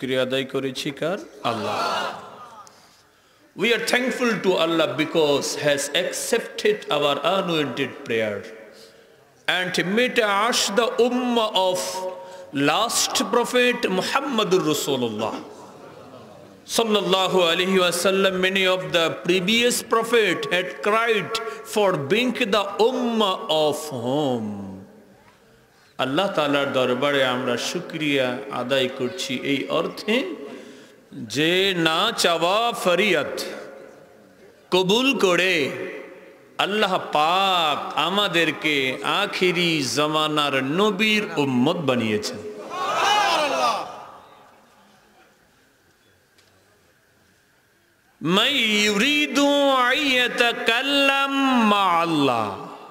শুকরিয়া আদায় করেছি কার? আল্লাহ। We are thankful to Allah because has accepted our anointed prayer and made us the ummah of last prophet Muhammadur Rasulullah sallallahu alaihi wasallam. Many of the previous prophet had cried for being the ummah of home. আল্লাহ তাআলার দরবারে আমরা শুকরিয়া আদায় করছি এই অর্থে যে না চাওয়া ফরিয়াদ কবুল করে আল্লাহ পাক আমাদেরকে আখিরি জামানার নবীর উম্মত বানিয়েছেন। মাই ইউরিদু আইয়াতাকাল্লাম মা আল্লাহ।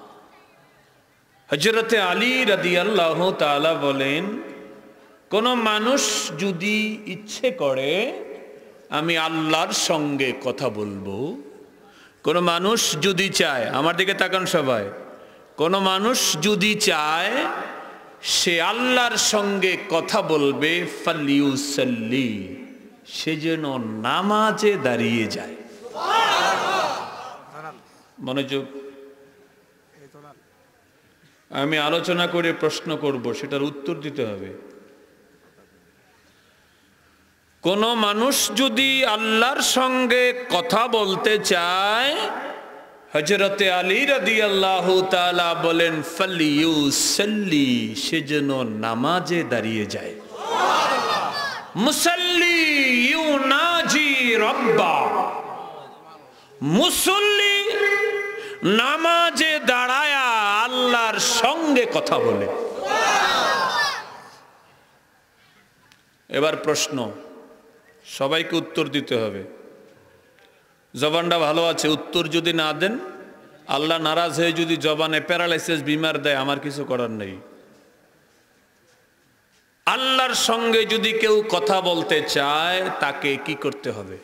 হযরতে আলী রাদিয়াল্লাহু তাআলা বলেন, কোন মানুষ যদি ইচ্ছে করে আমি আল্লাহর সঙ্গে কথা বলবো, কোন মানুষ যদি চায়, আমার দিকে তাকান সবাই, কোন মানুষ যদি চায় সে আল্লাহর সঙ্গে কথা বলবে, ফালিউসাল্লি, সে যেন নামাজে দাঁড়িয়ে যায়। মনোযোগ, আমি আলোচনা করে প্রশ্ন করব, সেটার উত্তর দিতে হবে। কোন মানুষ যদি আল্লাহর সঙ্গে কথা বলতে চায়, হযরতে আলী রাদিয়াল্লাহু তাআলা বলেন ফালিউসাল্লি, সে যেন নামাজে দাঁড়িয়ে যায়। মুসাল্লি ইউনাজি রাব্বা, মুসল্লি নামাজে দাঁড়ায়া আল্লাহর সঙ্গে কথা বলে। এবার প্রশ্ন, সবাইকে উত্তর দিতে হবে। জবানটা ভালো আছে, উত্তর যদি না দেন আল্লাহ নারাজ হয়ে যদি জবানে প্যারালাইসিস বিমার দেয়, আমার কিছু করার নেই। আল্লাহর সঙ্গে যদি কেউ কথা বলতে চায় তাকে কি করতে হবে?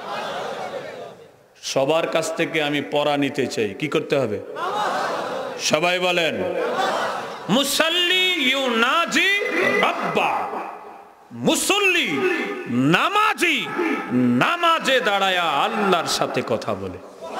সবার কাছ থেকে আমি পড়া নিতে চাই, কি করতে হবে? সবাই বলেন, মুসাল্লি ইউনাজি রাব্বা, মুসল্লি নামাজি নামাজে দাঁড়ায়া আল্লাহর সাথে কথা বলে।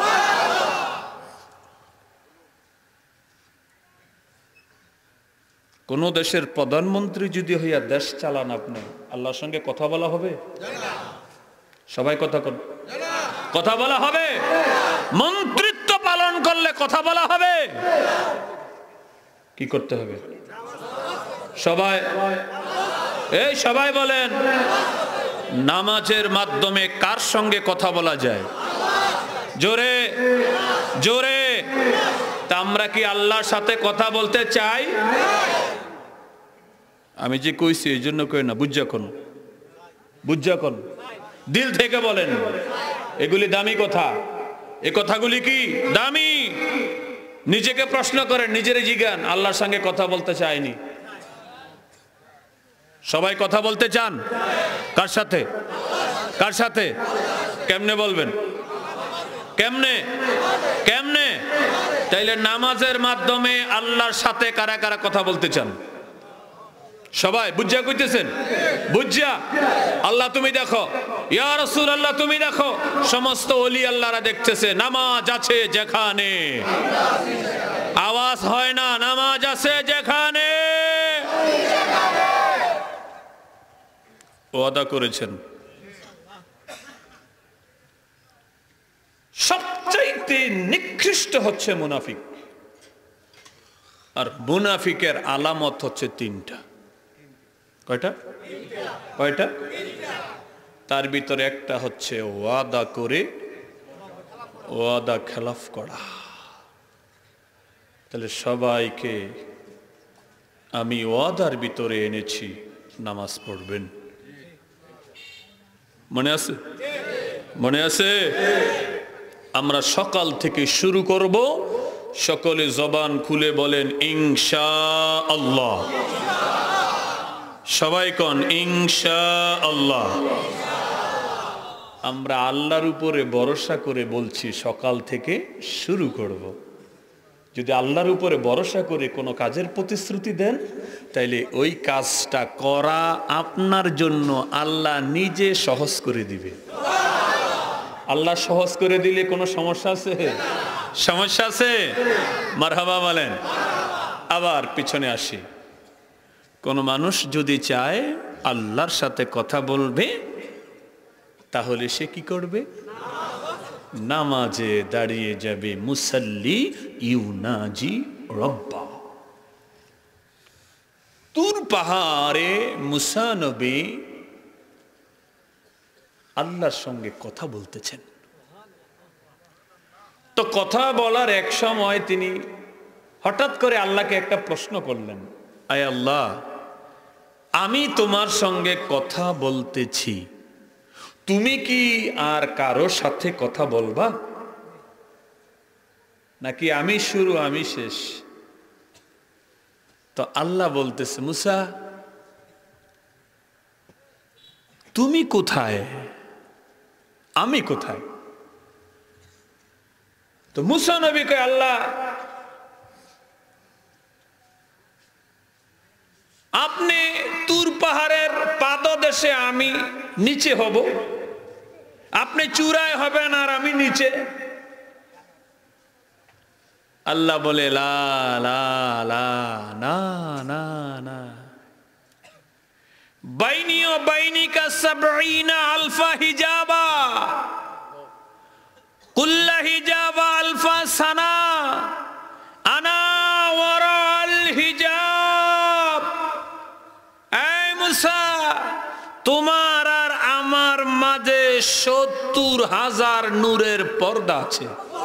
কোন দেশের প্রধানমন্ত্রী যদি হইয়া দেশ চালান, আপনি আল্লাহর সঙ্গে কথা বলা হবে? সবাই কথা কথা বলা হবে? মন্ত্রিত্ব পালন করলে কথা বলা হবে? কি করতে হবে? সবাই এই সবাই বলেন, নামাজের মাধ্যমে কার সঙ্গে কথা বলা যায়? জোরে জোরে। তা আমরা কি আল্লাহর সাথে কথা বলতে চাই? আমি যে কইছি এই জন্য কই না, বুঝা কোন দিল থেকে বলেন, এগুলি দামি কথা। এই কথাগুলি কি দামি? নিজেকে প্রশ্ন করেন, নিজের জিজ্ঞান, আল্লাহর সঙ্গে কথা বলতে চাইনি? সবাই কথা বলতে চান? কার সাথে? কার সাথে? কেমনে বলবেন? কেমনে কেমনে? তাইলে নামাজের মাধ্যমে আল্লাহর সাথে কারা কারা কথা বলতে চান? সবাই বুঝা কইতেছেন? বুঝা আল্লাহ তুমি দেখো, ইয়া রাসূলুল্লাহ তুমি দেখো, সমস্ত ওলি আল্লাহরা দেখতেছে। নামাজ আছে যেখানে আওয়াজ হয় না, নামাজ আছে যেখানে ওয়াদা করেছেন। সবচাইতে নিকৃষ্ট হচ্ছে মুনাফিক, আর মুনাফিকের আলামত হচ্ছে তিনটা। কয়টা? কয়টা? তার ভিতরে একটা হচ্ছে ওয়াদা করে ওয়াদা খেলাফ করা। তাহলে সবাইকে আমি ওয়াদার ভিতরে এনেছি, নামাজ পড়বেন। মনে আছে? মনে আছে? আমরা সকাল থেকে শুরু করব, সকলে জবান খুলে বলেন ইনশাআল্লাহ। সবাই কোন ইনশাআল্লাহ। আমরা আল্লাহর উপরে ভরসা করে বলছি সকাল থেকে শুরু করব। যদি আল্লাহর উপরে ভরসা করে কোনো কাজের প্রতিশ্রুতি দেন, তাইলে ওই কাজটা করা আপনার জন্য আল্লাহ নিজে সহজ করে দিবে। আল্লাহ সহজ করে দিলে কোনো সমস্যা আছে? সমস্যা আছে? মারহাবা বলেন। আবার পিছনে আসি, কোন মানুষ যদি চায় আল্লাহর সাথে কথা বলবে, তাহলে সে কি করবে? নামাজে দাঁড়িয়ে যাবে। মুসাল্লি ইউনাজি রব্বা। তুর পাহাড়ে মুসা নবী আল্লাহর সঙ্গে কথা বলতেছেন। তো কথা বলার এক সময় তিনি হঠাৎ করে আল্লাহকে একটা প্রশ্ন করলেন, আয় আল্লাহ, আমি তোমার সঙ্গে কথা বলতেছি, তুমি কি আর কারো সাথে কথা বলবা, নাকি আমি শুরু আমি শেষ? তো আল্লাহ বলতেছে, মুসা তুমি কোথায়, আমি কোথায়? তো মুসা নবী কয়, আল্লাহ আপনি তুর পাহাড়ের পাদদেশে, আমি নিচে হব, আপনি চূড়ায় হবেন আর আমি নিচে। আল্লাহ বলে, লা লা লা, না না না, বাইনি ও বাইনিকা সাবঈনা আলফা হিজাবা, কুল্লা হিজাবা আলফা সানা, আনা ওয়ারাল হিজাব। এই মুসা, তোমার আর আমার মাঝে ৭০,০০০ নূরের পর্দা আছে।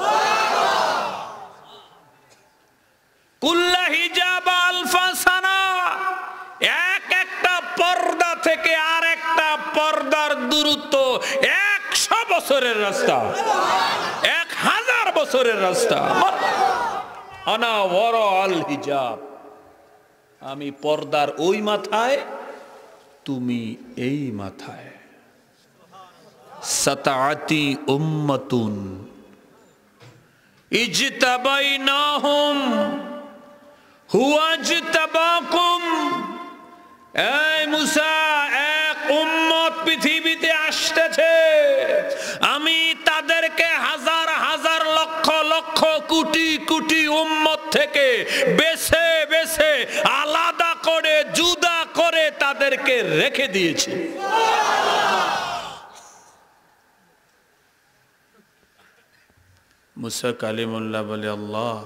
কুল্লা হিজাব আলফা সানা, এক একটা পর্দা থেকে আর একটা পর্দার দূরত্ব ১০০ বছরের রাস্তা, ১০০০ বছরের রাস্তা। আনা ওয়ারাল হিজাব, আমি পর্দার ওই মাথায়, তুমি এই মাথায়। সাতাআতি উম্মাতুন ইজতাবাইনাহুম হুয়া ইজতাবাকুম। এই মুসা, এক উম্মত পৃথিবীতে আসতেছে, আমি তাদেরকে হাজার হাজার লক্ষ লক্ষ কোটি কোটি উম্মত থেকে বেছে বেছে আলাদা করে জুদা করে তাদেরকে রেখে দিয়েছি। মুসা কালিমুল্লাহ বলে, আল্লাহ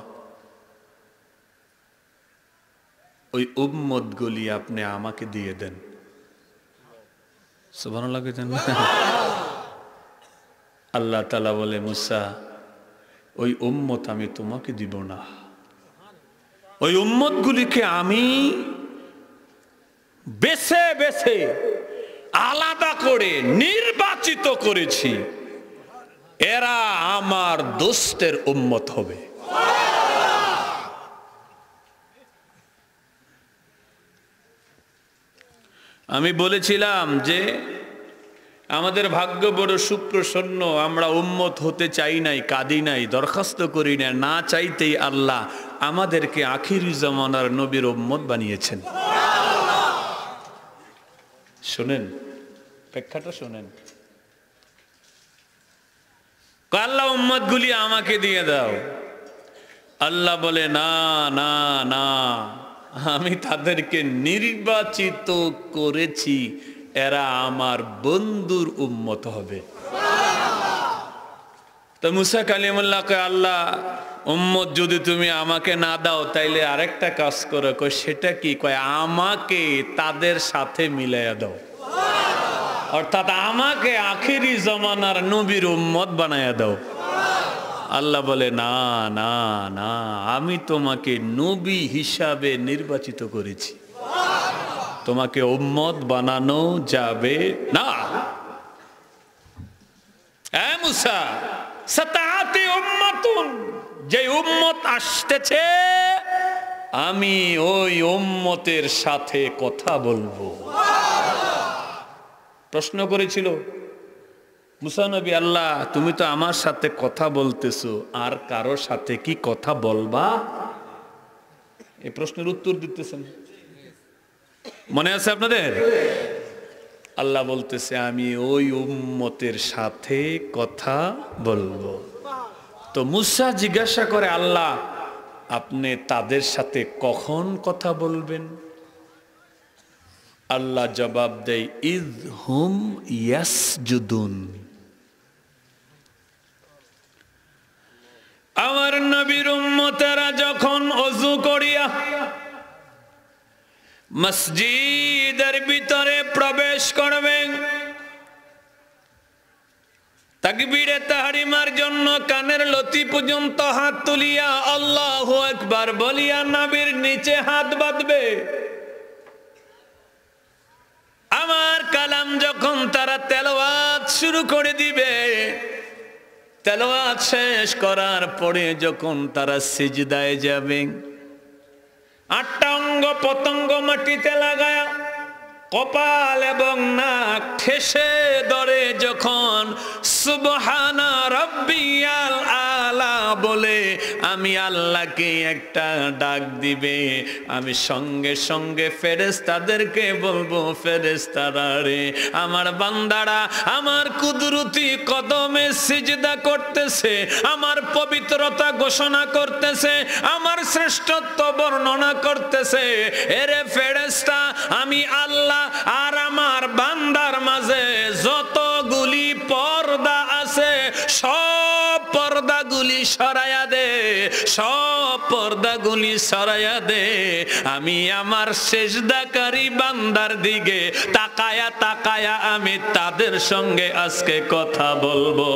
ওই উম্মত গুলি আপনি আমাকে দিয়ে দেন। সুবহানাল্লাহ। আল্লাহ তাআলা বলে, মুসা ওই উম্মত আমি তোমাকে দিব না, ওই উম্মত গুলিকে আমি বেছে বেছে আলাদা করে নির্বাচিত করেছি, এরা আমার দোস্তের উম্মত হবে। আমি বলেছিলাম যে আমাদের ভাগ্য বড় সুপ্রসন্ন, আমরা উম্মত হতে চাই নাই, কাঁদি নাই, দরখাস্ত করি না, না চাইতেই আল্লাহ আমাদেরকে আখিরি জামানার নবীর উম্মত বানিয়েছেন। শোনেন, ব্যাখ্যাটা শোনেন। আল্লাহ উম্মত গুলি আমাকে দিয়ে দাও। আল্লাহ বলে, না না না, আমি তাদেরকে নির্বাচিত করেছি, এরা আমার বন্ধুর উম্মত হবে। তো মুসা কালিমুল্লাহ কয়, আল্লাহ উম্মত যদি তুমি আমাকে না দাও, তাইলে আরেকটা কাজ করো। কয়, সেটা কি? কয়, আমাকে তাদের সাথে মিলাইয়া দাও, অর্থাৎ আমাকে আখিরি জামানার নবীর উম্মত বানাইয়া দাও। আল্লাহ বলে, না না না, আমি তোমাকে নবী হিসাবে নির্বাচিত করেছি, তোমাকে উম্মত বানানো যাবে না। এ মুসা, সাতাআতি উম্মাতুন, যে উম্মত আসতেছে আমি ওই উম্মতের সাথে কথা বলবো। প্রশ্ন করেছিল, মুসা নবী, আল্লাহ তুমি তো আমার সাথে কথা বলতেছো, আর কারোর সাথে কি কথা বলবা? এই প্রশ্নের উত্তর দিতেছেন, মনে আছে আপনাদের? আল্লাহ বলতেছে আমি ওই উম্মতের সাথে কথা বলবো। তো মুসা জিজ্ঞাসা করে, আল্লাহ আপনি তাদের সাথে কখন কথা বলবেন? আল্লাহ জবাব দেয়, ইয হুম ইয়াসজুদুন। আমার নবীর উম্মতেরা যখন ওযু করিয়া মসজিদের ভিতরে প্রবেশ করবেন, তাকবীরে তাহরিমার জন্য কানের লতি পর্যন্ত হাত তুলিয়া আল্লাহু আকবার বলিয়া নবীর নিচে হাত বাঁধবে। আমার কালাম যখন তারা তেলাওয়াত শুরু করে দিবে, তেলাওয়াত শেষ করার পরে যখন তারা সিজদায় যাবে, 8টা অঙ্গ প্রত্যঙ্গ মাটিতে লাগায়া কপাল এবং নাক ঠেসে ধরে যখন সুবহানা রাব্বিয়াল আলা বলে আমি আল্লাহকে একটা ডাক দিবে, আমি সঙ্গে সঙ্গে ফেরেশতাদেরকে বলবো, ফেরেশতারা রে, আমার বান্দারা আমার কুদরতি কদমে সিজদা করতেছে, আমার পবিত্রতা ঘোষণা করতেছে, আমার শ্রেষ্ঠত্ব বর্ণনা করতেছে। এরে ফেরেশতা, আমি আল্লাহ আর আমার বান্দার মাঝে যতগুলি পর্দা আছে সব পর্দাগুলি সরাইয়া দে, সব পর্দাগুলি সরাইয়া দে। আমি আমার সিজদাকারী বান্দার দিকে তাকায়া তাকায়া আমি তাদের সঙ্গে আজকে কথা বলবো।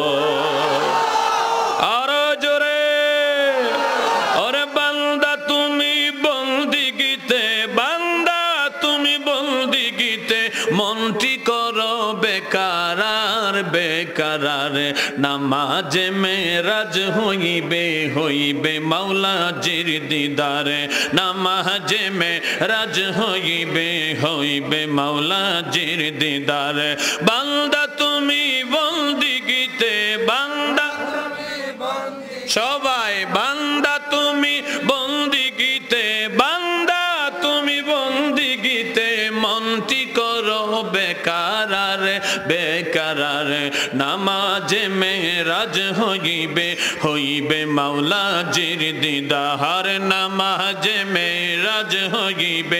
আরো জোরে, ওরে বান্দা তুমি বন্দিগিতে, বান্দা তুমি বন্দিগিতে মনটি করো বেকারার বেকারার, নামাজে মেরাজ হইবে হইবে মাওলাজির দিদারে, নামাজে মেরাজ হইবে হইবে মাওলাজির দিদারে। বান্দা তুমি বন্দিগিতে, বান্দা সবাই, বান্দা তুমি বন্দিগিতে, বান্দা তুমি বন্দিগিতে মনটি করো বেকারার বেকারার, নামাজে মেরাজ হইবে হইবে মাওলাজির দিদার, নামাজে মেরাজ হইবে।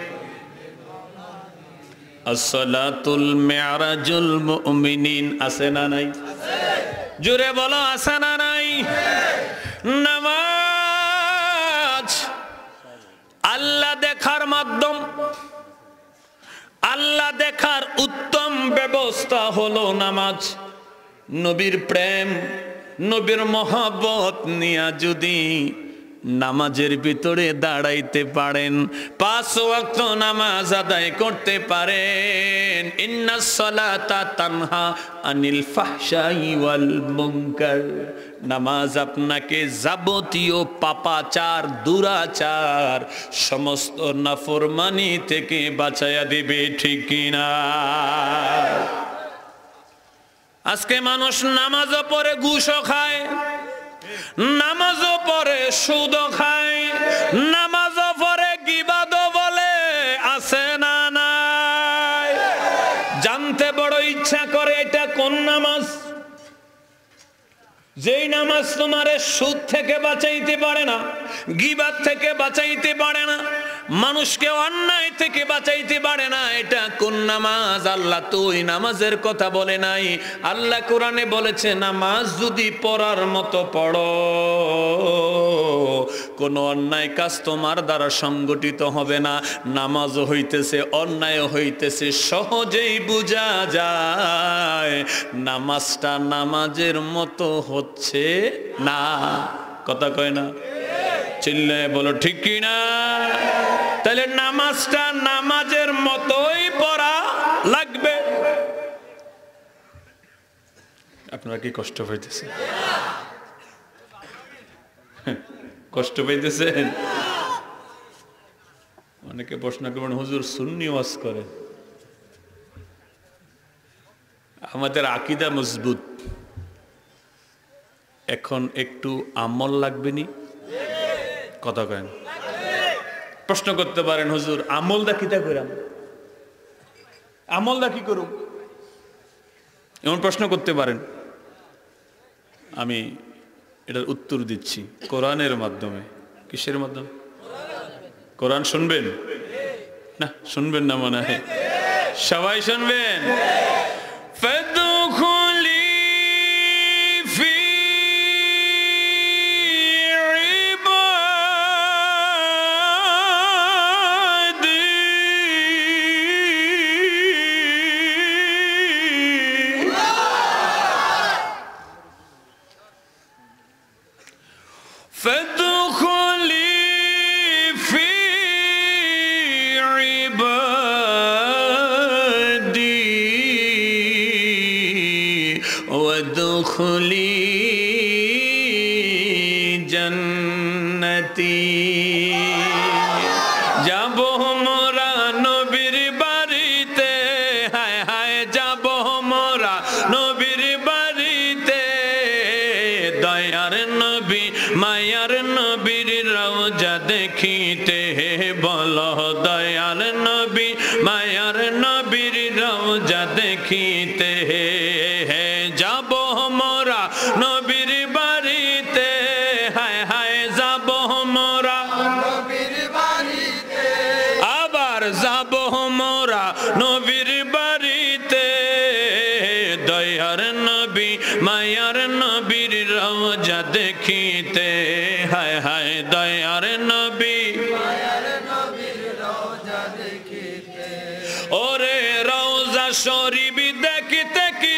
আসসালাতুল মিরাজুল মুমিনিন আছে না নাই? জোরে বলো আছে না নাই? নামাজ আল্লাহ দেখার মাধ্যম, আল্লাহ দেখার উত্তম ব্যবস্থা হলো নামাজ। নবীর প্রেম, নবীর মহব্বত নিয়া যদি নামাজের ভিতরে দাঁড়াইতে পারেন, 5 ওয়াক্ত নামাজ আদায় করতে পারেন, ইন্নাস সালাতা তানহা আনিল ফাহশাই ওয়াল মুনকার, নামাজ আপনাকে যাবতীয় পাপাচার দুরাচার সমস্ত নাফরমানি থেকে বাঁচাইয়া দিবে, ঠিক কিনা? আজকে মানুষ নামাজও পড়ে ঘুষও খায়, নামাজও পড়ে সুদও খায়, নামাজও পড়ে গিবাদও বলে, আছে না নাই? জানতে বড় ইচ্ছা করে এটা কোন নামাজ, যেই নামাজ তোমারে সুদ থেকে বাঁচাইতে পারে না, গিবাদ থেকে বাঁচাইতে পারে না, মানুষকে অন্যায় থেকে বাঁচাইতে পারে না, এটা কোন নামাজ? আল্লাহ তো ওই নামাজের কথা বলে নাই। আল্লাহ কোরআনে বলেছে নামাজ যদি পড়ার মতো পড়ো, কোনো অন্যায় কাজ তোমার দ্বারা সংগঠিত হবে না। নামাজও হইতেছে অন্যায় হইতেছে সহজেই বোঝা যায়, নামাজটা নামাজের মতো হচ্ছে না। কথা কয় না? চিল্লায় বলো ঠিক কি না? তাহলে নামাজটা নামাজের মতোই পড়া লাগবে। আপনারা কি কষ্ট পাইতেছেন? কষ্ট পাইতেছেন? অনেকে প্রশ্ন করবেন হুজুর সুন্নি ওয়াজ করে, আমাদের আকীদা মজবুত, এখন একটু আমল লাগবে নি? কথা কেন? প্রশ্ন করতে পারেন, হুজুর আমলটা কিতা কইরাম, আমলটা কি করুম, এমন প্রশ্ন করতে পারেন। আমি এটার উত্তর দিচ্ছি কোরআনের মাধ্যমে। কিসের মাধ্যমে? কোরআন শুনবেন না? শুনবেন না মনে হয়, সবাই শুনবেন। وادخلي جنتي যাবো মোরা নবীর বাড়িতে, হায় হায় যাবো মোরা নবীর বাড়িতে, দয়ার নবী মায়ার নবীর রওজা দেখিতে, বলো দয়ার নবী মায়ার নবীর রওজা দেখিতে, যাবো মোরা নবীর বাড়িতে, হায় হায় যাবো মোরা নবীর বাড়িতে, আবার যাবো মোরা নবীর বাড়িতে, দয়ার নবী মায়ার নবীর রওজা দেখিতে, হায় হায় দয়ার নবী মায়ার নবীর রওজা দেখিতে। ওরে রওজা শরীফ দেখিতে কি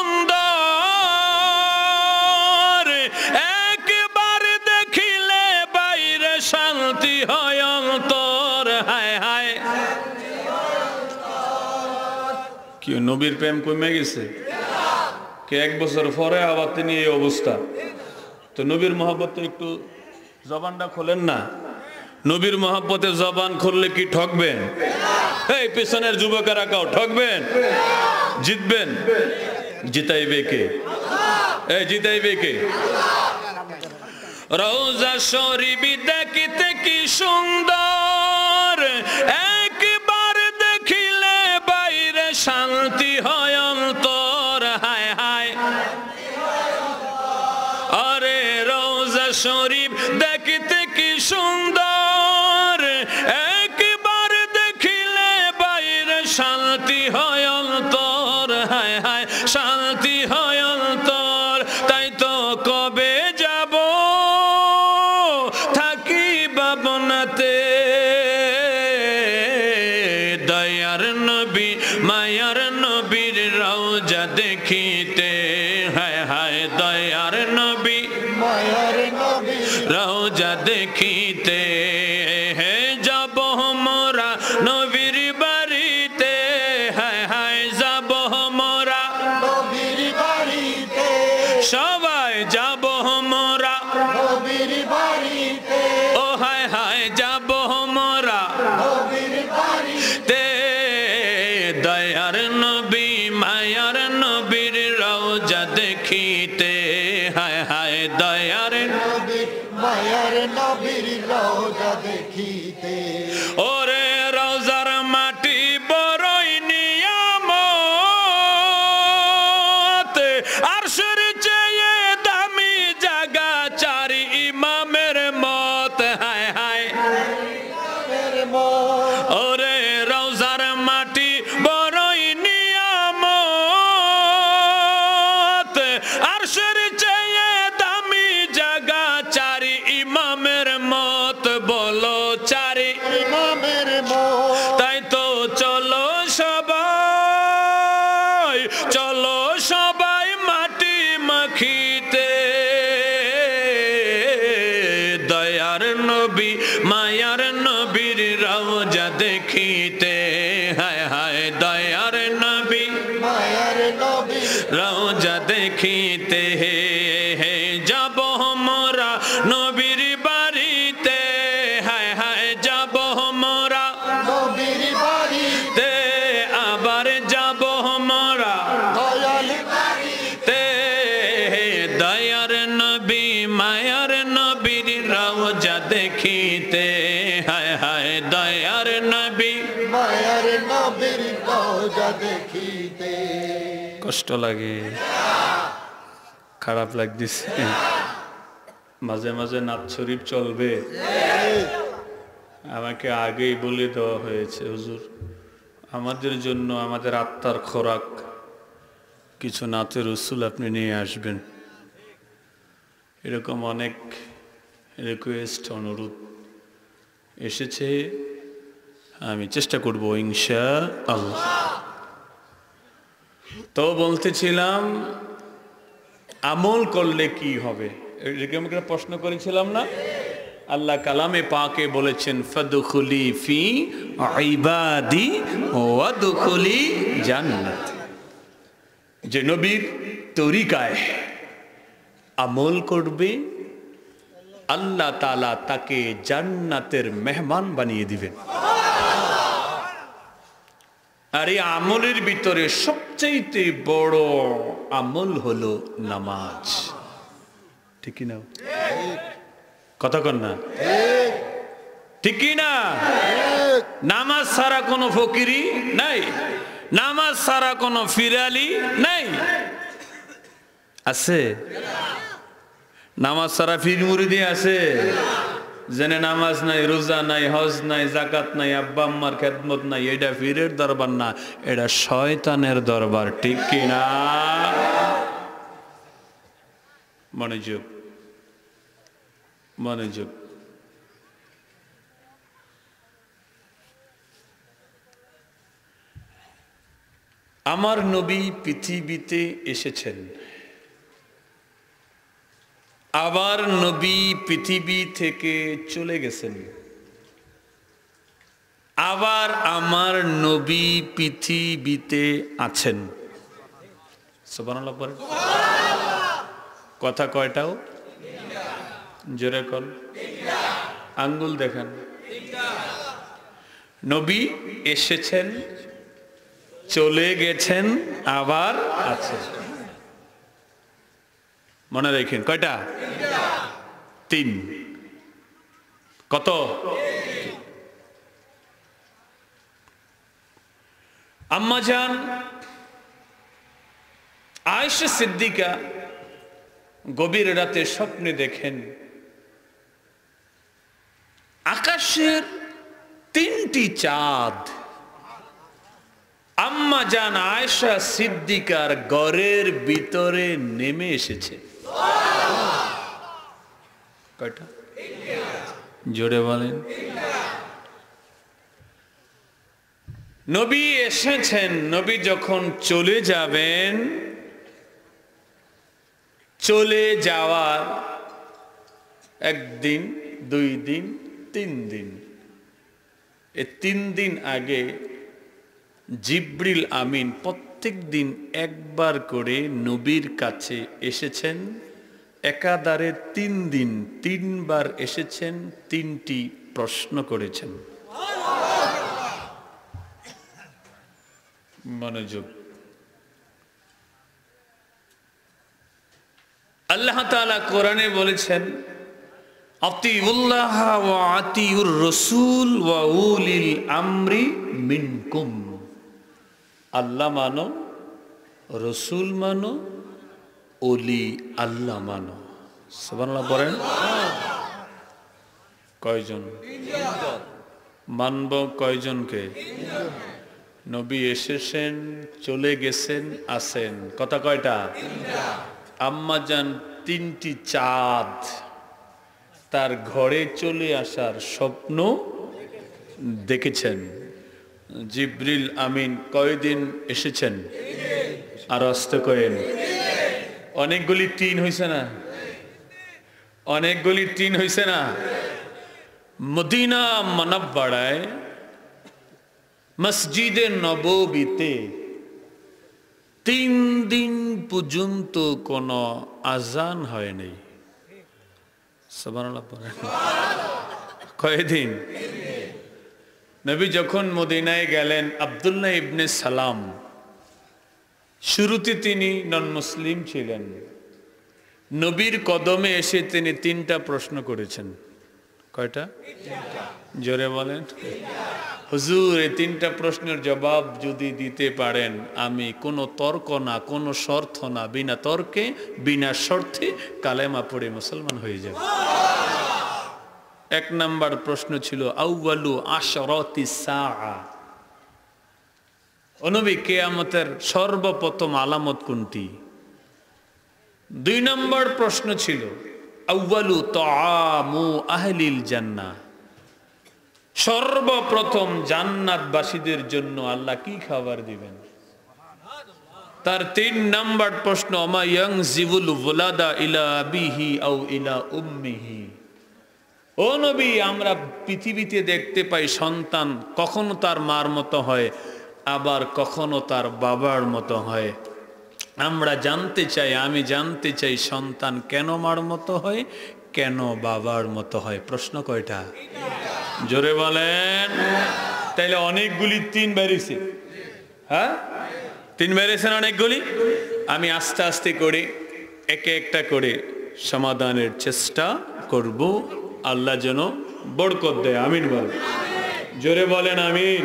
সুন্দর, একবার দেখিলে বাইরে শান্তি হয় অন্তর, হায় হায়। কি নবীর প্রেম কমে গেছে? কে এক বছর পরে আবার তিনি এই অবস্থা? তো নবীর মহব্বতে একটু জবানটা খোলেন না। নবীর মহব্বতে জবান খুললে কি ঠকবেন? এই পেছনের যুবকেরা কাও ঠকবেন? জিতবেন? জিতাইবে কে? এই জিতাইবে কে? রওজা শরীফ দেখিতে কি সুন্দর, একবার দেখিলে বাইরে শান্তি হয় অন্তর, হায় হায়। আরে রওজা শরীফ দেখিতে কি সুন্দর, একবার দেখিলে বাইরে শান্তি হয় অন্তর, হায় হায় শান্তি হয় অন্তর। তাই তো কবে যাব থাকি ভাবনাতে, দয়ার নবী মায়ার নবীর রওজা দেখিতে, হায় হায় দয়ার নবী মায়ার নবীর রওজা দেখিতে, হে যাব মোরা নবীর বাড়িতে, হায় হায় যাব মোরা নবীর বাড়িতে, সবাই যাব মোরা নবীর বাড়িতে, ও হায় হায় যাব মোরা নবীর বাড়িতে, দয়ার নবী মায়ার নবীর রওজা দেখিতে, হায় হায় দয়ার নবী মায়ার নবীর রওজা দেখিতে। ওরে রওজার মাটি বড়ই নিয়ামত, আরশের চেয়ে দামি জায়গা চারি ইমামের মত, হায় হায়। ওরে রওজার মাটি বড়ই নিয়ামত, আরশের চেয়ে দামি জায়গা চারি ইমামের মত, বলো চারি ইমামের মত। তাই তো চলো সবাই, চলো সবাই মাটি মাখিতে, দয়ার নবী মায়ার নবীর রওজা দেখিতে, হায় হায় দয়ার নবী মায়ার নবীর রওজা দেখিতে, হে যাব মোরা নবীর বাড়িতে, হায় হায় যাব মোরা নবীর বাড়িতে, আবার যাব মোরা দয়াল হায় দয়ার নবী মায়ার নবীর রওজা দেখিতে কষ্ট লাগে খারাপ লাগতেছে মাঝে মাঝে নাত শরীফ চলবে আমাকে আগেই বলে দেওয়া হয়েছে হুজুর আমাদের জন্য আমাদের আত্মার খোরাক কিছু নাতে রসুল আপনি নিয়ে আসবেন এরকম অনেক রিকোয়েস্ট অনুরোধ এসেছে আমি চেষ্টা করব ইনশাআল্লাহ তো বলতেছিলাম আমল করলে কি হবে এরকম একটা প্রশ্ন করেছিলাম না আল্লাহ কালামে পাকে বলেছেন ফাদখুলি ফি ইবাদি ওয়াদখুলি জান্নাত যে নবীর তরিকায় আমল করবে আল্লাহ তাআলা তাকে জান্নাতের মেহমান বানিয়ে দিবেন আর এই আমলের ভিতরে সবচেয়ে বড় আমল হলো নামাজ ঠিক কি না কথা কন না ঠিক কি না নামাজ ছাড়া কোনো ফকিরি নাই নামাজ ছাড়া কোনো ফিরালি নাই আছে নামাজ ছাড়া ফির মুরিদি আছে জেনে নামাজ নাই রোজা নাই হজ নাই জাকাত নাই আব্বা আম্মার খেদমত নাই এটা ফিরের দরবার না এটা শয়তানের দরবার ঠিক কি না মনোযোগ মনোযোগ আমার নবী পৃথিবীতে এসেছেন আবার নবী পৃথিবী থেকে চলে গেছেন আবার আমার নবী পৃথিবীতে আছেন সুবহানাল্লাহ পড়েন কথা কয়টাও জোরে কোন আঙ্গুল দেখেন নবী এসেছেন চলে গেছেন আবার আছেন মনে রাখেন কয়টা তিন কত আম্মাজান আয়েশা সিদ্দিকা গভীর রাতে স্বপ্নে দেখেন আকাশের তিনটি চাঁদ আম্মাজান আয়েশা সিদ্দিকার ঘরের ভিতরে নেমে এসেছে কয়টা জোরে বলেন নবী এসেছেন নবী যখন চলে যাবেন চলে যাওয়ার একদিন দুই দিন তিন দিন এই তিন দিন আগে জিবরিল আমিন প্রত্যেক দিন একবার করে নবীর কাছে এসেছেন একাধারে তিন দিন তিনবার এসেছেন তিনটি প্রশ্ন করেছেন মনোযোগ আল্লাহ তাআলা কোরআনে বলেছেন আতিউল্লাহ ওয়া আতিউর রাসূল ওয়া উলিল আমরি মিনকুম আল্লাহ মানো রসুল মানো ওলি আল্লাহ মানো সুবহানাল্লাহ বলেন কয়জন মানব কয়জনকে নবী এসেছেন চলে গেছেন আছেন কথা কয়টা আম্মাজান তিনটি চাঁদ তার ঘরে চলে আসার স্বপ্ন দেখেছেন জিবরিল আমিন কয়দিন এসেছেন আর আস্তে কয়েন অনেকগুলি তিন হইছে না অনেকগুলি তিন হইছে না মদিনা মুনাওয়ারায় মসজিদে নববীতে 3 দিন পর্যন্ত কোনো আজান হয় নাই সুবহানাল্লাহ পড়েন কয়দিন নবী যখন মদিনায় গেলেন আব্দুল্লাহ ইবনে সালাম শুরুতে তিনি নন মুসলিম ছিলেন নবীর কদমে এসে তিনি তিনটা প্রশ্ন করেছেন কয়টা? জোরে বলেন। হুজুর এই তিনটা প্রশ্নের জবাব যদি দিতে পারেন আমি কোনো তর্ক না, কোনো শর্ত না, বিনা তর্কে বিনা শর্তে কালেমা পড়ে মুসলমান হয়ে যাব। এক নাম্বার প্রশ্ন ছিল আউয়ালু আশরাতি সাআ, ও নবী কিয়ামতের সর্বপ্রথম আলামত কোনটি? দুই নম্বর প্রশ্ন ছিল আউয়ালু তাআমু আহলিল জান্নাহ, সর্বপ্রথম জান্নাতবাসীদের জন্য আল্লাহ কি খাবার দিবেন? তার তিন নম্বর প্রশ্ন আমা ইয়ানজিবুল ওয়ালাদা ইলা আবিহি আও ইলা উম্মিহি, ও নবী আমরা পৃথিবীতে দেখতে পাই সন্তান কখনো তার মার মতো হয় আবার কখনো তার বাবার মতো হয়। আমরা জানতে চাই, আমি জানতে চাই সন্তান কেন মার মতো হয়, কেন বাবার মতো হয়? প্রশ্ন কয়টা? জোরে বলেন। তাইলে অনেকগুলি তিন বেরিয়েছে। হ্যাঁ, তিন বেরিয়েছেন অনেকগুলি। আমি আস্তে আস্তে করে একে একটা করে সমাধানের চেষ্টা করব, আল্লাহ যেন বরকত দেয়। আমিন বল, জোরে বলেন আমিন।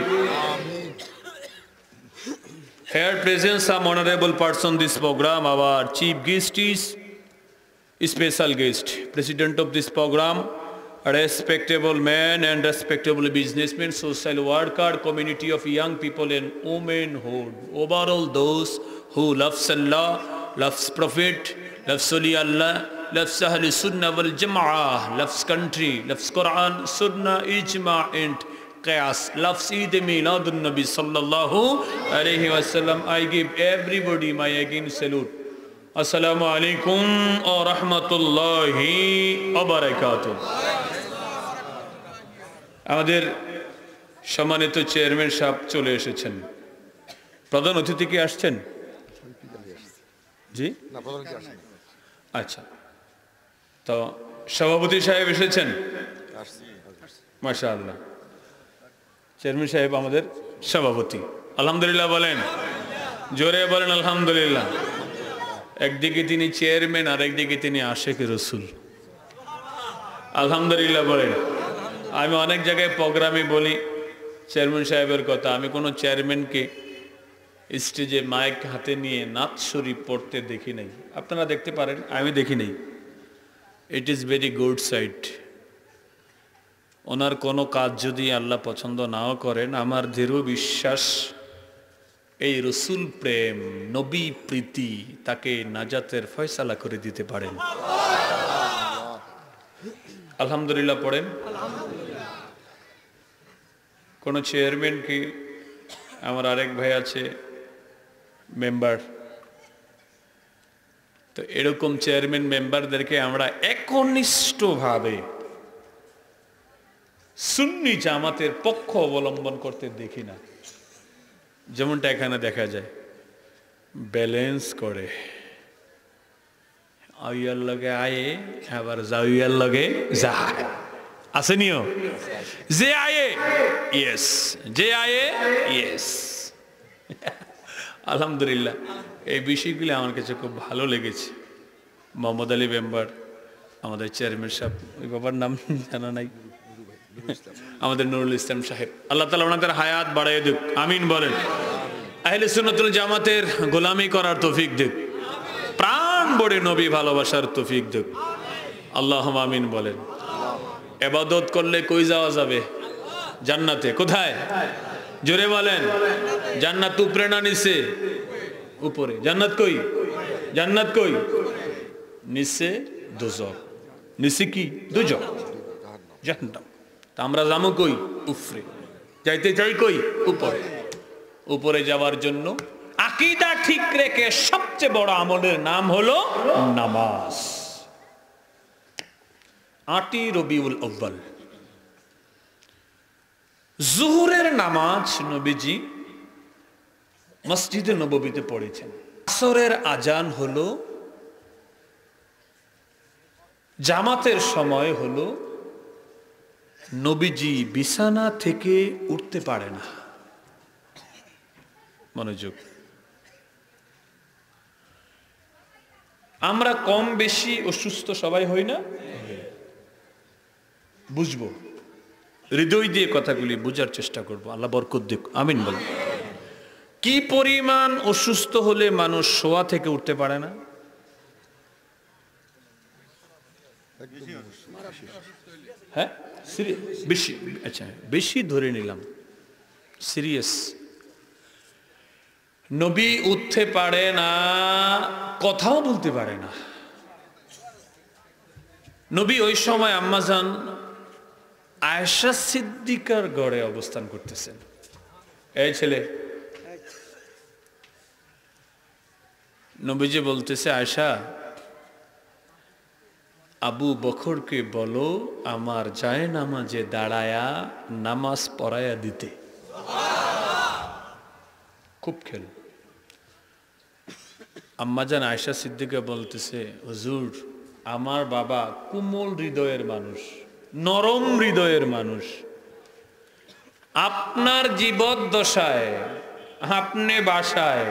Here present some honorable person this program. Our chief guest is special guest, president of this program, a respectable man and respectable businessman, social worker, community of young people and womanhood. Overall, those who loves Allah, loves Prophet, loves Soli Allah, loves Ahl Sunnah wal Jama'ah, loves country, loves Quran, Sunnah, Ijma and Qiyas, loves Eid Miladun Nabi sallallahu alayhi wa sallam. I give everybody my again salute. Assalamu alaikum wa rahmatullahi wa barakatuh. আমাদের সম্মানিত chairman সাহেব চলে এসেছেন। প্রধান অতিথি কি আসছেন? জি না, প্রধান অতিথি আসেন। আচ্ছা, তো সভাপতি সাহেব এসেছেন? মাশাআল্লাহ। চেয়ারম্যান সাহেব আমাদের সভাপতি। আলহামদুলিল্লাহ বলেন, জোরে বলেন আলহামদুলিল্লাহ। একদিকে তিনি চেয়ারম্যান আর একদিকে তিনি আশিক রাসূল। আলহামদুলিল্লাহ বলেন। আমি অনেক জায়গায় প্রোগ্রামে বলি চেয়ারম্যান সাহেবের কথা, আমি কোনো চেয়ারম্যানকে স্টেজে মাইক হাতে নিয়ে নাত শরীফ পড়তে দেখি নাই। আপনারা দেখতে পারেন, আমি দেখি নাই। It is very good site. ওনার কোনো কাজ যদি আল্লাহ পছন্দ নাও করেন, আমার দৃঢ় বিশ্বাস এই রসুল প্রেম, নবী প্রীতি তাকে নাজাতের ফয়সালা করে দিতে পারেন। আলহামদুলিল্লাহ পড়েন। কোন চেয়ারম্যান কি, আমার আরেক ভাই আছে মেম্বার, তো এরকম চেয়ারম্যান মেম্বারদেরকে আমরা একনিষ্ঠভাবে সুন্নি জামাতের পক্ষ অবলম্বন করতে দেখি না। যেমনটা এখানে দেখা যায়, ব্যালেন্স করে আইয়ার লগে আয়ে আবার জাউয়ার লগে যায়, আসেনিও যে আয়ে ইয়েস, যে আয়ে ইয়েস। আলহামদুলিল্লাহ, এই বিষয়গুলি আমার কাছে খুব ভালো লেগেছে। মোহাম্মদ আলী মেম্বার, আমাদের চেয়ারম্যান সাহেব, ওই বাবার নাম জানা নাই, আমাদের নুরুল ইসলাম সাহেব, আল্লাহ তাআলা ওনাদের হায়াত বাড়ায় দিক। আমিন বলেন। আহলে সুন্নাতুল জামাতের গোলামি করার তৌফিক দিক, প্রাণ ভরে নবী ভালোবাসার তৌফিক দিক। আল্লাহুম্মা আমিন বলেন। ইবাদত করলে কই যাওয়া যাবে? জান্নাতে। কোথায়? জোরে বলেন। জান্নাত উপরে না নিচে? উপরে। জান্নাত কই? জান্নাত কই? নিচে দোজখ। নিচে কি? দোজখ, জাহান্নাম। তা আমরা যাবো কই? উপরে। যাইতে চাই কই? উপরে। উপরে যাওয়ার জন্য আকীদা ঠিক রেখে সবচেয়ে বড় আমলের নাম হলো নামাজ। 8ই রবিউল আউয়াল জোহরের নামাজ নবীজি মসজিদে নববীতে পড়েছেন। আসরের আজান হলো, জামাতের সময় হলো, নবীজি বিছানা থেকে উঠতে পারে না। মনোযোগ। আমরা কম বেশি অসুস্থ সবাই হই না? বুঝবো, হৃদয় দিয়ে কথাগুলি বোঝার চেষ্টা করব। আল্লাহ বরকত দিক, আমিন বল। কি পরিমাণ অসুস্থ হলে মানুষ শোয়া থেকে উঠতে পারে না? হ্যাঁ, বেশি, আচ্ছা বেশি ধরে নিলাম, সিরিয়াস। নবী উঠতে পারে না, কথাও বলতে পারে না। নবী ওই সময় আম্মাজান আয়েশা সিদ্দিকার ঘরে অবস্থান করতেছেন। এই ছেলে, নবীজি বলতেছে, আয়েশা আবু বকরকে বলো আমার জায়নামাজে দাঁড়ায়া নামাজ পড়ায়া দিতে। খুব খেল। আম্মাজান আয়েশা সিদ্দিকা বলতেছে, হুজুর আমার বাবা কোমল হৃদয়ের মানুষ, নরম হৃদয়ের মানুষ, আপনার জীবদ্দশায় আপনি বাসায়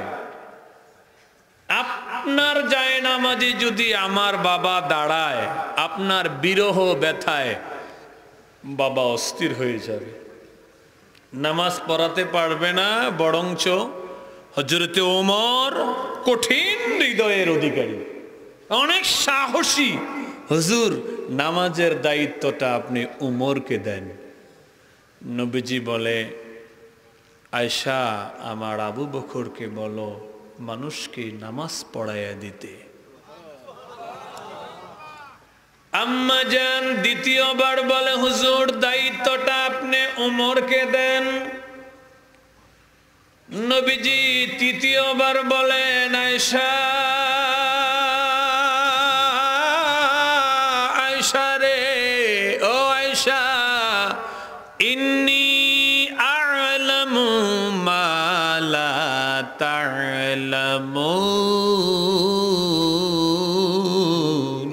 আপনার জায়নামাজে যদি আমার বাবা দাঁড়ায়, আপনার বিরহ ব্যথায় বাবা অস্থির হয়ে যাবে, নামাজ পড়াতে পারবে না। বরঞ্চ হযরতে ওমর কঠিন হৃদয়ের অধিকারী, অনেক সাহসী, হুজুর নামাজের দায়িত্বটা আপনি উমরকে দেন। নবীজি বলে, আয়েশা আমার আবু বকরকে বলো মানুষকে নামাজ পড়াইয়া দিতে। আম্মা জান দ্বিতীয়বার বলে, হুজুর দায়িত্বটা আপনি উমরকে দেন। নবীজি তৃতীয়বার বলেন, আয়েশা আয়েশা রে, ও আয়েশা ইন্নী আ'লামু মা লা তা'লামুন।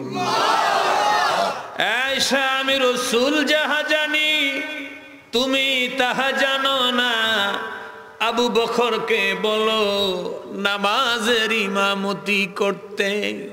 আয়েশা আমি রাসূল যাহা জানি তুমি তাহা জানো না। আবু বকরকে বলো নামাজের ইমামতি করতে।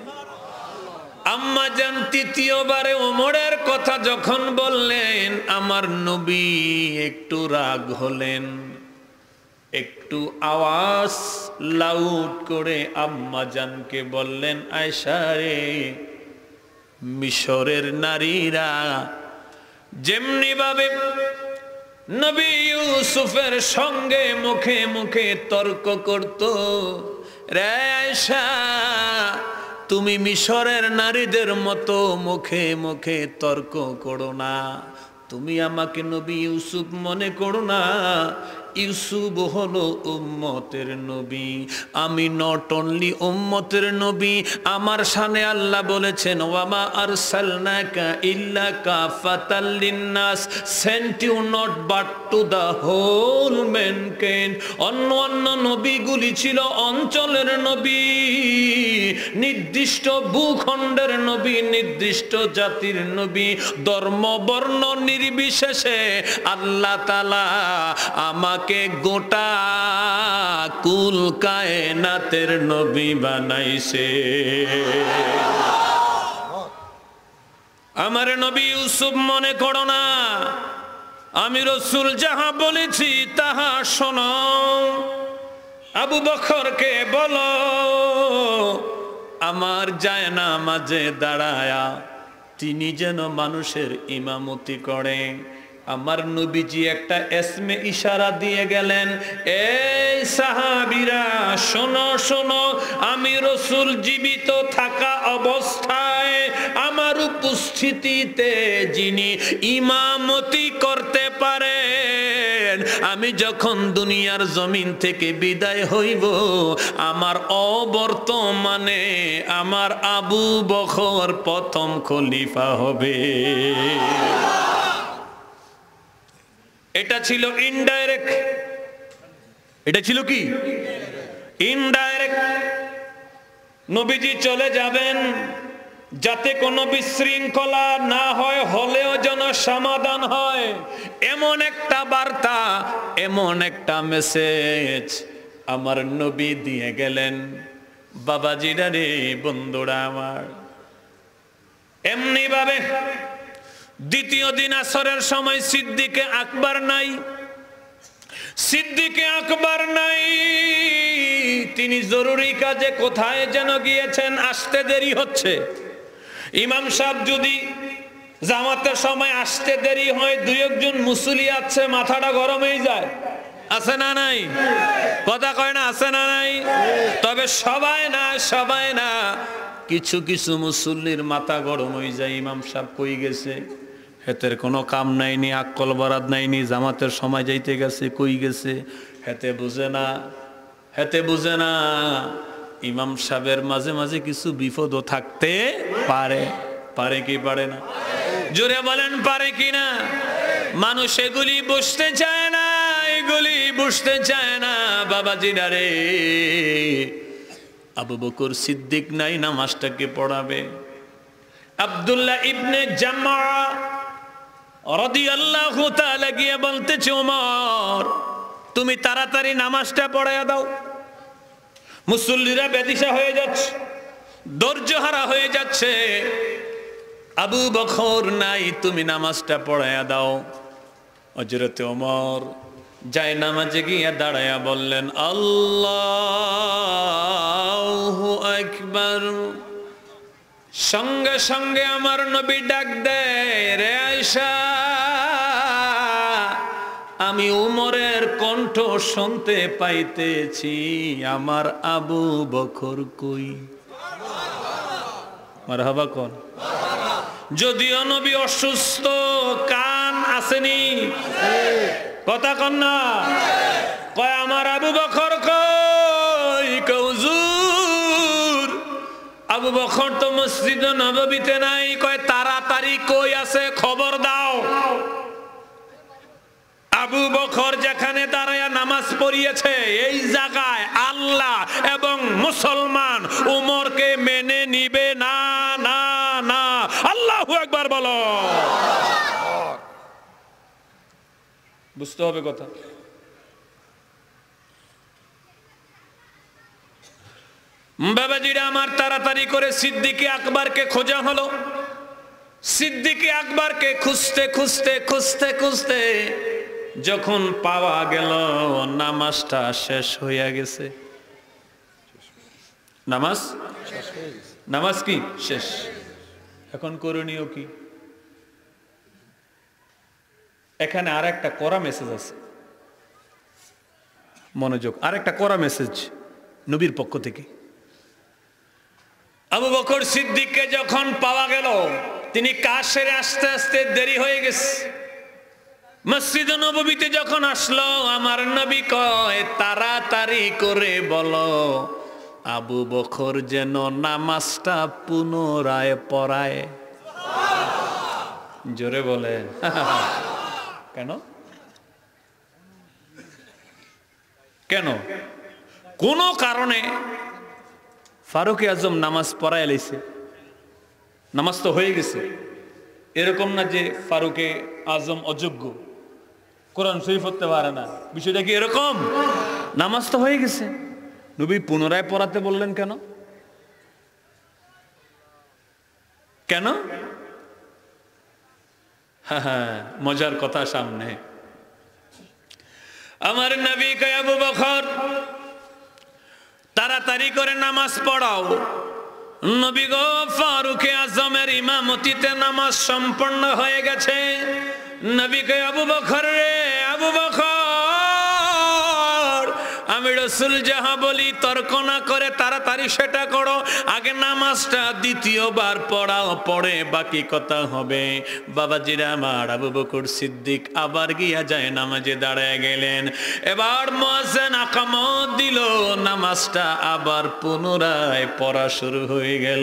আম্মা জান তৃতীয়বারে ওমরের কথা যখন বললেন, আমার নবী একটু রাগ হলেন, একটু আওয়াজ লাউড করে আম্মা জানকে বললেন, আয়েশা রে, মিশরের নারীরা যেমনি ভাবে নবী ইউসুফের সঙ্গে মুখে মুখে তর্ক করত, রে আয়েশা তুমি মিশরের নারীদের মতো মুখে মুখে তর্ক করো না। তুমি আমাকে নবী ইউসুফ মনে করো না। ইউসুফ হলো উম্মতের নবী, আমি নট অনলি উম্মতের নবী। আমার শানে আল্লাহ বলেছেন, ওয়ামা আরসালনাকা ইল্লা কাফাতাল লিন্নাস, sent you not but to the whole mankind. অন্য অন্য নবীগুলি ছিল অঞ্চলের নবী, নির্দিষ্ট ভূখণ্ডের নবী, নির্দিষ্ট জাতির নবী, ধর্ম বর্ণ নির্বিশেষে আল্লাহ তাআলা আমাকে গোটা কুল কায়নাতের নবী বানাইছে। আমার নবী ইউসুফ মনে করো না। আমি রাসূল যাহা বলেছি তাহা শোনো। আবু বকরকে বলো আমার জায়নামাজে দাঁড়ায়া তিনি যেন মানুষের ইমামতি করে। আমার নবীজি একটা এসমে ইশারা দিয়ে গেলেন, এই সাহাবীরা শোনো শোনো, আমি রাসূল জীবিত থাকা অবস্থায় আমার উপস্থিতিতে যিনি ইমামতি করতে পারেন, আমি যখন দুনিয়ার জমিন থেকে বিদায় হইব, আমার অবর্তমানে আমার আবু বকর প্রথম খলিফা হবে। এটা ছিল ইনডাইরেক্ট। এটা ছিল কি? ইনডাইরেক্ট। নবীজি চলে যাবেন যাতে কোনো বিশৃঙ্খলা না হয়, হলেও যেন সমাধান হয়, এমন একটা বার্তা, এমন একটা মেসেজ আমার নবী দিয়ে গেলেন। বাবাজিরা রে, বন্ধুরা আমার, এমনি ভাবে দ্বিতীয় দিন আসরের সময় সিদ্দিকে আকবর নাই, সিদ্দিকে আকবর নাই, তিনি জরুরি কাজে কোথায় যেন গিয়েছেন, আসতে দেরি হচ্ছে। ইমাম সাহেব যদি জামাতের সময় আসতে দেরি হয়, দুই একজন মুসল্লি আছে, মাথাটা গরম হয়ে যায়, আছে না নাই? কথা কয় না, আছে না নাই? তবে সবাই না, সবাই না, কিছু কিছু মুসল্লির মাথা গরম হয়ে যায়, ইমাম সাহেব কই গেছে, হেতের কোনো কাম নাইনি, আক্কল বরাদ নাইনি, জামাতের সময় যাইতে গেছে, কই গেছে, হেতে বুঝে না, হেতে বুঝে না। ইমাম সাহেবের মাঝে মাঝে কিছু বিপদও থাকতে পারে, পারে কি পারে না? জোরে বলেন পারে কি না? মানুষ এগুলি বুঝতে চায় না, এগুলি বুঝতে চায় না। বাবাজিরা রে, আবু বকর সিদ্দিক নাই, নামাজটাকে পড়াবে। আব্দুল্লাহ ইবনে জামা রাদিয়াল্লাহু তাআলা গিয়ে বলতেছে, ওমর তুমি তাড়াতাড়ি নামাজটা পড়ায়া দাও, মুসল্লিরা বেদিশা হয়ে যাচ্ছে, ধৈর্যহারা হয়ে যাচ্ছে, আবু বকর নাই, তুমি নামাজটা পড়ায়া দাও। হযরতে ওমর যায় নামাজে গিয়ে দাঁড়ায়া বললেন, আল্লাহু আকবার। সঙ্গে সঙ্গে আমার নবী ডাক দেয়, রে আয়েশা, আমি উমরের কণ্ঠ শুনতে পাইতেছি, আমার আবু বকর কই? মারহাবা কোন? যদিও নবী অসুস্থ, কান আসেনি, কথা কন না, কয় আমার আবু বকর কই? হুজুর আবু বকর তো মসজিদ নববীতে নাই। কয় তাড়াতাড়ি কই আছে খবর দাও। আবু বকর যেখানে দাঁড়ায়া নামাজ পড়িয়েছে, এই জায়গায় আল্লাহ এবং মুসলমান উমরকে মেনে নিবে না, না, না। আল্লাহু আকবার বলো। বুঝতে হবে কথা। বাবাজিরা আমার, তাড়াতাড়ি করে সিদ্দিকে আকবরকে খোঁজা হলো। সিদ্দিকে আকবরকে খুঁজতে খুঁজতে খুঁজতে খুঁজতে যখন পাওয়া গেল, নামাজটা শেষ হইয়া গেছে। নামাজ নামাজ কি শেষ? এখন করণীয় কি? এখানে আর একটা কড়া মেসেজ আছে, মনোযোগ, আর একটা কড়া মেসেজ নবীর পক্ষ থেকে। আবু বকর সিদ্দিককে যখন পাওয়া গেল, তিনি কাজ সেরে আস্তে আস্তে দেরি হয়ে গেছে। মসজিদ নববীতে যখন আসলো, আমার নবী কয়, তাড়াতাড়ি করে বলো আবু বকর যেন নামাজটা পুনরায় পড়ায়। জোরে বলে। কেন? কেন? কোন কারণে ফারুক আজম নামাজ পড়ায় লাইছে, নামাজ তো হয়ে গেছে। এরকম না যে ফারুকে আজম অযোগ্য, কোরআন শরীফ পড়তে পারে না, বিষয়টা কি এরকম? নামাজ তো হয়ে গেছে, নবী পুনরায় পড়াতে বললেন কেন? কেন? হ্যাঁ, মজার কথা সামনে। আমার নবী কয়, আবু বকর তাড়াতাড়ি করে নামাজ পড়াও। নবী গো, ফারুকে আজমের ইমামতিতে নামাজ সম্পন্ন হয়ে গেছে। নবী কয়, আবু বকর রে, আবু বকর, আমি রাসূল যাহা বলি তর্ক না করে তাড়াতাড়ি সেটা করো। আগে নামাজটা দ্বিতীয়বার পড়াও, পড়ে বাকি কথা হবে। বাবাজিরা আমার, আবু বকর সিদ্দিক আবার গিয়া যায় নামাজে দাঁড়ায় গেলেন। এবার মুয়াজ্জিন আকামত দিল, নামাজটা আবার পুনরায় পড়া শুরু হয়ে গেল।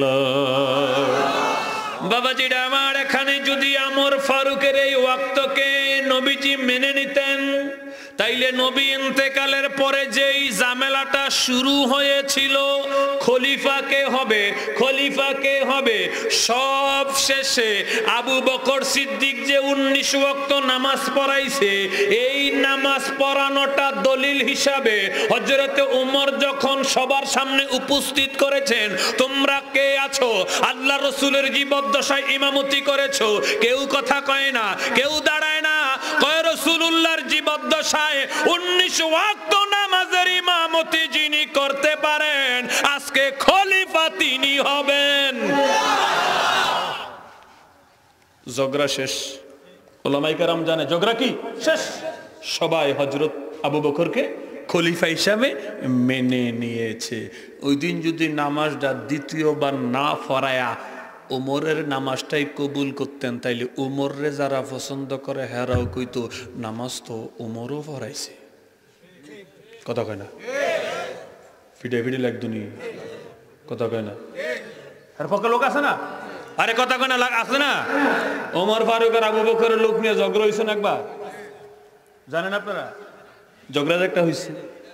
বাবাজিরা আমার, এখানে যদি আমর ফারুকের এই ওয়াক্তকে নবীজি মেনে নিতেন, তাইলে নবী ইন্তেকালের পরে যেই ঝামেলাটা শুরু হয়েছিল, খলিফাকে হবে, খলিফাকে হবে, সব শেষে আবু বকর সিদ্দিক যে 19 ওয়াক্ত নামাজ পড়াইছে, এই নামাজ পড়ানোটা দলিল হিসাবে হযরতে ওমর যখন সবার সামনে উপস্থিত করেছেন, তোমরা কে আছো আল্লাহ রাসূলের জীবদ্দশায় ইমামতি করেছো, কেউ কথা কয় না, কেউ দাঁড়ায় না, কয় রাসূলুল্লাহর জীবদ্দশায় 19 ওয়াক্ত নামাজের ইমামতি যিনি করতে পারেন, আজকে খলিফা তিনি হবেন। ঝগড়া শেষ। ওলামায়ে কেরাম জানে ঝগড়া কি শেষ। সবাই হযরত আবু বকরকে খলিফা হিসাবে মেনে নিয়েছে। ওই দিন যদি নামাজটা দ্বিতীয়বার না পড়ায়া ওমরের নামাজটাই কবুল করতেন, তাইলে ওমররে যারা পছন্দ করে হেরাও কইতো নামাজ তো ওমরও পড়াইছে। কথা কয় না? ফিডে ফিডে লাগদুনি কথা কয় না? আর পক্ষে লোক আছে না? আরে কথা কয় না আছে না? ওমর ফারুক আর আবু বকরের লোক নিয়ে ঝগড়া হয়েছে না একবার, জানেন আপনারা? ঝগড়া একটা হয়েছে।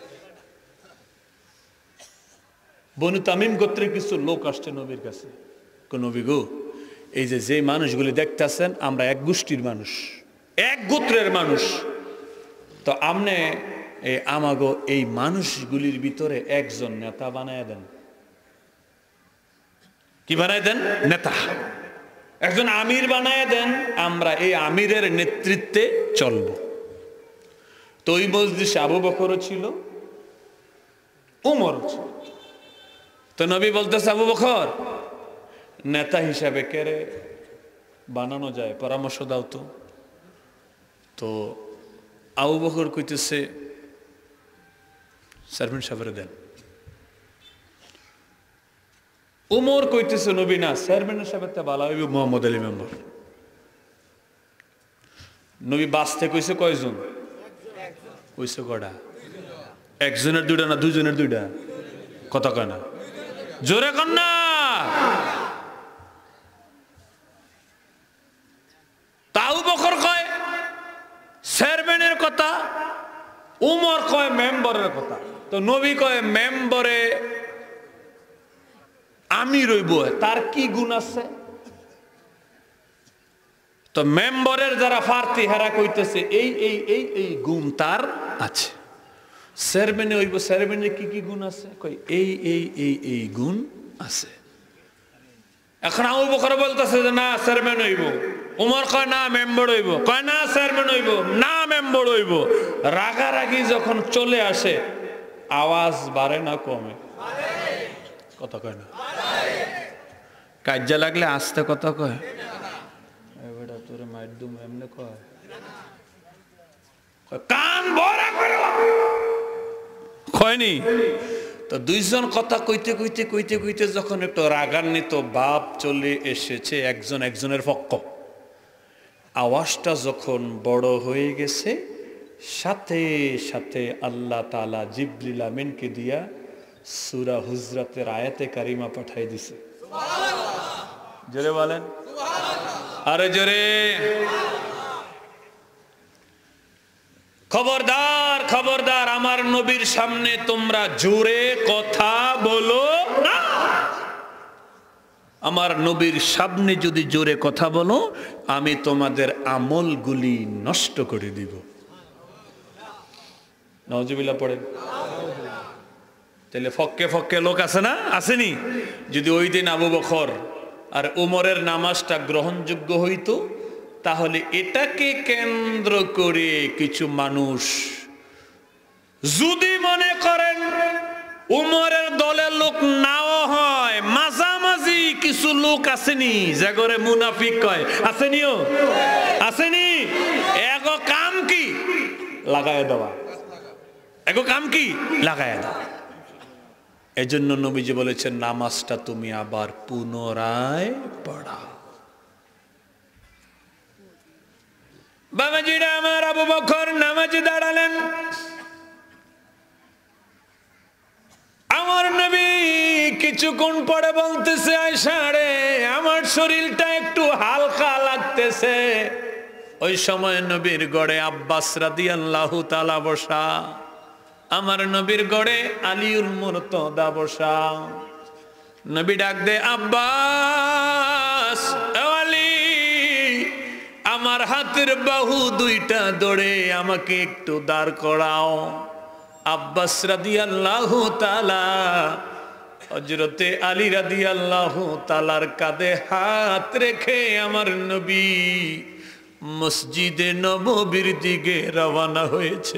বনু তামিম গোত্রের কিছু লোক আসছে নবীর কাছে, নবী গো, এই যে মানুষগুলি দেখতেছেন আমরা এক গোষ্ঠীর মানুষ, এক গোত্রের মানুষ, তো আমনে আমাগো এই মানুষগুলির ভিতরে একজন নেতা বানায় দেন। কি বানায় দেন? নেতা, একজন আমির বানায় দেন, আমরা এই আমিরের নেতৃত্বে চলব। তো ওই মজলিসে আবু বকরও ছিল, উমরও ছিল। তো নবী বলতেছে আবু বকর, নেতা হিসাবে কেরে বানানো যায়, পরামর্শ দাও তো। তো আবু বকর কইতেছে সার্ভেন্ট সাহেবের দেন। উমর কইতেছে নবী না, সার্ভেন্ট সাহেবের তে ভালো হইবে মোহাম্মদ আলী মেম্বার। নবী বাঁচতে কইছে কয়জন? কইছে কটা? একজনের দুইটা না দুজনের দুইটা? কথা কয় না, জোরে কন না। আবু বকর কয় চেয়ারম্যানের কথা, উমর কয় মেম্বারের কথা। তো নবী কয় মেম্বারে আমি রইব, তার কি গুণ আছে? তো মেম্বারের যারা প্রার্থী হেরা কইতেছে এই এই এই এই গুণ তার আছে। চেয়ারম্যানে হইব, চেয়ারম্যানের কি কি গুণ আছে? কয় এই এই এই এই গুণ আছে। এখন আবু বকর বলতেছে যে না চেয়ারম্যান হইব, উমর কয় না মেম্বার হইব, কয় না চেয়ারম্যান হইব, না মেম্বার হইব। রাগারাগি যখন চলে আসে, আওয়াজ বাড়ে না কমে? কথা কয় না? কাজ্জা লাগলে আস্তে কথা কয়, এবারে তোরে মাইদুম এমনে কয়, কান বড় করে কয়নি। তো দুইজন কথা কইতে কইতে কইতে কইতে যখন একটু রাগান্বিত ভাব চলে এসেছে একজন একজনের পক্ষ, আওয়াজটা যখন বড় হয়ে গেছে, সাথে সাথে আল্লাহ তাআলা জিবরিল আমিনকে দিয়া সূরা হুজরাতের আয়াতে কারিমা পাঠাই দিছে। জোরে বলেন, আরে জোরে। খবরদার খবরদার, আমার নবীর সামনে তোমরা জোরে কথা বলো না। আমার নবীর সামনে যদি জোরে কথা বলো, আমি তোমাদের আমলগুলি নষ্ট করে দিব। নাউজুবিল্লাহ পড়েন। তাহলে ফক্কে ফক্কে লোক আছে না, আসেনি? যদি ওই দিন আবু বকর আর উমরের নামাজটা গ্রহণযোগ্য হইতো, তাহলে এটাকে কেন্দ্র করে কিছু মানুষ যদি মনে করেন উমরের দলের লোক নাও হয়, মাঝামাঝি কিছু লোক আসেনি জাগরে মুনাফিক কয়, আসেনিও আসেনি। এগো কাম কি লাগায় দেওয়া, এগো কাম কি লাগায় দেওয়া। এজন্য নবীজি বলেছেন নামাজটা তুমি আবার পুনরায় পড়াও। বাবাজিরা আমার, আবু বকর নামাজে দাঁড়ালেন। আমার নবী কিছুক্ষণ পরে বলতেছে, আয়েশা রে আমার শরীরটা একটু হালকা লাগতেছে। ওই সময় নবীর গড়ে আব্বাস রাদিয়াল্লাহু তাআলা বসা, আমার নবীর গড়ে আলীউল মুরতদা বসা। নবী ডাক দে, আব্বাস, ও আলী, আমার হাতের বাহু দুইটা ধরে আমাকে একটু দাঁড় করাও। আব্বাস রাদিয়াল্লাহু তাআলা হযরতে আলী রাদিয়াল্লাহু তাআলার কাঁধে হাত রেখে আমার নবী মসজিদে নববীর দিকে রওনা হয়েছে।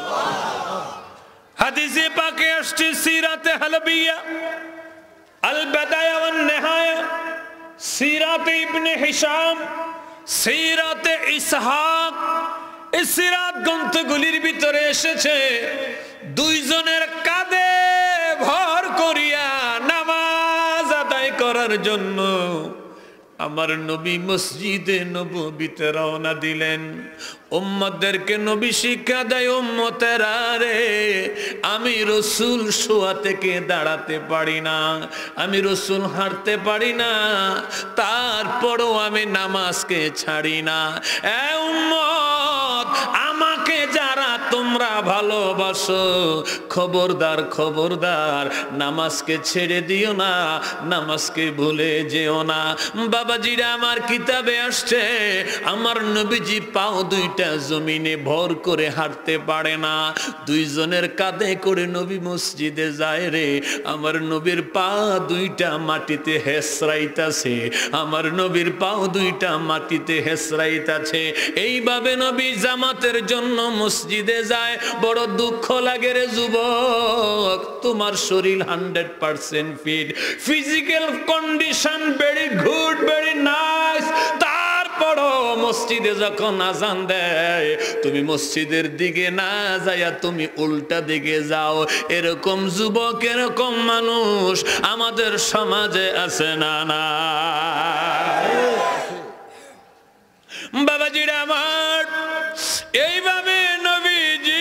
হাদিসে পাকে আসছে সিরাতে হালবিয়া, আল বাদায়া ওয়ান নিহায়া, সিরাতে ইবনে হিশাম, সিরাতে ইসহাক, এই সিরাত গ্রন্থগুলির ভিতরে এসেছে দুইজনের কাঁধে ভর করিয়া নামাজ আদায় করার জন্য আমার নবী মসজিদে নববীতে রওনা দিলেন। উম্মতদেরকে নবী শিক্ষা দেয়, উম্মতেরা রে, আমি রসুল শোয়া থেকে দাঁড়াতে পারি না, আমি রসুল হাঁটতে পারি না, তারপরও আমি নামাজকে ছাড়ি না। এ উম্মত, আমাকে যারা তোমরা ভালোবাসো, খবরদার খবরদার, নামাজকে ছেড়ে দিও না, নামাজকে ভুলে যেও না। বাবাজিরা, আমার কিতাবে আসছে আমার নবীজি পাও দুইটা জমিনে ভর করে হাঁটতে পারে না, দুইজনের কাঁধে করে নবী মসজিদে যায় রে। আমার নবীর পা দুইটা মাটিতে হেসরাইতাছে, আমার নবীর পাও দুইটা মাটিতে হেসরাইতাছে। এইভাবে নবী জামাতের জন্য মসজিদে যায়। বড় দুঃখ লাগে রে যুবক, তোমার শরীর 100% fit, physical condition very good, very nice, তারপরও মসজিদে যখন আজান দেয় তুমি মসজিদের দিকে না যাইয়া তুমি উল্টা দিকে যাও। এরকম যুবক, এরকম মানুষ আমাদের সমাজে আছে না? না বাবাজিরা আমার, এইভাবে নবীজি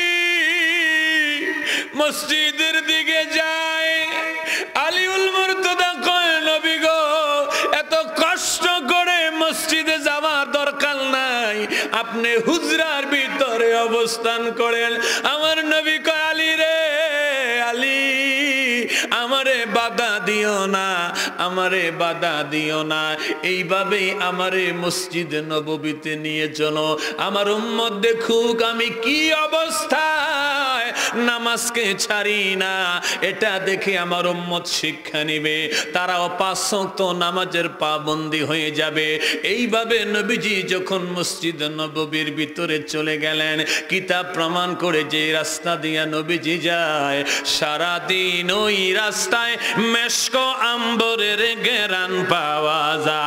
মসজিদের দিকে যায়। আলীউল মুরতদা কয়, নবী গো, এত কষ্ট করে মসজিদে যাওয়ার দরকার নাই, আপনি হুজরার ভিতরে অবস্থান করেন। আমার নবী কয়, আলী রে, আলী, আমারে বাধা দিও না, আমারে বাধা দিও না, এইভাবেই আমারে মসজিদ নববীতে নিয়ে চলো। আমার উম্মত দেখুক আমি কি অবস্থায় নামাজকে ছাড়ি না, এটা দেখে আমার উম্মত শিক্ষা নিবে, তারাও 5 ওয়াক্ত নামাজের পাবন্দী হয়ে যাবে। এইভাবে নবীজি যখন মসজিদ নববীর ভিতরে চলে গেলেন, কিতাব প্রমাণ করে যে রাস্তা দিয়া নবীজি যায়, সারাদিন ওই রাস্তায় মেশক আম্বরের ঘেরান পাওয়া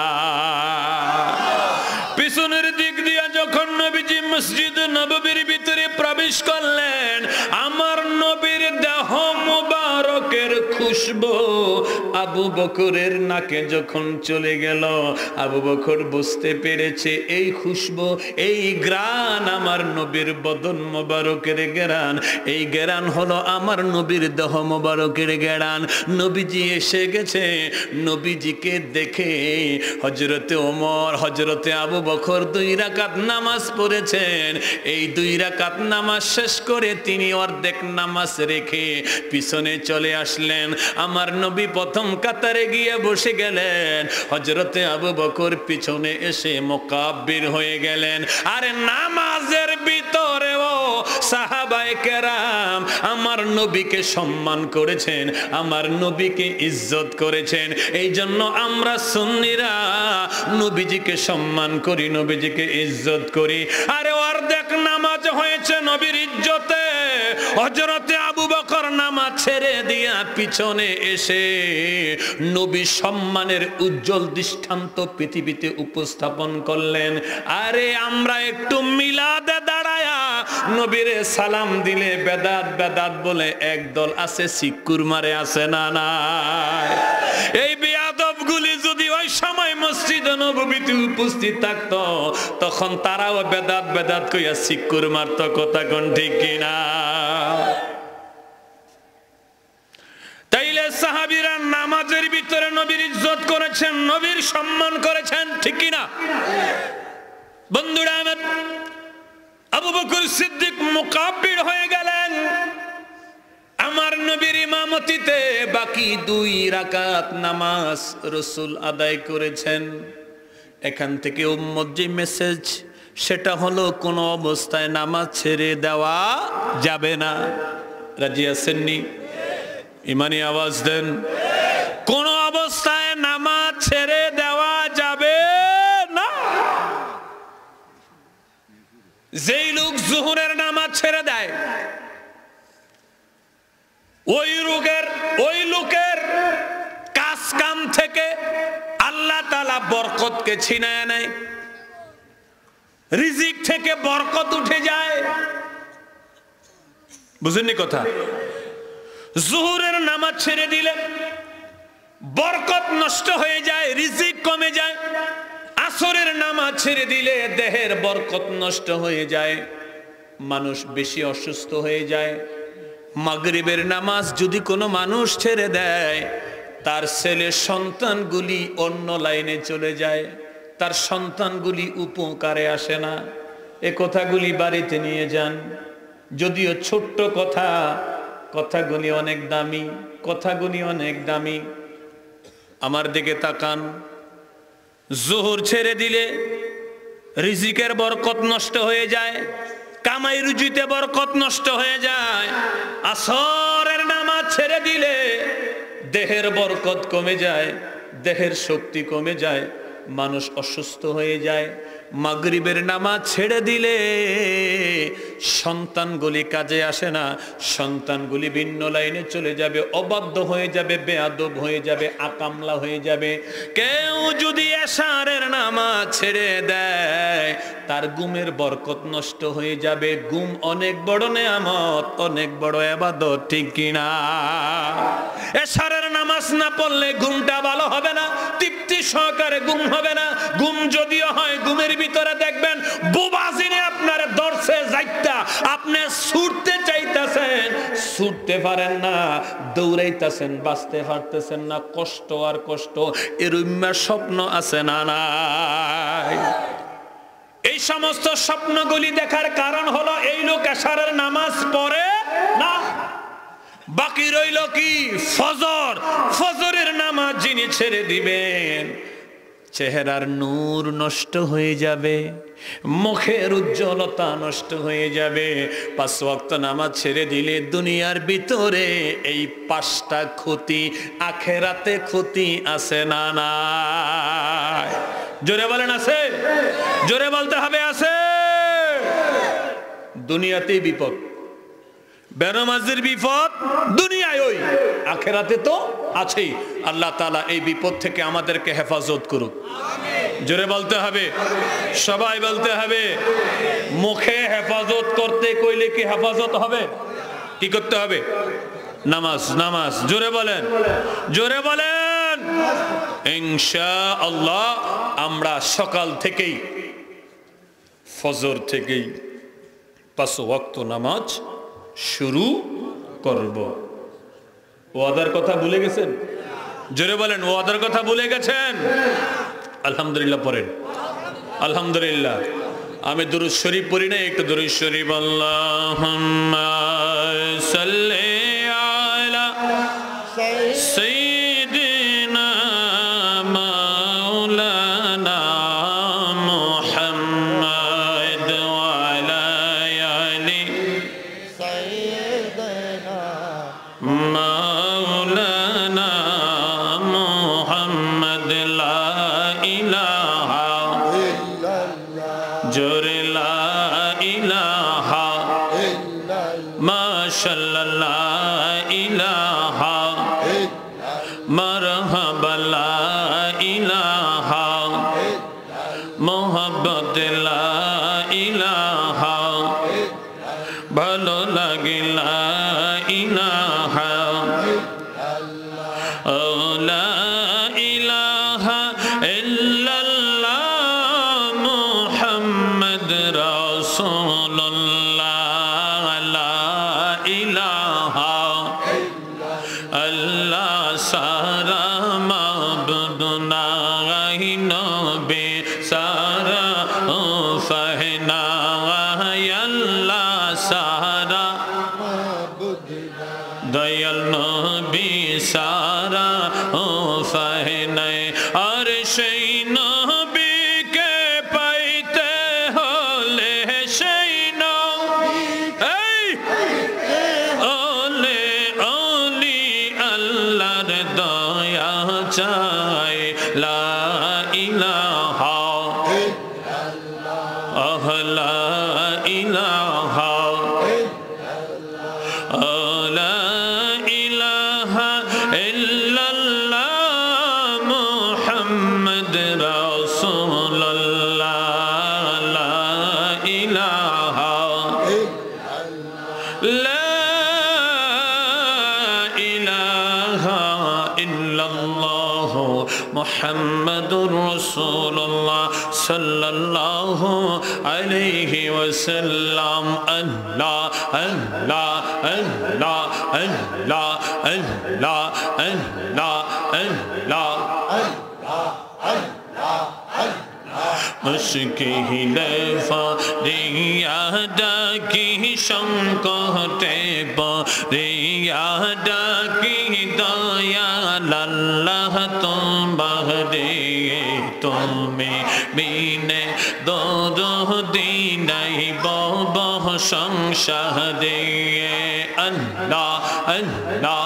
যায়। পিছনের দিক দিয়া যখন নবীজি মসজিদ নববীর ভিতরে প্রবেশ করলেন, আমার নবীর দেহ মুবারকের খুশবু আবু বকরের নাকে যখন চলে গেল, আবু বকর বুঝতে পেরেছে এই খুশবু, এই ঘ্রাণ আমার নবীর বদন মুবারকের ঘ্রাণ, এই ঘ্রাণ হলো আমার নবীর দেহ মুবারকের ঘ্রাণ। নবীজি এসে গেছে। নবীজিকে দেখে হযরতে ওমর, হযরতে আবু বকর 2 রাকাত নামাজ পড়েছেন। এই 2 রাকাত নামাজ শেষ করে তিনি অর্ধেক নামাজ রেখে পিছনে চলে আসলেন। আমার নবী প্রথম কাতারে গিয়ে বসে গেলেন, হযরতে আবু বকর পিছনে এসে মুকাব্বির হয়ে গেলেন। আরে নামাজের ভিতরেও সাহাবায়ে কেরাম আমার নবীকে সম্মান করেছেন, আমার নবীকে ইজ্জত করেছেন। এই জন্য আমরা সুন্নিরা নবীজিকে সম্মান করি, নবীজিকে ইজ্জত করি। আরে অর্ধেক নামাজ হয়েছে নবীর ইজ্জতে, হযরতে আবু বকর নামাজ ছেড়ে দিয়া পিছনে এসে নবী সম্মানের উজ্জ্বল দৃষ্টান্ত পৃথিবীতে উপস্থাপন করলেন। আরে আমরা একটু মিলাদে দাঁড়ায়া নবীরে সালাম দিলে বেদাত বেদাত বলে একদল আছে, সিক্কুর মারে আছে না নাই? এই বেয়াদবগুলি যদি ওই সময় মসজিদ নববীতে উপস্থিত থাকতো, তখন তারাও বেদাত বেদাত কইয়া সিক্কুর মারতো। কথা কোন ঠিক কিনা? তাইলে সাহাবীরা নামাজের ভিতরে নবীর ইজ্জত করেছেন, নবীর সম্মান করেছেন, ঠিক কিনা? বন্ধুরা আমার, আবু বকর সিদ্দিক মুকাব্বির হয়ে গেলেন আমার নবীর ইমামতিতে। বাকি 2 রাকাত নামাজ রাসূল আদায় করেছেন। এখান থেকে উম্মত যে মেসেজ, সেটা হলো কোন অবস্থায় নামাজ ছেড়ে দেওয়া যাবে না। রাজি আছেননি? ইমানি আওয়াজ দেন। কোন অবস্থায় নামাজ ছেড়ে দেওয়া যাবে না। যেই লোক জোহরের নামাজ ছেড়ে দেয়, ওই লোকের কাজ কাম থেকে আল্লাহ তাআলা বরকতকে ছিনায় নেয়, রিজিক থেকে বরকত উঠে যায়। বুঝেননি কথা? জোহরের নামাজ ছেড়ে দিলে বরকত নষ্ট হয়ে যায়, রিজিক কমে যায়। আসরের নামাজ ছেড়ে দিলে দেহের বরকত নষ্ট হয়ে যায়, মানুষ বেশি অসুস্থ হয়ে যায়। মাগরিবের নামাজ যদি কোনো মানুষ ছেড়ে দেয়, তার ছেলে সন্তানগুলি অন্য লাইনে চলে যায়, তার সন্তানগুলি উপকারে আসে না। এ কথাগুলি বাড়িতে নিয়ে যান। যদিও ছোট্ট কথা, কথাগুলি অনেক দামি, কথাগুলি অনেক দামি। আমার দিকে তাকান। জোহর ছেড়ে দিলে রিজিকের বরকত নষ্ট হয়ে যায়, কামাই রুজিতে বরকত নষ্ট হয়ে যায়। আসরের নামাজ ছেড়ে দিলে দেহের বরকত কমে যায়, দেহের শক্তি কমে যায়, মানুষ অসুস্থ হয়ে যায়। মাগরিবের নামাজ ছেড়ে দিলে সন্তানগুলি কাজে আসে না, সন্তানগুলি ভিন্ন লাইনে চলে যাবে, অবাধ্য হয়ে যাবে, বেয়াদব হয়ে যাবে, আকামলা হয়ে যাবে। কেউ যদি এশারের নামাজ ছেড়ে দেয়, তার ঘুমের বরকত নষ্ট হয়ে যাবে। ঘুম অনেক বড় নেয়ামত, অনেক বড় ইবাদত, ঠিক কিনা? এশারের নামাজ না পড়লে ঘুমটা ভালো হবে না, তৃপ্তি সহকারে ঘুম হবে না। ঘুম যদিও হয়, ঘুমের ভিতরে দেখবেন বুবাজিনে আপনার দর্শে যাইতা, আপনি ছুটতে চাইতেছেন, ছুটতে পারেন না, দৌড়াইতেছেন, বাঁচতে পারতেছেন না, কষ্ট আর কষ্ট। এরকম স্বপ্ন আছে না নাই? এই সমস্ত স্বপ্নগুলি দেখার কারণ হলো এই লোক এশারের নামাজ পড়ে না। বাকি রইল কি? ফজর। ফজরের নামাজ যিনি ছেড়ে দিবেন, চেহারার নূর নষ্ট হয়ে যাবে, মুখের উজ্জ্বলতা নষ্ট হয়ে যাবে। 5 ওয়াক্ত নামাজ ছেড়ে দিলে দুনিয়ার ভিতরে এই 5টা ক্ষতি, আখেরাতে ক্ষতি আছে না নাই? জোরে বলেন আছে? জোরে বলতে হবে আছে। দুনিয়াতেই বিপদ, বেনামাজের বিপদ দুনিয়ায়, ওই আখেরাতে তো আছেই। আল্লাহ তাআলা এই বিপদ থেকে আমাদেরকে হেফাজত করুক। জোরে বলতে হবে, সবাই বলতে হবে। মুখে হেফাজত করতে কইলে কি হেফাজত হবে? কি করতে হবে? নামাজ। নামাজ। জোরে বলেন, জোরে বলেন। ইনশাআল্লাহ আমরা সকাল থেকেই, ফজর থেকেই 5 ওয়াক্ত নামাজ শুরু করব। ওয়াদার কথা ভুলে গেছেন? জোরে বলেন, ওয়াদার কথা ভুলে গেছেন? আলহামদুলিল্লাহ পড়েন। আলহামদুলিল্লাহ। আমি দুরূদ শরীফ পড়ি না, একটু দুরূদ শরীফ। আল্লাহুম্মা সাল্লি আলা সাইয়্যিদিনা মাওলানা মুহাম্মদ ওয়া আলা আলি সাইয়্যিদিনা মাওলানা মুহাম্মদ। লা ইলাহা ইল্লাল্লাহ জোরে লা ইলাহা ইল্লাল্লাহ মাশাআল্লাহ লা ইলাহা মারহাবা লা ইলাহা মোহাব্বত লা ইলাহা ভালো লাগে লা ইলাহা ও লা ইলাহা ইল্লাল্লাহ মুহাম্মদ রাসূলুল্লাহ। লা ইলাহা আল্লাহ সারা মাবুদ নাই, নবী সারা ওলে ওলি আল্লাহর দয়া চাই লা ইলাহা ইল্লাল্লাহ লা ইলাহা মুহাম্মাদুর রাসূলুল্লাহ সাল্লাল্লাহু আলাইহি ওয়াসাল্লাম আল্লাহ আল্লাহ আল্লাহ আল্লাহ আল্লাহ আল্লাহ আল্লাহ মুশকিলে ফারিয়াদা কি সংকটে পরিয়াদা কি দয়াল আল্লাহ তোমারে তুমি বিনে দরদি নাই বহ সংসারে আল্লাহ আল্লাহ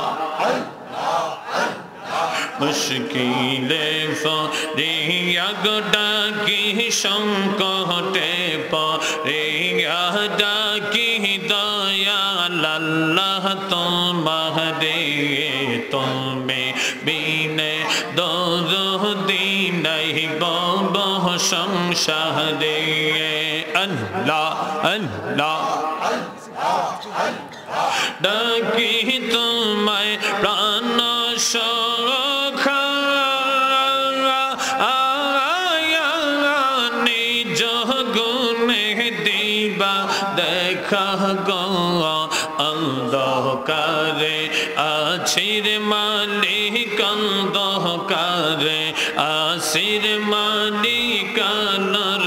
মুশকিলে ফরিয়াদা কি সংকটে পরিয়াদা কি দয়াল আল্লাহ তোমারে তুমি বিনে দরদি নাই বহ সংসারে আল্লাহ আল্লাহ ডাকি তোমায় প্রাণ সখা নিজ গুণে দিবা দেখা গো অন্ধকারে আছির মালিক অন্ধকারে আসির মালিকানার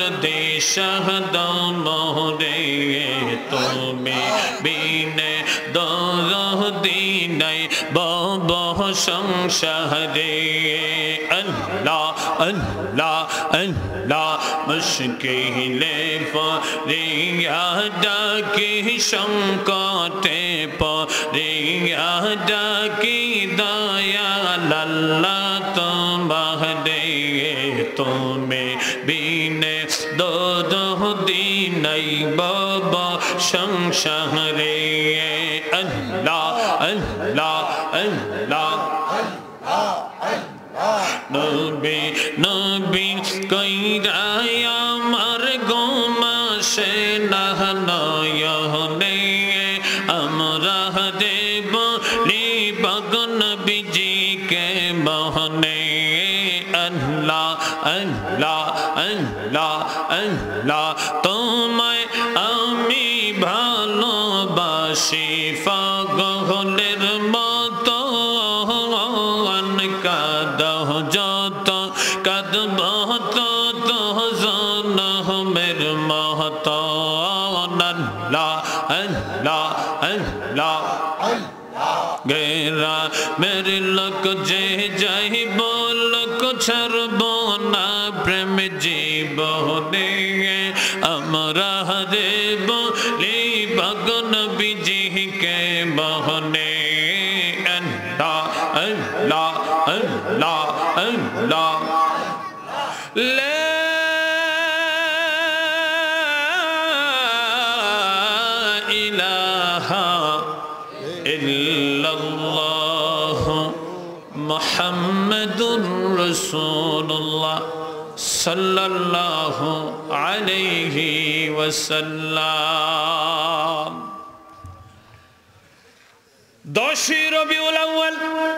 দেশাহদমরে তুমি বিনে দরদি নাই বহ সংসারে আল্লাহ আল্লাহ আল্লাহ মুশকিলে ফরিয়াদা কি সংকটে পরিয়াদা কি দয়াল আল্লাহ তোমারে তুমি বিনে দরদি নাই বহ সংসারে আল্লাহ আল্লাহ আল্লাহ নবী নবী কইরা আমার গোমাসে নয়নে আমরা দেব লিবাগ নবীজিকে মোহনে আল্লাহ আল্লাহ আল্লাহ আল্লাহ তোমায় আমি ভালোবাসি পাগলের মতো কাঁদহ যত কাঁদব তত জনমের মহত আল্লাহ আল্লাহ আল্লাহ গেরা মেরে লোক যে যাইব লোক ছাড়ব না প্রেম জীবনে আমরা দেব লিবাগ নবীজিকে মোহনে আল্লাহ আল্লাহ আল্লাহ আল্লাহ লা ইলাহা ইল্লাল্লাহ মুহাম্মাদুর রাসূলুল্লাহ সাল্লাল্লাহু আলাইহি ওয়াসাল্লাম 10 রবিউল আউয়াল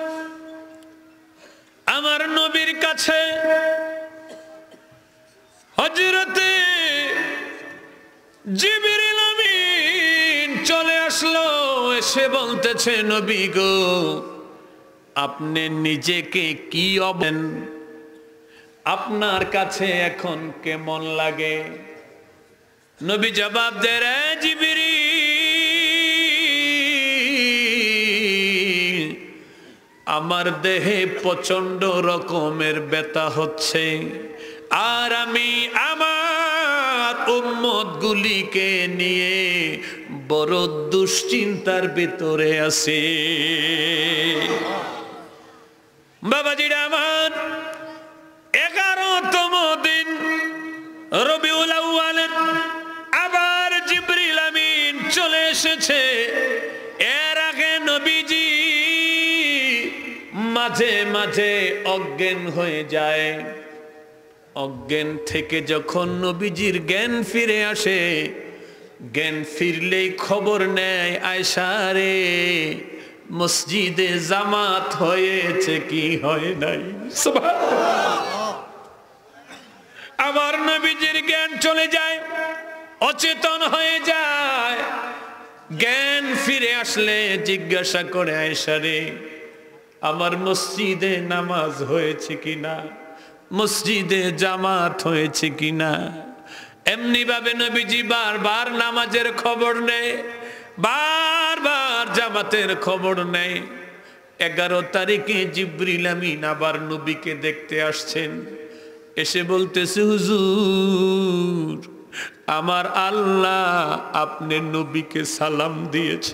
আমার নবীর কাছে হযরতে জিবরিল আমিন চলে আসলো এসে বলতেছে নবী গো আপনি নিজেকে কি অবন আপনার কাছে এখন কেমন লাগে নবী জবাব দেয় রে জিবরিল আমার দেহে প্রচন্ড রকমের ব্যথা হচ্ছে আর আমি আমার উম্মত গুলিকে নিয়ে বড় দুশ্চিন্তার ভিতরে আছে। বাবাজিরা আমার, 11তম দিন রবিউল আউয়ালের আবার জিবরিল আমিন চলে এসেছে। এর আগে নবীজি মাঝে মাঝে অজ্ঞান হয়ে যায়। অজ্ঞান থেকে যখন নবীজির জ্ঞান ফিরে আসে, জ্ঞান ফিরলেই খবর নেয়, আয়েশা রে মসজিদে জামাত হয়েছে কি হয় নাই। সুবহানাল্লাহ। আবার নবীজির জ্ঞান চলে যায়, অচেতন হয়ে যায়। জ্ঞান ফিরে আসলে জিজ্ঞাসা করে, আয়েশা রে আমার মসজিদে নামাজ হয়েছে কিনা, মসজিদে জামাত হয়েছে কিনা। এমনি ভাবে নবীজি বারবার নামাজের খবর নেয়, বারবার জামাতের খবর নেয়। 11 তারিখে জিবরিল আমিন আবার নবীকে দেখতে আসছেন। এসে বলতেছে, হুজুর আমার আল্লাহ আপনি নবীকে সালাম দিয়েছে।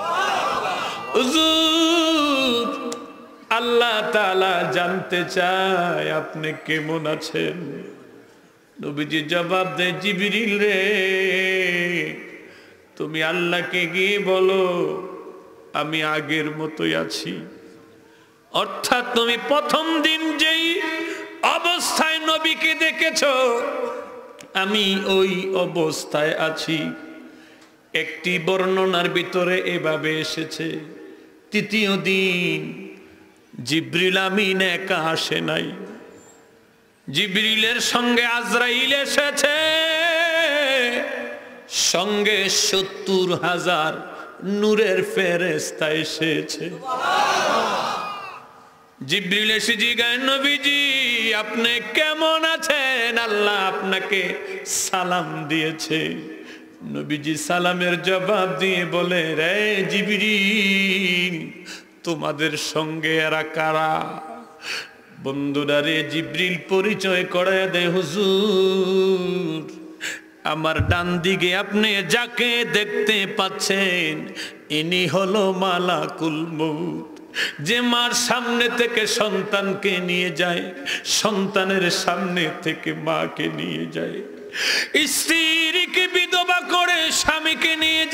হুজুর আল্লাহ তাআলা জানতে চায় আপনি কেমন আছেন। নবীজি জবাব দেয়, জিবরিল রে তুমি আল্লাহকে গিয়ে বলো আমি আগের মতোই আছি। অর্থাৎ তুমি প্রথম দিন যেই অবস্থায় নবীকে দেখেছো আমি ওই অবস্থায় আছি। একটি বর্ণনার ভিতরে এভাবে এসেছে, তৃতীয় দিন জিবরিল আমিন একা আসে নাই, জিবরিলের সঙ্গে আজরাইল এসেছে, সঙ্গে 70,000 নূরের ফেরেশতা এসেছে। জিবরিল এসে জিজ্ঞাসা, নবীজি আপনি কেমন আছেন, আল্লাহ আপনাকে সালাম দিয়েছে। নবীজি সালামের জবাব দিয়ে বলে, রে জিবরিল তোমাদের সঙ্গে এরা কারা? বন্ধুরা রে, জিবরিল পরিচয় করায় দেয়, হুজুর আমার ডান দিকে আপনি যাকে দেখতে পাচ্ছেন ইনি হলো মালাকুল মউত, যে মার সামনে থেকে সন্তানকে নিয়ে যায়, সন্তানের সামনে থেকে মাকে নিয়ে যায়, স্ত্রীকে বিধবা করে স্বামীকে নিয়ে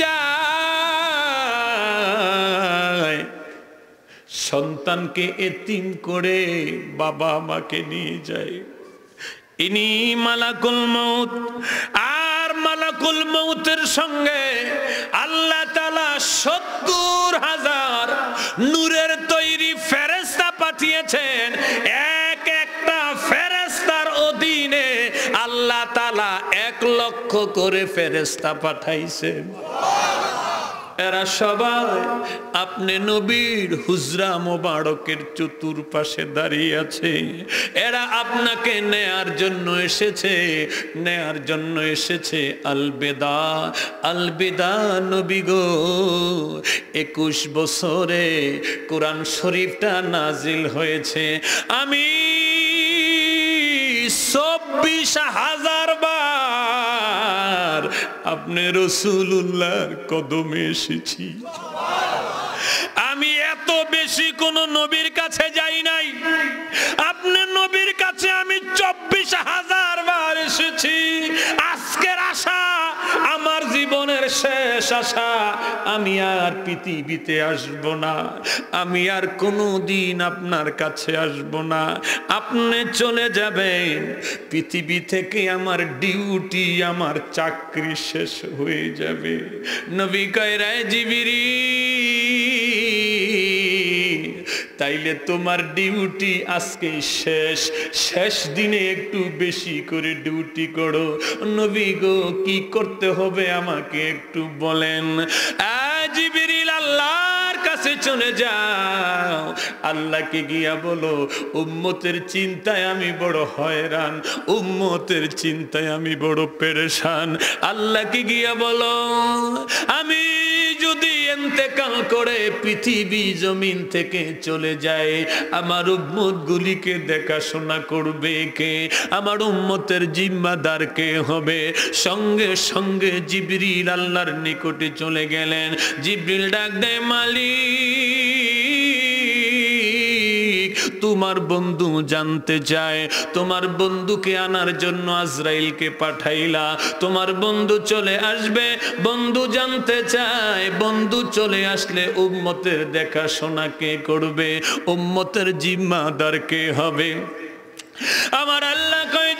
যায়, সন্তানকে এতিম করে বাবা মাকে নিয়ে যায়। ইনি মালাকুল মউত। আর মালাকুল মউতের সঙ্গে আল্লাহ তাআলা 70,000 নূরের তৈরি ফেরেশতা পাঠিয়েছেন। এক একটা ফেরেশতার অধীনে আল্লাহ তাআলা 1 লক্ষ করে ফেরেশতা পাঠাইছেন। এরা সবাই আপনি নবীর হুজরা মোবারকের চতুর্পাশে দাঁড়িয়ে আছে। এরা আপনাকে নেয়ার জন্য এসেছে, নেয়ার জন্য এসেছে। আলবিদা আলবিদা নবী গো, 21 বছরে কোরআন শরীফটা নাজিল হয়েছে। আমি 24,000 বার আপনি রাসূলুল্লাহর কদমে এসেছি। আমি এত বেশি কোন নবীর কাছে যাই নাই, আপনার নবীর কাছে আমি 24,000 বার এসেছি। আজকের আশা আমার জীবনের শেষ আশা। আমি আর পৃথিবীতে আসব না, আমি আর কোনোদিন আপনার কাছে আসব না। আপনি চলে যাবেন, পৃথিবী থেকে আমার ডিউটি, আমার চাকরি শেষ হয়ে যাবে। নবী কয়, রে জিবরিল তাইলে তোমার ডিউটি আজকে শেষ, শেষ দিনে একটু বেশি করে ডিউটি করো। নবী গো কি করতে হবে আমাকে একটু বলেন। জিবরিল আল্লাহর কাছে চলে যাও, আল্লাহকে গিয়া বলো উম্মতের চিন্তায় আমি বড় হয়রান, উম্মতের চিন্তায় আমি বড় পেরেশান। আল্লাহকে গিয়া বলো আমি যদি ইন্তেকাল করে পৃথিবী জমিন থেকে চলে যায়, আমার উম্মত গুলিকে দেখাশোনা করবে কে? আমার উম্মতের জিম্মাদার কে হবে? সঙ্গে সঙ্গে জিবরিল আল্লাহর নিকটে চলে গেলেন। জিবরিল ডাক দেয়, মালিক, তোমার বন্ধু জানতে চায়, তোমার বন্ধুকে আনার জন্য আজরাইলকে পাঠাইলা, তোমার বন্ধু চলে আসবে, বন্ধু জানতে চায়, বন্ধু চলে আসলে উম্মতের দেখাশোনা কে করবে? উম্মতের জিম্মাদার কে হবে? আমার আল্লাহ কয়,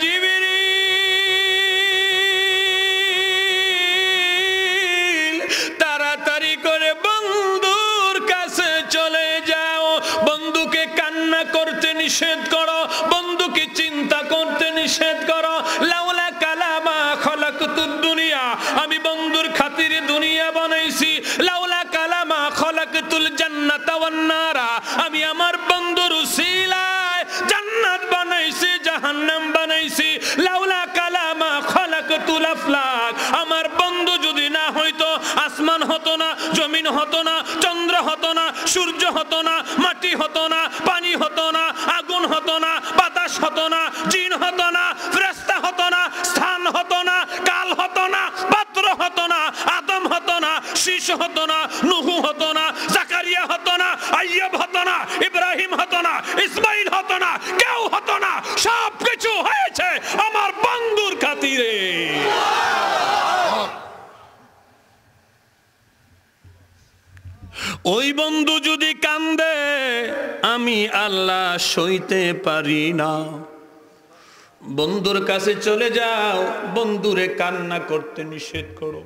জিবরিল তাড়াতাড়ি করে বন্ধুর কাছে চলে যাও, বন্ধুকে কান্না করতে নিষেধ করো, বন্ধুকে চিন্তা করতে নিষেধ করো। লাউলা কালামা খলাকতুদ দুনিয়া, আমি বন্ধুর খাতিরে দুনিয়া বানাইছি। লাউলা কালামা খলাকতুল জান্নাতা ওয়ান নারা, আমি আমার বন্ধুর উসিলায় জান্নাত বানাইছি, জাহান্নাম বানাইছি। লাউলা কালামা খলাকতুল আফলাক, আমার বন্ধু যদি না হইতো আসমান হতো না, জমিন হতো না, চন্দ্র হতো না, সূর্য হতো না, মাটি হতো না, পানি হতো না, আগুন হতো না, বাতাস হতো না, জিন হতো না, ফেরেশতা হতো না, স্থান হতো না, কাল হতো না, পাত্র হতো না, আদম হতো না, শীষ হতো না, নূহ হতো না, জাকারিয়া হতো না, আইয়ুব হতো না, ইব্রাহিম হতো না, ইসমাইল হতো না, কেউ হতো না, সব কিছু হয়েছে আমার বন্ধুর খাতিরে। ওই বন্ধু যদি কান্দে, আমি আল্লাহ সইতে পারি না। বন্ধুর কাছে চলে যাও, বন্ধুরে কান্না করতে নিষেধ করো।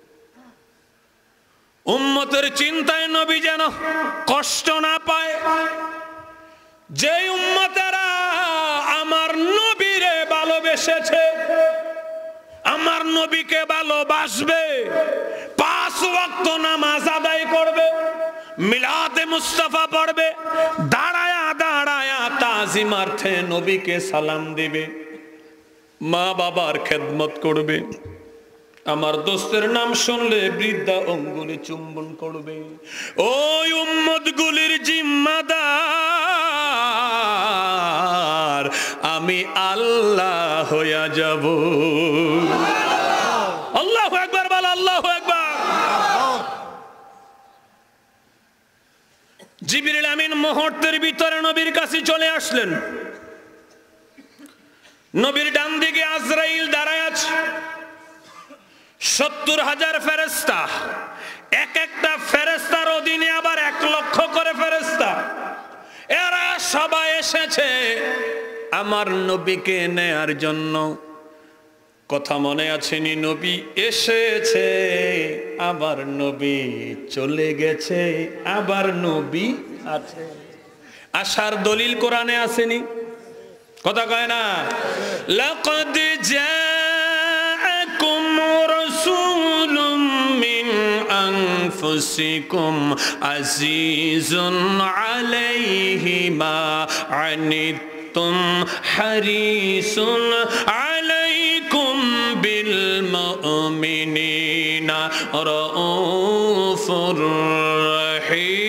উম্মতের চিন্তায় নবী যেন কষ্ট না পায়। যে উম্মতেরা আমার নবীরে ভালোবেসেছে, আমার নবীকে ভালোবাসবে, 5 ওয়াক্ত নামাজ আদায় করবে, মিলাদে মুস্তাফা পড়বে, দাঁড়ায়া দাঁড়ায়া তাজিমার্থে নবীকে সালাম দিবে, মা বাবার খেদমত করবে, আমার দোস্তের নাম শুনলে বৃদ্ধা অঙ্গুলি চুম্বন করবে, ওই উম্মতগুলির জিম্মাদার আমি আল্লাহ হইয়া যাব। আল্লাহু আকবার বল, আল্লাহু আকবার। জিবরিল আমিন মুহূর্তের ভিতরে নবীর কাছে চলে আসলেন। নবীর ডান দিকে আজরাইল দাঁড়ায় আছে, 70,000 ফেরেশতা, এক একটা ফেরেশতার অধীনে আবার 1 লক্ষ করে ফেরেশতা। এরা সবাই এসেছে আমার নবীকে নেয়ার জন্য। কথা মনে আছেনি? নবী এসেছে, আবার নবী চলে গেছে, আবার নবী আছে। আসার দলিল কোরআনে আসেনি? কথা কয় না? লাকাদ জাআকুম রাসূলুম মিন আনফুসিকুম আজিজুন আলাইহি মা আনিতুম হারিসুন আলাইকুম বিল মুমিনিনা রাউফুর রাহিম।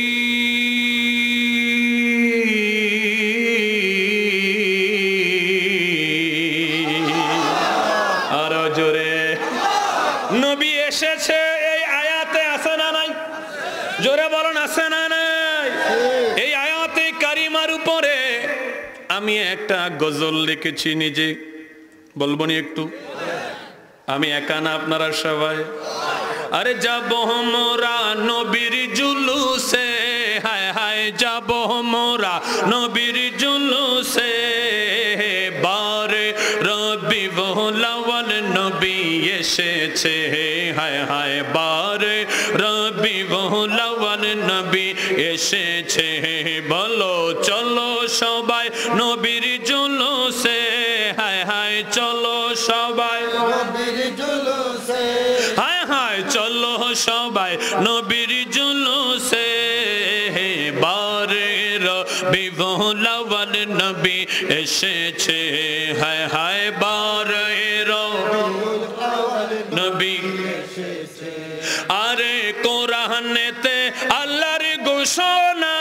আরো জোরে, নবী এসেছে এই আয়াতে আছে না নাই? জোরে বলেন, আছে না নাই? এই আয়াতে কারিমার উপরে আমি একটা গজল লিখেছি নিজে, বলবো নি একটু? আমি একা না, আপনারা সবাই। আরে যাব মোরা নবীর জুলুসে, হায় হায় যাব মোরা নবীর জুলুসে, বারে রবিউল আউয়াল নবী এসেছে, হায় হায় বারে রবিউল আউয়াল নবী এসেছে। বলো চলো সবাই নবীর জুলুসে, হায় হায় চলো সবাই নবীর জুলুসে, হায় হায় চলো সবাই নবীর জুলুসে, বারে রবিউল আউয়াল নবী এসেছে, হায় হায় বারে রবিউল আউয়াল নবী এসেছে। আরে কোরআনেতে আল্লাহর ঘোষণা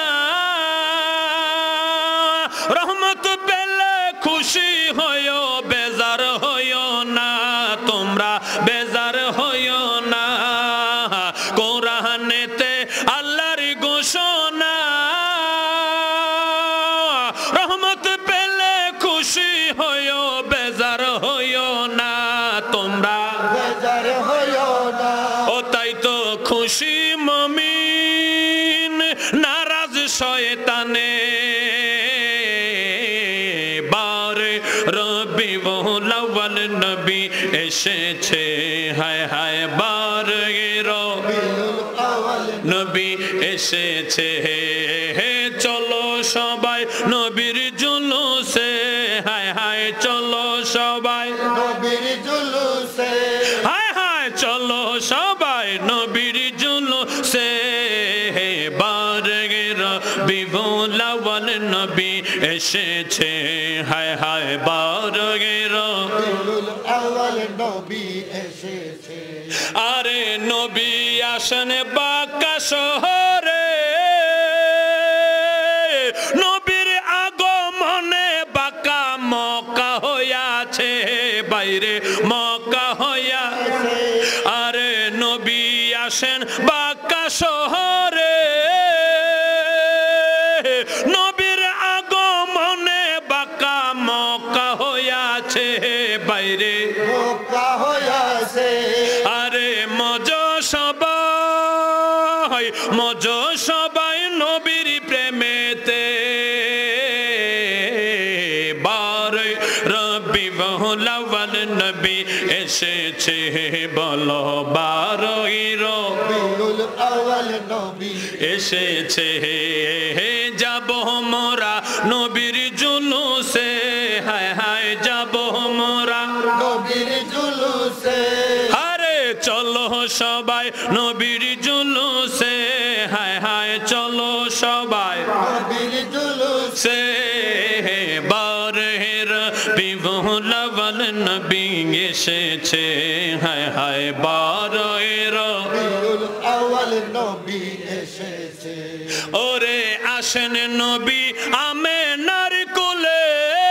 রহমত পেলে খুশি হইও বেজার হইও না তোমরা বেজার হইও না কোরআনেতে আল্লাহর ঘোষণা রহমত পেলে খুশি হইও বেজার হইও না তোমরা বেজার হইও না ও তাই তো খুশি মুমিন নারাজ শয়তানে বারে রবিউল আউয়াল নবী এসেছে হায় হায় বারে রবিউল আউয়াল নবী এসেছে চলো সবাই নবীর জুলুসে হায় হায় চলো সবাই নবীর জুলুসে হায় হায় চলো সবাই নবীর জুলুসে বারে রবিউল আউয়াল নবী এসেছে হায় হায় বারে রবিউল আউয়াল নবী এসেছে আরে নবী আসেন বাক্কা শহরে নবীর আগমনে বাক্কা মক্কা হইয়াছে বাইরে মক্কা হইয়া আরে নবী আসেন বাক্কা শহরে নবীর আগমনে বাক্কা মক্কা হইয়াছে বাইরে মক্কা হইয়াছে আরে মজ সবাই নবীর প্রেমেতে বারে রবিউল আউয়াল নবী এসেছে বলো বারে রবিউল আউয়াল নবী এসেছে যাব মোরা নবীর জুলুসে হায় হায় যাব মোরা নবীর জুলুসে আরে চলো সবাই নবীর জুলুসে হায় হায় চলো সবাই নবীর জুলুসে বারে রবিউল আউয়াল নবী এসেছে হায় হায় বারে রবিউল আউয়াল নবী এসেছে ওরে আসেন নবী আমেনার কোলে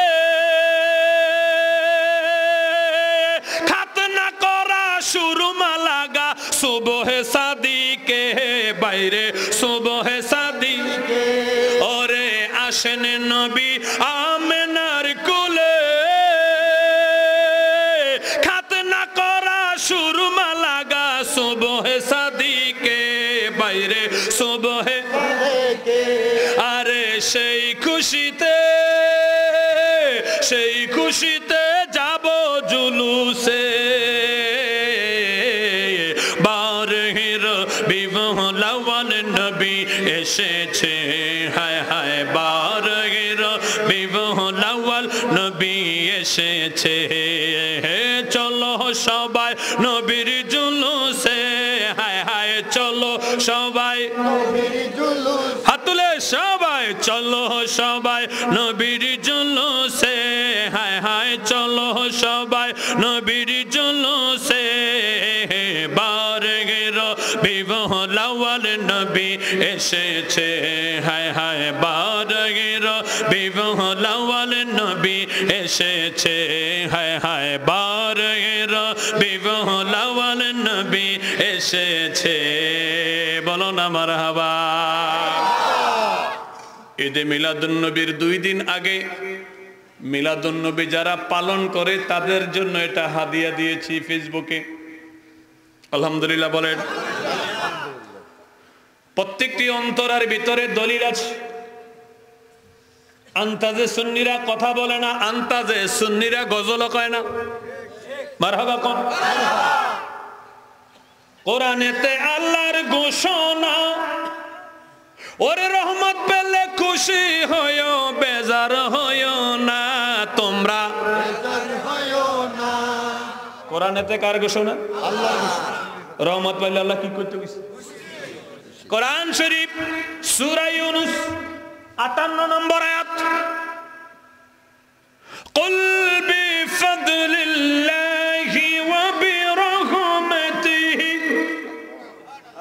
খাতনা করা সুরমা লাগা সুবহে সাদিকে বাইরে সুবহে সাদিকে ওরে আসেন নবী আমেনার কোলে খাতনা করা সুরমা লাগা সুবহে সাদিকে বাইরে সুবহে আরে সেই খুশিতে যাব জুলুসে বারে রবিউল আউয়াল নবী এসেছে হায় হায় বারে রবিউল আউয়াল নবী এসেছে চলো সবাই নবীর জুলুসে হায় হায় চলো সবাই নবীর জুলুস হাতুলে সবাই চলো সবাই নবীর জুলুসে হায় হায় চলো সবাই নবীর জুলুসে বারে রবিউল আউয়াল নবী এসেছে হায় হায় বারে রবিউল আউয়াল নবী এসেছে হায় হায় বারে রবিউল আউয়াল নবী এসেছে বলো না মারহাবা ঈদে মিলাদুন্নবীর 2 দিন আগে মিলাদুন্নবী যারা পালন করে তাদের জন্য এটা হাদিয়া দিয়েছি ফেসবুকে আলহামদুলিল্লাহ বলেন প্রত্যেকটি অন্তরার ভিতরে দলিল আছে আন্তাজে সুন্নিরা কথা বলে না আন্তাজে সুন্নিরা গজল কয় না মারহাবা কোন কোরআনেতে আল্লাহর ঘোষণা ওরে রহমত পেলে খুশি হইও বেজার হইও না তোমরা বেজার হইও না কোরআনেতে কার ঘোষণা আল্লাহর রহমত পাইলে আল্লাহ কি করতে গেছে কোরআন শরীফ সূরা ইউনূস 58 নম্বর আয়াত কুল বিফাদলিল্লাহি ওয়া বিরহমাতিহি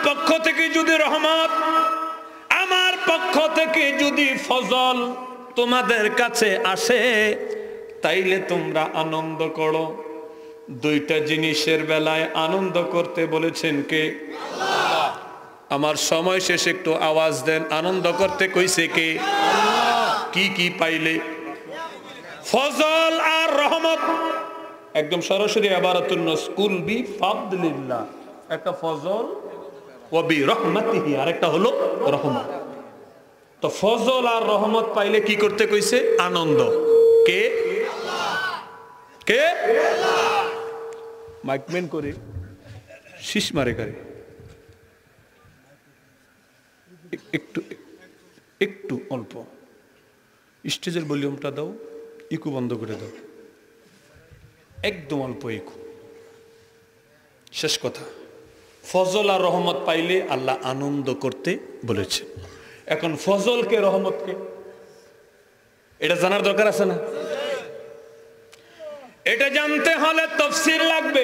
পক্ষ থেকে যদি রহমত, আমার পক্ষ থেকে যদি ফজল তোমাদের কাছে আসে, তাইলে তোমরা আনন্দ করো। দুইটা জিনিসের বেলায় আনন্দ করতে বলেছেন কে? আল্লাহ। আমার সময় শেষে একটু আওয়াজ দেন, আনন্দ করতে কইছে কে? আল্লাহ। কি কি পাইলে? ফজল আর রহমত। একদম সরাসরি ইবারাতুন নাস কুল বি ফাদলিল্লাহ, একটা ফজল ওয়া বি রাহমাতিহি, আর একটা হলো রহমত। তো ফজল আর রহমত পাইলে কি করতে কইছে? আনন্দ। কে? আল্লাহ। কে? আল্লাহ। মাইকমেন করে শীষ মারে করে, একটু একটু অল্প স্টেজের ভলিউমটা দাও, ইকু বন্ধ করে দাও, একদম অল্প ইকু। শেষ কথা, ফজল আর রহমত পাইলে আল্লাহ আনন্দ করতে বলেছে। এখন ফজলকে রহমতকে এটা জানার দরকার আছে না? এটা জানতে হলে তাফসীর লাগবে।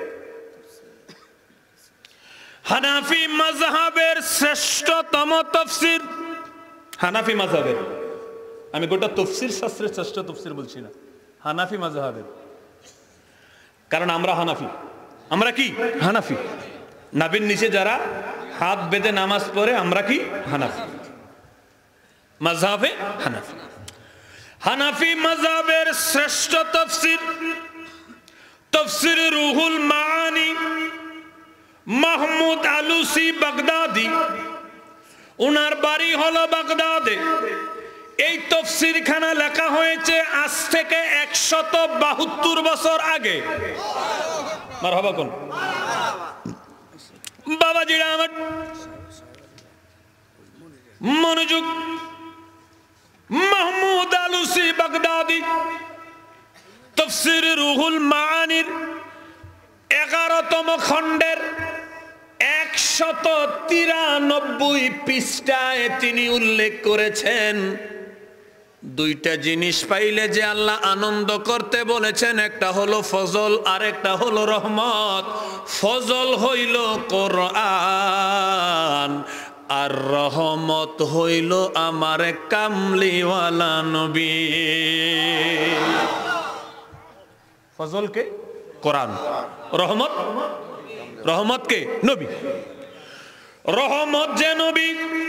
হানাফি মাযহাবের শ্রেষ্ঠতম তাফসীর, হানাফি মাযহাবের, আমি গোটা তাফসীর শাস্ত্রের শ্রেষ্ঠ তাফসীর বলছি না, হানাফি মাযহাবের। কারণ আমরা হানাফি। আমরা কি? হানাফি। নাভির নিচে যারা হাত বেঁধে নামাজ পড়ে আমরা কি? হানাফি। মাযহাবে হানাফি। হানাফি মাযহাবের শ্রেষ্ঠ তাফসীর তাফসীর Ruhul Maani, Mahmud Alusi Baghdadi, ওনার বাড়ি হলো বাগদাদে। এই তাফসীর খানা লেখা হয়েছে আজ থেকে 172 বছর আগে। মারহাবা কোন বাবাজিরা আমার মনোযোগ। মাহমুদ আলুসি বাগদাদি তাফসীর রুহুল মাআনির 11তম খণ্ডের 193 পৃষ্ঠায় তিনি উল্লেখ করেছেন, দুইটা জিনিস পাইলে যে আল্লাহ আনন্দ করতে বলেছেন, একটা হলো ফজল আর একটা হলো রহমত। ফজল হইল কোরআন আর রহমত হইল আমার কামলিওয়ালা নবী। ফজলকে কোরআন, রহমত, রহমতকে নবী। রহমত যে নবী,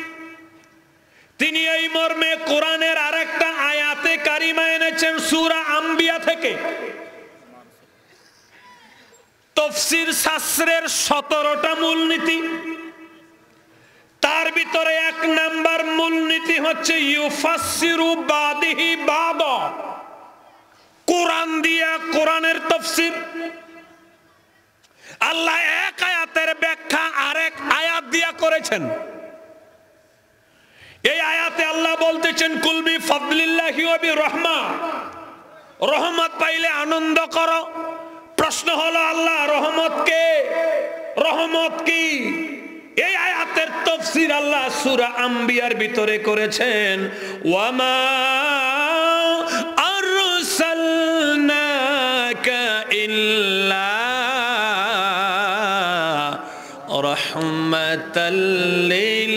তিনি এই মর্মে কোরআনের আরেকটা আয়াতে কারিমা এনেছেন সূরা আম্বিয়া থেকে। তাফসীর শাস্ত্রের 17টা মূলনীতি, তার ভিতরে 1 নাম্বার মূলনীতি হচ্ছে ইউফাসসিরু বাদিহি বাদা, কোরআন দিয়া কোরআনের তাফসীর। আল্লাহ এক আয়াতের ব্যাখ্যা আরেক আয়াত দিয়া করেছেন। এই আয়াতে আল্লাহ বলতেছেন কুল বি ফাদলিল্লাহি ওয়া বিরহমা, রহমত পাইলে আনন্দ করো। প্রশ্ন হলো আল্লাহ রহমত কে? রহমত কি? এই আয়াতের তাফসীর আল্লাহ সূরা আম্বিয়ার ভিতরে করেছেন, ওয়ামা আরসালনাকা ইল্লা রাহমাতাল লিল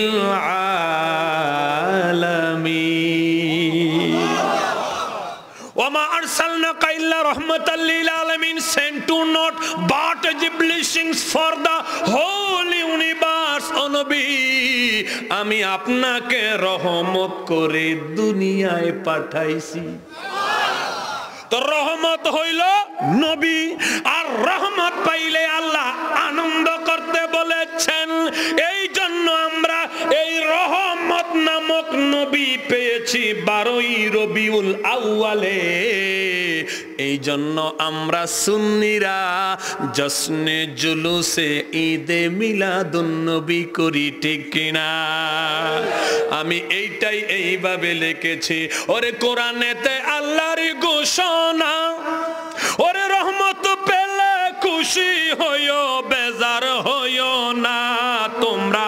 আলামিন। ওয়ামা আরসালনাকা ইল্লা রাহমাতাল লিল আলামিন, sent to not but blessings for the whole universe. ও নবী, আমি আপনাকে রহমত করে দুনিয়ায় পাঠাইছি। তো রহমত হইল নবী, আর রহমত পাইলে আল্লাহ আনন্দ করতে বলেছেন। এই জন্য আমরা এই রহমত নামক নবী পেয়েছি 12ই রবিউল আউয়ালে। এই জন্য আমরা সুন্নিরা জশ্নে জুলুসে ঈদে মিলাদুন নবী করি, ঠিক কিনা? আমি এইটাই এইভাবে লিখেছি, ওরে কোরআনেতে আল্লাহর ঘোষণা, ওরে রহমত পেলে খুশি হইও, বেজার হইও না তোমরা।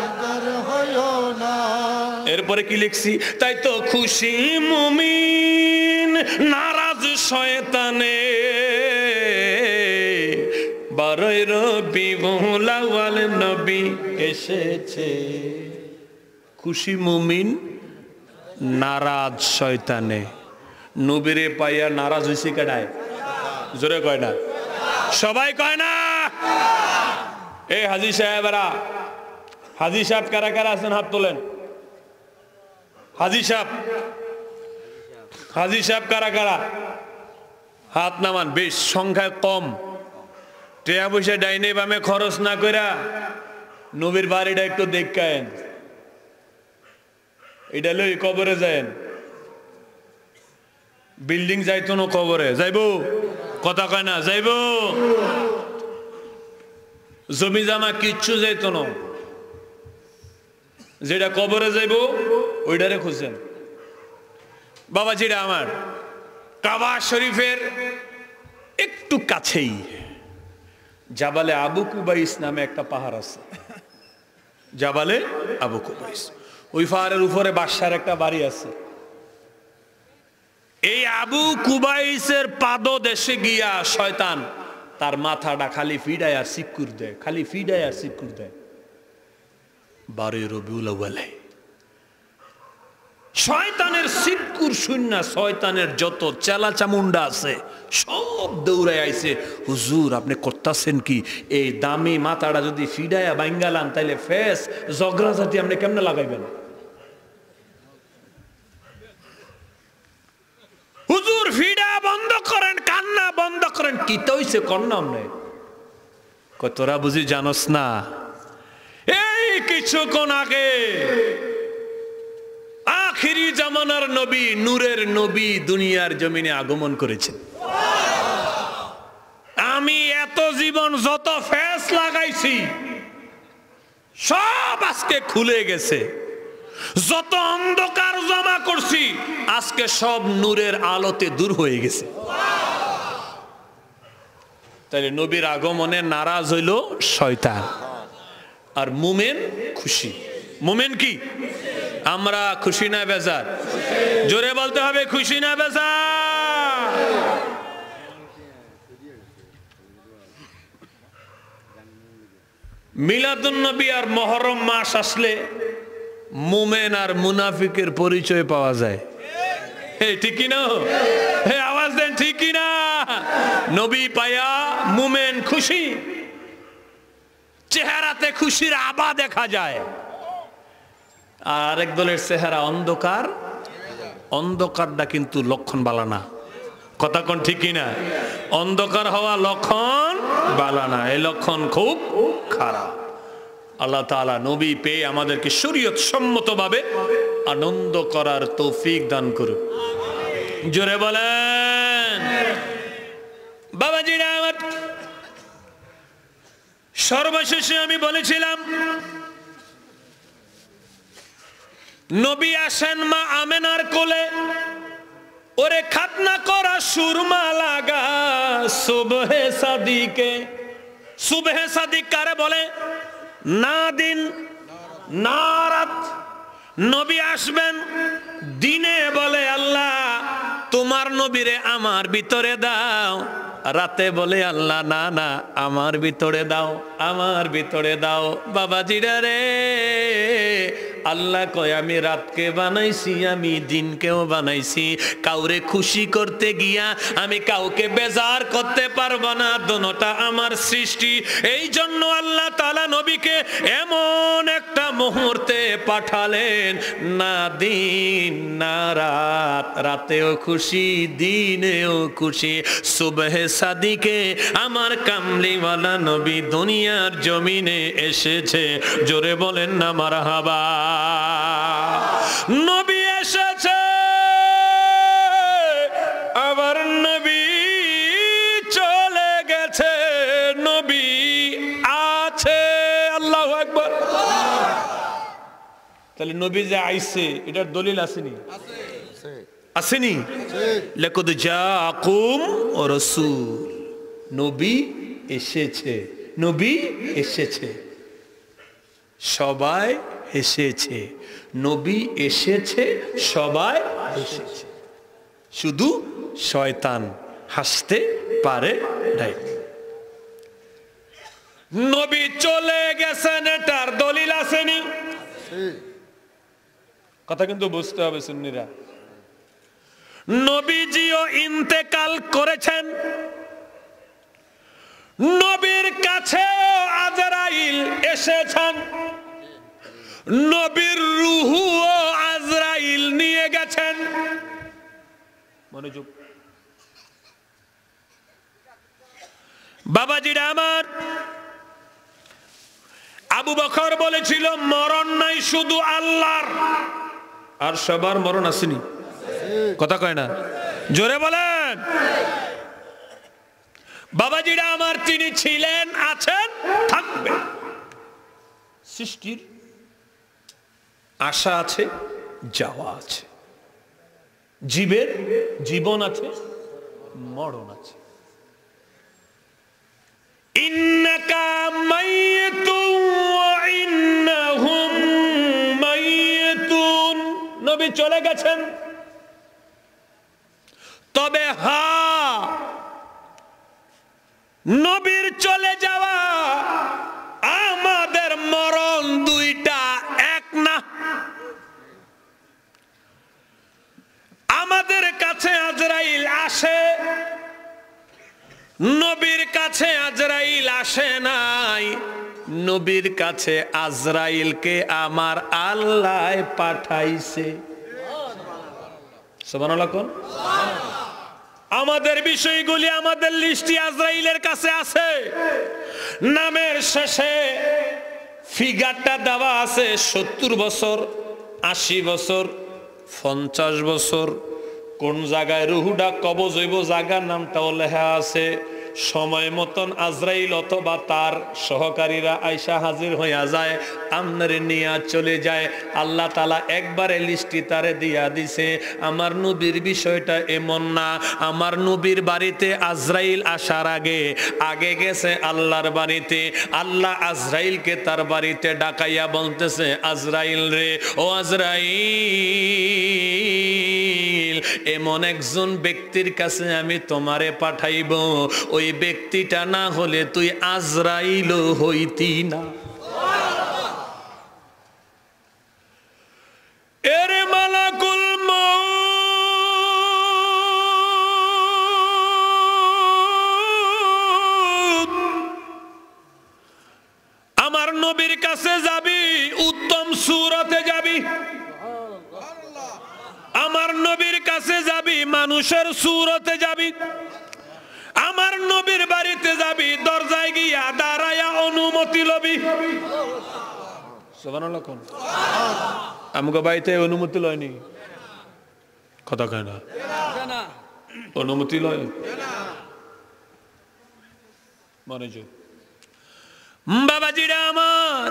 এরপরে কি লিখছি? তাই তো খুশি মুমিন, নারাজ শয়তানে, 12ই রবিউল আউয়াল নবী এসেছে। খুশি মুমিন, নারাজ শয়তানে। নবীরে পাইয়া নারাজ হইছে কেডায়? জোরে কয় না, সবাই কয় না। এই হাজী সাহেবরা, হাজী সাহেব কারা কারা আছেন হাত তোলেন। হাজী সাহেব, হাজী সাহেব কারা কারা? হাত নামান। বেশ সংখ্যায় কম। টেয়া পয়সা ডাইনে বামে খরচ না কইরা নবীর বাড়িটা একটু দেখায়েন। এটা লই কবরে যায়েন। বিল্ডিং যাইতো না, কবরে যাইবো? কথা কয় না, যাইবো? জমি জামা কিচ্ছু যাইতো না, যেটা কবরে যাইবো ওইটারে খুঁজছেন। বাবা যেটা আমার কাবা শরীফের একটু কাছেই জাবালে আবু কুবাইস নামে একটা পাহাড় আছে। জাবালে আবু কুবাইস, ওই পাহাড়ের উপরে বাদশার একটা বাড়ি আছে। এই আবু কুবাইসের পাদদেশে গিয়া শয়তান তার মাথাটা খালি ফিডায় আর সিকুর দেয়, খালি ফিডায় আর সিকুর দেয়। 12 রবিউল আউয়ালে শয়তানের সিকুর শূন্য, শয়তানের যত চেলা চামুন্ডা আছে সব দৌড়ায় আইছে। হুজুর আপনি করতেছেন কি? এই দামি মাথাটা যদি ফিডায়া বাইঙ্গালান তাইলে ফেস জগরাজাটি আপনি কেমনে লাগাইবেন? হুজুর ফিডা বন্ধ করেন, কান্না বন্ধ করেন। কি তৈছে কন্যা আমনে কয় তোরা বুঝি জানোস না, এই কিছুক্ষণ আগে আখিরি জামানার নবী, নূরের নবী দুনিয়ার জমিনে আগমন করেছেন। আমি এত জীবন যত ফেস লাগাইছি সব আজকে খুলে গেছে। যত অন্ধকার জমা করছি আজকে সব নূরের আলোতে দূর হয়ে গেছে। তাই নবীর আগমনে নারাজ হইল শয়তান, আর মুমিন খুশি। মুমিন কি? আমরা খুশি না বেজার? জোরে বলতে হবে, খুশি না বেজার? মিলাদুন নবী আর মুহররম মাস আসলে মুমিন আর মুনাফিকের পরিচয় পাওয়া যায়। ঠিক কি না? আওয়াজ দেন, ঠিক কি না? নবী পায়া মুমিন খুশি, চেহারাতে খুশির আভা দেখা যায়। আর এক দলের চেহারা অন্ধকার, অন্ধকারটা কিন্তু লক্ষণ বালা না। কথা কোন ঠিক কি না? অন্ধকার হওয়া লক্ষণ বালা না, এই লক্ষণ খুব খারাপ। আল্লাহ তাআলা নবী পেয়ে আমাদেরকে শরীয়ত সম্মতভাবে আনন্দ করার তৌফিক দান করুন। জোরে বলেন। বাবাজিরা আমার, সর্বশেষে আমি বলেছিলাম নবী আসেন মা আমেনার কোলে, ওরে খাতনা করা সুরমা লাগা সুবহে সাদিকে। সুবহে সাদিক কারে বলে? না দিন না রাত। নবী আসবেন দিনে বলে আল্লাহ তোমার নবীরে আমার ভিতরে দাও, রাতে বলে আল্লাহ না না আমার ভিতরে দাও, আমার ভিতরে দাও। বাবাজিরা রে, আল্লাহ কয় আমি রাতকে বানাইছি, আমি দিনকেও বানাইছি। কাউরে খুশি করতে গিয়া আমি কাউকে বেজার করতে পারবো না, দোনোটা আমার সৃষ্টি। এই জন্য আল্লাহ তাআলা নবীকে এমন একটা মুহূর্তে পাঠালেন, না দিন না রাত, রাতেও খুশি দিনেও খুশি। সুবহে সাদিকে আমার কামলিওয়ালা নবী দুনিয়ার জমিনে এসেছে। জোরে বলেন না মারহাবা। নবী এসেছে, আবার নবী চলে গেছে, নবী আছে। আল্লাহু আকবার। তাহলে নবী যে আইছে এটার দলিল আসেনি? আসেনি? লাকাদ জাআকুম রাসূল, নবী এসেছে, নবী এসেছে। সবাই এসেছে, নবী এসেছে, সবাই এসেছে, শুধু শয়তান হাসতে পারে নাই। নবী চলে গেছেন এটার দলিল আসেনি? কথা কিন্তু বুঝতে হবে সুন্নিরা। নবীজিও ইন্তেকাল করেছেন, নবীর কাছে আজরাইল এসেছেন, নবীর রূহও আজরাইল নিয়ে গেছেন। মনোযোগ বাবাজিরা আমার, আবু বকর বলেছিল মরণ নাই শুধু আল্লাহর, আর সবার মরণ আসেনি। কথা কয় না, জোরে বলেন। বাবাজিরা আমার, তিনি ছিলেন, আছেন, থাকবে। সৃষ্টির আশা আছে, যাওয়া আছে, জীবের জীবন আছে, মরণ আছে। ইন্নাকা মাইয়িতুন ওয়া ইন্নাহুম মাইয়িতুন। নবী চলে গেছেন, তবে নবীর চলে যাওয়া আমাদের মরণ দুইটা এক না। আমাদের কাছে আজরাইল আসে, নবীর কাছে আজরাইল আসে নাই। নবীর কাছে আজরাইলকে আমার আল্লাহ পাঠাইছে। সুবহানাল্লাহ কোন? আমাদের বিষয়গুলি আমাদের লিস্টে আজরাইলের কাছে আছে, নামের শেষে ফিগারটা দেওয়া আছে 70 বছর, 80 বছর, 50 বছর। কোন জায়গায় রুহুটা কবজ হইব জায়গার নামটাও লেখা আছে। সময় মতন আজরাইল অথবা তার সহকারীরা আয়সা হাজির হইয়া যায়, আমনারে নিয়া চলে যায়। আল্লাহ তাআলা একবারে লিস্টি তারে দিয়া দিছে। আমার নবীর বিষয়টা এমন না, আমার নবীর বাড়িতে আজরাইল আসার আগে গেছে আল্লাহর বাড়িতে। আল্লাহ আজরাইলকে তার বাড়িতে ডাকাইয়া বলতেছে, আজরাইল রে, ও আজরাইল, এমন একজন ব্যক্তির কাছে আমি তোমারে পাঠাইব, ওই ব্যক্তিটা না হলে তুই আজরাইল হইতি না। এরে মালাকুল মউত, আমার নবীর কাছে যাবি, উত্তম সূরতে যাবি। আমার নবীর কাছে যাবি, মানুষের সূরতে যাবি। আমার নবীর বাড়িতে যাবি, দরজায় গিয়া দাঁড়ায়া অনুমতি লবি। সুবহানাল্লাহ কোন? আমগো বাড়িতে অনুমতি লয়নি। কথা কয় না, অনুমতি লয়। মনোযোগ বাবাজিরা আমার,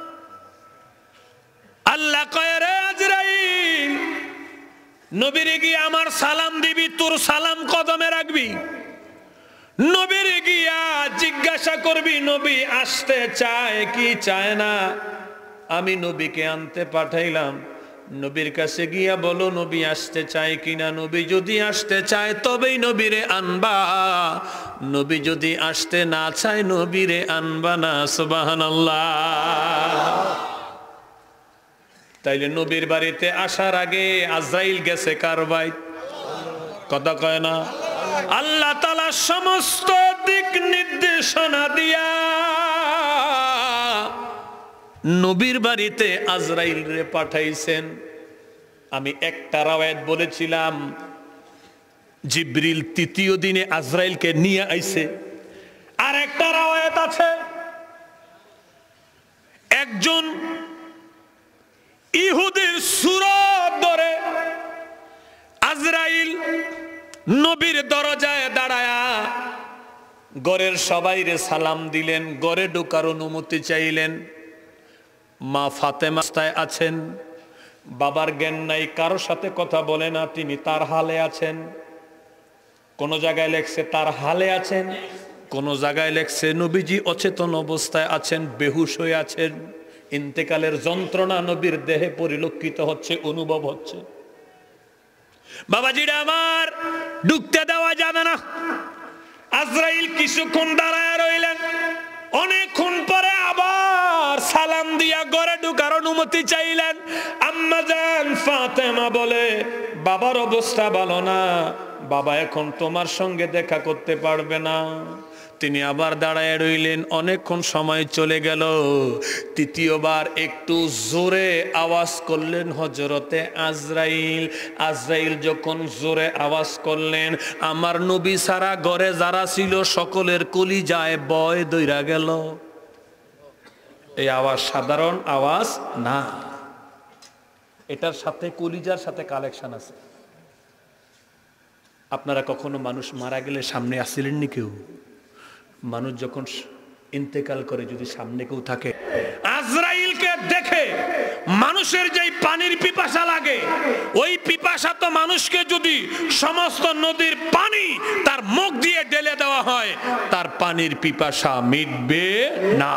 আল্লাহ কয় রে আজরাইল, নবীরে গিয়ে আমার সালাম দিবি, তোর সালাম কদমে রাখবি। নবীরে গিয়া জিজ্ঞাসা করবি নবী আসতে চায় কি চায় না। আমি নবীকে আনতে পাঠাইলাম, নবীর কাছে গিয়া বলো নবী আসতে চায় কিনা। নবী যদি আসতে চায় তবেই নবীরে আনবা, নবী যদি আসতে না চায় নবীরে আনবা না। সুবহানাল্লাহ। তাইলে নবীর বাড়িতে আসার আগে আজরাইল গেছে কার বাইত? কথা কয় না। আল্লাহ তাআলা সমস্ত দিক নির্দেশনা দিয়া নবীর বাড়িতে আজরাইল রে পাঠাইছেন। আমি একটা রাওয়ায়াত বলেছিলাম, জিবরিল তৃতীয় দিনে আজরাইলকে নিয়ে আইছে। আর একটা রাওয়ায়াত আছে, একজন ইহুদির সূরত ধরে আজরাইল নবীর দরজায় দাঁড়ায়া ঘরের সবাইরে সালাম দিলেন, ঘরে ঢোকার অনুমতি চাইলেন। মা ফাতেমা আছেন, বাবার জ্ঞান নাই, কারো সাথে কথা বলে না, তিনি তার হালে আছেন। কোন জায়গায় লেখছে তার হালে আছেন, কোন জায়গায় লেখছে নবীজি অচেতন অবস্থায় আছেন, বেহুশ হয়ে আছেন। ইন্তেকালের যন্ত্রণা নবীর দেহে পরিলক্ষিত হচ্ছে, অনুভব হচ্ছে। বাবাজিরা আমার, ঢুকতে দেওয়া যাবে না। আজরাইল কিছুক্ষণ দাঁড়ায় রইলেন, অনেকক্ষণ পরে আবার সালাম দিয়া ঘরে ঢোকার অনুমতি চাইলেন। আম্মা জান ফাতেমা বলে, বাবার অবস্থা ভালো না, বাবা এখন তোমার সঙ্গে দেখা করতে পারবে না। তিনি আবার দাঁড়ায় রইলেন। অনেকক্ষণ সময় চলে গেল। তৃতীয়বার একটু জোরে আওয়াজ করলেন হযরতে আজরাইল। আজরাইল যখন জোরে আওয়াজ করলেন, আমার নবী সারা ঘরে যারা ছিল সকলের কলিজায় ভয় দইরা গেল। এই আওয়াজ সাধারণ আওয়াজ না, এটার সাথে কলিজার সাথে কালেকশন আছে। আপনারা কখনো মানুষ মারা গেলে সামনে আসছিলেননি? কেউ মানুষ যখন ইন্তেকাল করে যদি সামনে কেউ থাকে, আজরাইলকে দেখে মানুষের যেই পানির পিপাসা লাগে, ওই পিপাসা তো মানুষকে যদি সমস্ত নদীর পানি তার মুখ দিয়ে ঢেলে দেওয়া হয়, তার পানির পিপাসা মিটবে না।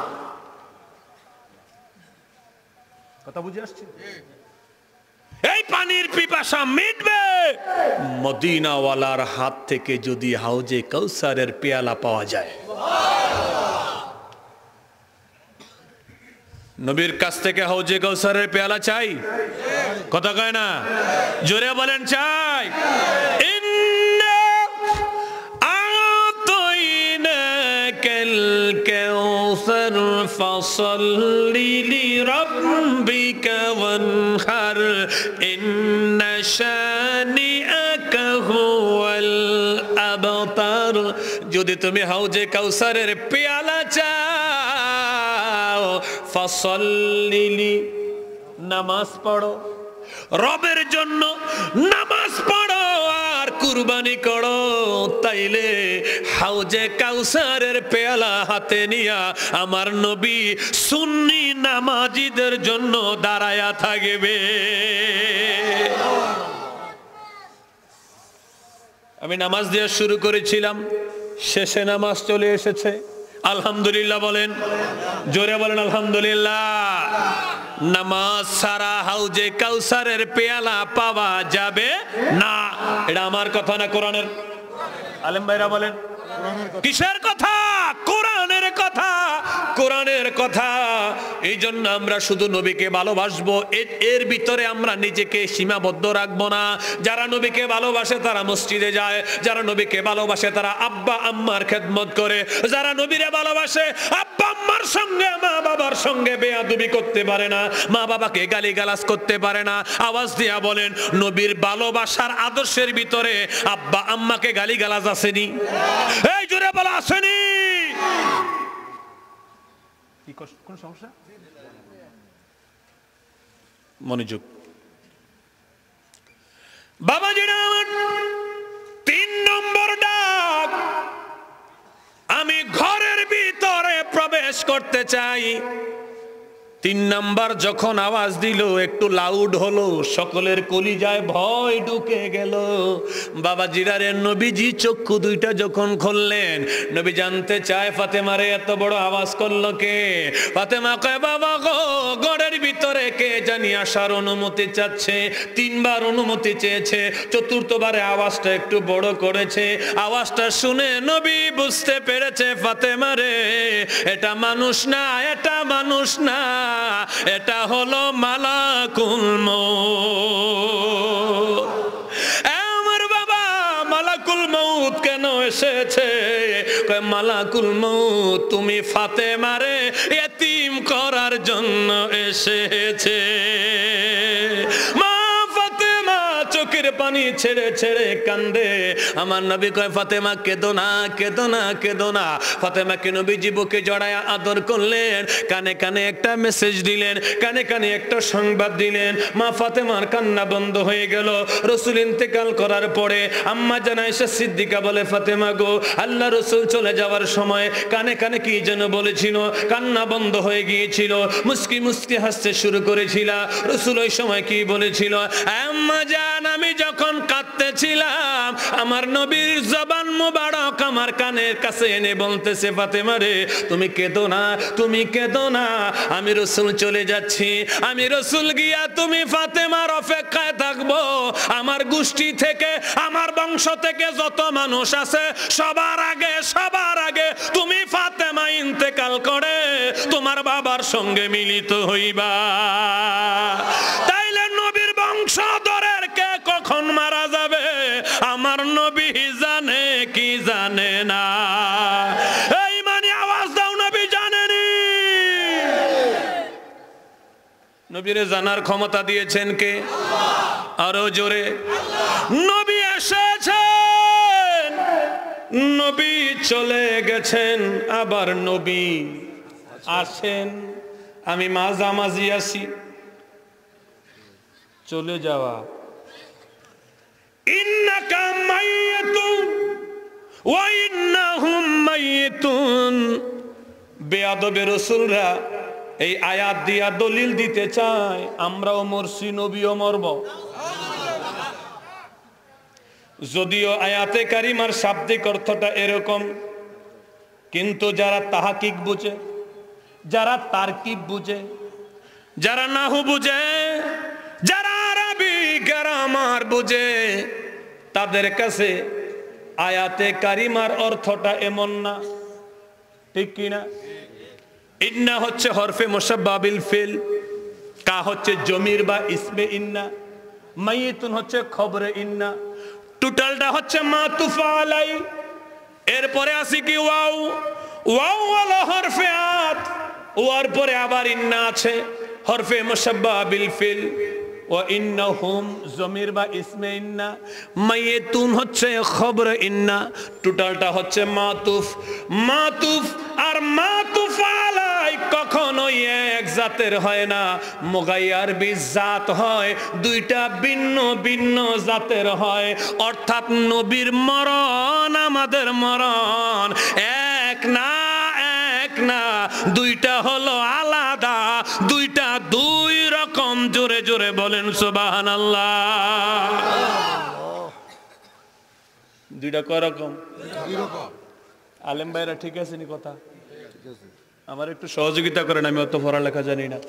কথা বুঝে আসছে? এই পানির পিপাসা মিটবে মদিনাওয়ালার হাত থেকে যদি হাউজে কাউসারের পেয়ালা পাওয়া যায়। নবীর কাছ থেকে হাউজে কাউসারের পেয়ালা চাই? কথা কয় না? জোরে বলেন চাই। ইন্না আতাইনাকাল কাউসার ফাসাল্লি লিরাব্বিকা ওয়ানহার ইন্না শানিআকা হুয়াল আবতার। যদি তুমি হাউজে কাউসারের পেয়ালা চাও, ফাসাল্লি, নামাজ পড়ো, রবের জন্য নামাজ পড়ো আর কুরবানি করো, তাইলে হাউজে কাউসারের পেয়ালা হাতে নিয়া আমার নবী সুন্নি নামাজিদের জন্য দাঁড়ায়া থাকবে। আমি নামাজ দেওয়া শুরু করেছিলাম, শেষে নামাজ চলে এসেছে। আলহামদুলিল্লাহ বলেন, জোরে বলেন আলহামদুলিল্লাহ। নামাজ ছাড়া হাউজে কাউসারের পেয়ালা পাওয়া যাবে না। এটা আমার কথা না কোরআনের? আলেম ভাইরা বলেন, কিসের কথা? কোরআনের কথা, কোরআনের কথা। এই জন্য আমরা শুধু নবীকে ভালোবাসবো, এর ভিতরে আমরা নিজেকে সীমাবদ্ধ রাখবো না। যারা নবীকে ভালোবাসে তারা মসজিদে যায়, যারা নবীকে ভালোবাসে তারা আব্বা আম্মার খেদমত করে, যারা নবীরে ভালোবাসে আব্বা আম্মার সঙ্গে মা বাবার সঙ্গে বেয়াদবি করতে পারে না, মা বাবাকে গালিগালাজ করতে পারে না। আওয়াজ দিয়া বলেন, নবীর ভালোবাসার আদর্শের ভিতরে আব্বা আম্মাকে গালিগালাজ আসেনি? এই জোরে বলা আসেনি? কোন সমস্যা? মনোযোগ। বাবাজিরা আমার 3 নম্বর ডাক, আমি ঘরের ভিতরে প্রবেশ করতে চাই। 3 নাম্বার যখন আওয়াজ দিল, একটু লাউড হলো, সকলের কলিজায় ভয় ঢুকে গেল। বাবা জিরারে নবীজি চক্ষু দুইটা যখন খুললেন, নবী জানতে চায় ফাতেমারে এত বড় আওয়াজ করলো কে? ফাতেমা কয়, বাবা গো, ঘরের ভিতরে কে জানি আসার অনুমতি চাচ্ছে। 3 বার অনুমতি চেয়েছে, 4র্থবারে আওয়াজটা একটু বড় করেছে। আওয়াজটা শুনে নবী বুঝতে পেরেছে, ফাতেমারে এটা মানুষ না, এটা মানুষ না, এটা হলো মালাকুল মউত। আমার বাবা, মালাকুল মউত কেন এসেছে? কয়, মালাকুল মউত তুমি ফাতেমারে এতিম করার জন্য এসেছে। চোখের পানি ছেড়ে ছেড়ে কান্দে। আমার নবী কয়, ফাতেমা কেঁদো না, কেঁদো না, কেঁদো না। ফাতেমাকে নবীজি বুকে জড়ায় আদর করলেন, কানে কানে একটা মেসেজ দিলেন, কানে কানে একটা সংবাদ দিলেন। মা ফাতেমার কান্না বন্ধ হয়ে গেল। রাসূল ইন্তেকাল করার পরে আম্মা জান আয়েশা সিদ্দিকা বলে, ফাতেমা গো, আল্লাহ রাসূল চলে যাওয়ার সময় কানে কানে কি যেন বলেছিল, কান্না বন্ধ হয়ে গিয়েছিল, মুস্কি মুস্কি হাসতে শুরু করেছিল। রাসূল ওই সময় কি বলেছিল? আম্মা জান, আমি যখন কাঁদতেছিলাম, আমার নবীর জবান মুবারক আমার কানের কাছে এনে বলতেছে, ফাতেমা রে তুমি কেঁদো না, তুমি কেঁদো না, আমি রাসূল চলে যাচ্ছি, আমি রাসূল গিয়া তুমি ফাতেমার অপেক্ষায় থাকবো। আমার গোষ্ঠী থেকে, আমার বংশ থেকে যত মানুষ আছে সবার আগে তুমি ফাতেমা ইন্তেকাল করে তোমার বাবার সঙ্গে মিলিত হইবা। তাইলে নবীর বংশধরের কে কখন মারা যাবে আমার নবী জানে কি জানে না? এই মানে আওয়াজ দাও, নবী জানেনি? নবীরে জানার ক্ষমতা দিয়েছেন কে? আরো জোরে। নবী এসেছেন, নবী চলে গেছেন, আবার নবী আসেন। আমি মাঝামাঝি আছি। চলে যাওয়া, ইন্নাকা মাইয়াতুন ওয়া ইন্নাহুম মাইয়াতুন। বেয়াদবে রাসূলরা এই আয়াত দিয়া দলিল দিতে চায় আমরাও মরছি, নবীও মরব। যদিও আয়াতে কারিমার শাব্দিক অর্থটা এরকম, কিন্তু যারা তাহাকিক বুঝে, যারা তারকিব বুঝে, যারা নাহু বুঝে, যারা আরবি গ্রামার বুঝে, তাদের কাছে আয়াতে কারিমার অর্থটা এমন না, ঠিক কিনা? ইন্না হচ্ছে হরফে মুশাব্বাহ বিল ফিল, কা হচ্ছে জমির বা ইসমে ইন্না, মাইয়িতুন হচ্ছে খবরে ইন্না, টোটালটা হচ্ছে মাতুফ আলাই। এরপরে আসি কি ওয়াও, ওয়াও ওয়ালা হরফে আত, ওয়ার পরে আবার ইন্না আছে হরফে মুশাব্বাহ বিল ফিল। ও ইন্নাহুম জমির বা ইসমে ইন্না, মাইয়িতুন হচ্ছে খবর ইন্না, টোটালটা হচ্ছে মাতুফ। মাতুফ আর মাতুফ আলাই কখনোই এক জাতের হয় না, মুগাইয়ার বিজাত হয়, দুইটা ভিন্ন ভিন্ন জাতের হয়। অর্থাৎ নবীর মরণ আমাদের মরণ এক না, এক না, দুইটা হলো আলাদা, দুইটা দুই রকম। জোরে জোরে বলেন সুবহানাল্লাহ। দুইটা কয় রকম? আলেম ভাইরা ঠিক আছে নি কথা? আমার একটু সহযোগিতা করেন, আমি অত পড়ালেখা জানি না।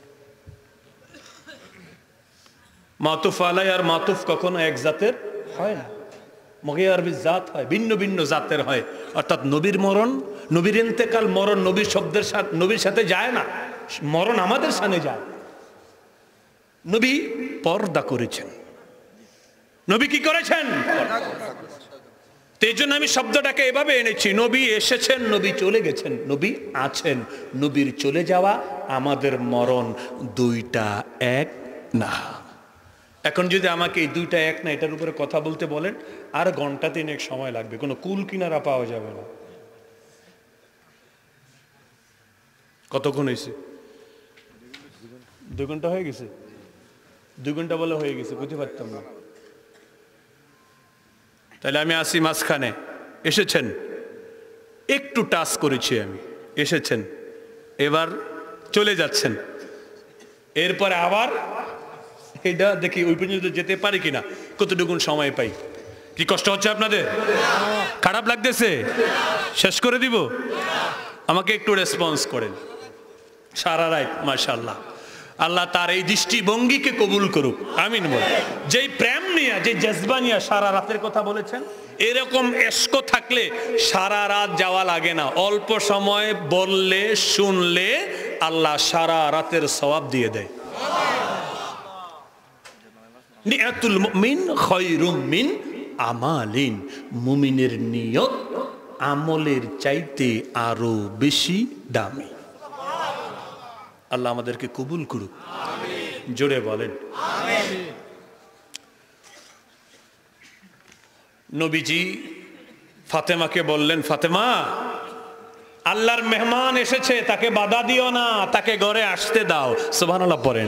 মাতুফ আলাই আর মাতুফ কখনো এক জাতের হয় না, মুগাইয়ার বিজাত হয়, ভিন্ন ভিন্ন জাতের হয়। অর্থাৎ নবীর মরণ, নবীর ইন্তেকাল, মরণ নবীর শব্দের সাথে, নবীর সাথে যায় না, মরণ আমাদের সামনে যায়। নবী পর্দা করেছেন। নবী কি করেছেন? এই জন্য আমি শব্দটাকে এভাবে এনেছি, নবী এসেছেন, নবী চলে গেছেন, নবী আছেন। নবীর চলে যাওয়া, আমাদের মরণ, দুইটা এক না। এখন যদি আমাকে এই দুইটা এক না এটার উপরে কথা বলতে বলেন, আর ঘন্টা তিনেক সময় লাগবে, কোনো কুল কিনারা পাওয়া যাবে না। কতক্ষণ হয়েছে? 2 ঘন্টা হয়ে গেছে। 2 ঘন্টা বলে হয়ে গেছে, বুঝতে পারতাম না। তাহলে আমি আসি মাঝখানে। এসেছেন, একটু টাচ করেছি আমি, এসেছেন, এবার চলে যাচ্ছেন, এরপরে আবার এটা দেখি ওই পর্যন্ত যেতে পারি কিনা, কতটুকুন সময় পাই। কি কষ্ট হচ্ছে আপনাদের? খারাপ লাগতেছে? শেষ করে দিব? আমাকে একটু রেসপন্স করেন। সারা রাত মাশাআল্লাহ, আল্লাহ তার এই দৃষ্টিভঙ্গিকে কবুল করুক, আমিন বল। যেই প্রেম নিয়ে, যে জজবা নিয়ে সারা রাতের কথা বলেছেন, এরকম এশক থাকলে সারা রাত যাওয়া লাগে না। অল্প সময় বললে, শুনলে আল্লাহ সারা রাতের সওয়াব দিয়ে দেয়। নিয়াতুল মুমিন খায়রুম মিন আমালিন, মুমিনের নিয়ত আমলের চাইতে আরো বেশি দামি। আল্লাহ আমাদেরকে কবুল করুক, জোরে বলেন আমিন। নবীজি ফাতেমাকে বললেন, ফাতেমা, আল্লাহর মেহমান এসেছে, তাকে বাধা দিও না, তাকে ঘরে আসতে দাও। সুবহানাল্লাহ পড়েন।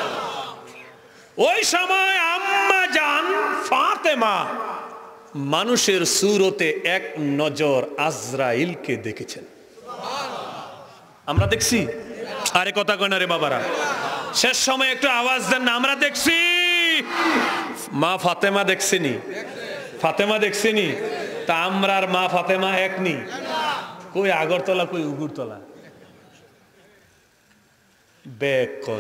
ওই সময় আম্মা জান ফাতেমা মানুষের সুরতে এক নজর আজরাইলকে দেখেছেন। আমরা দেখছি? আরে কথা কয় না রে বাবারা, শেষ সময় একটু আওয়াজ দেন না। আমরা দেখছি। মা ফাতেমা দেখছেনি? ফাতেমা দেখছেনি? তা আমরা আর মা ফাতেমা এক নি? কই আগরতলা, কই উগুরতলা? বেকল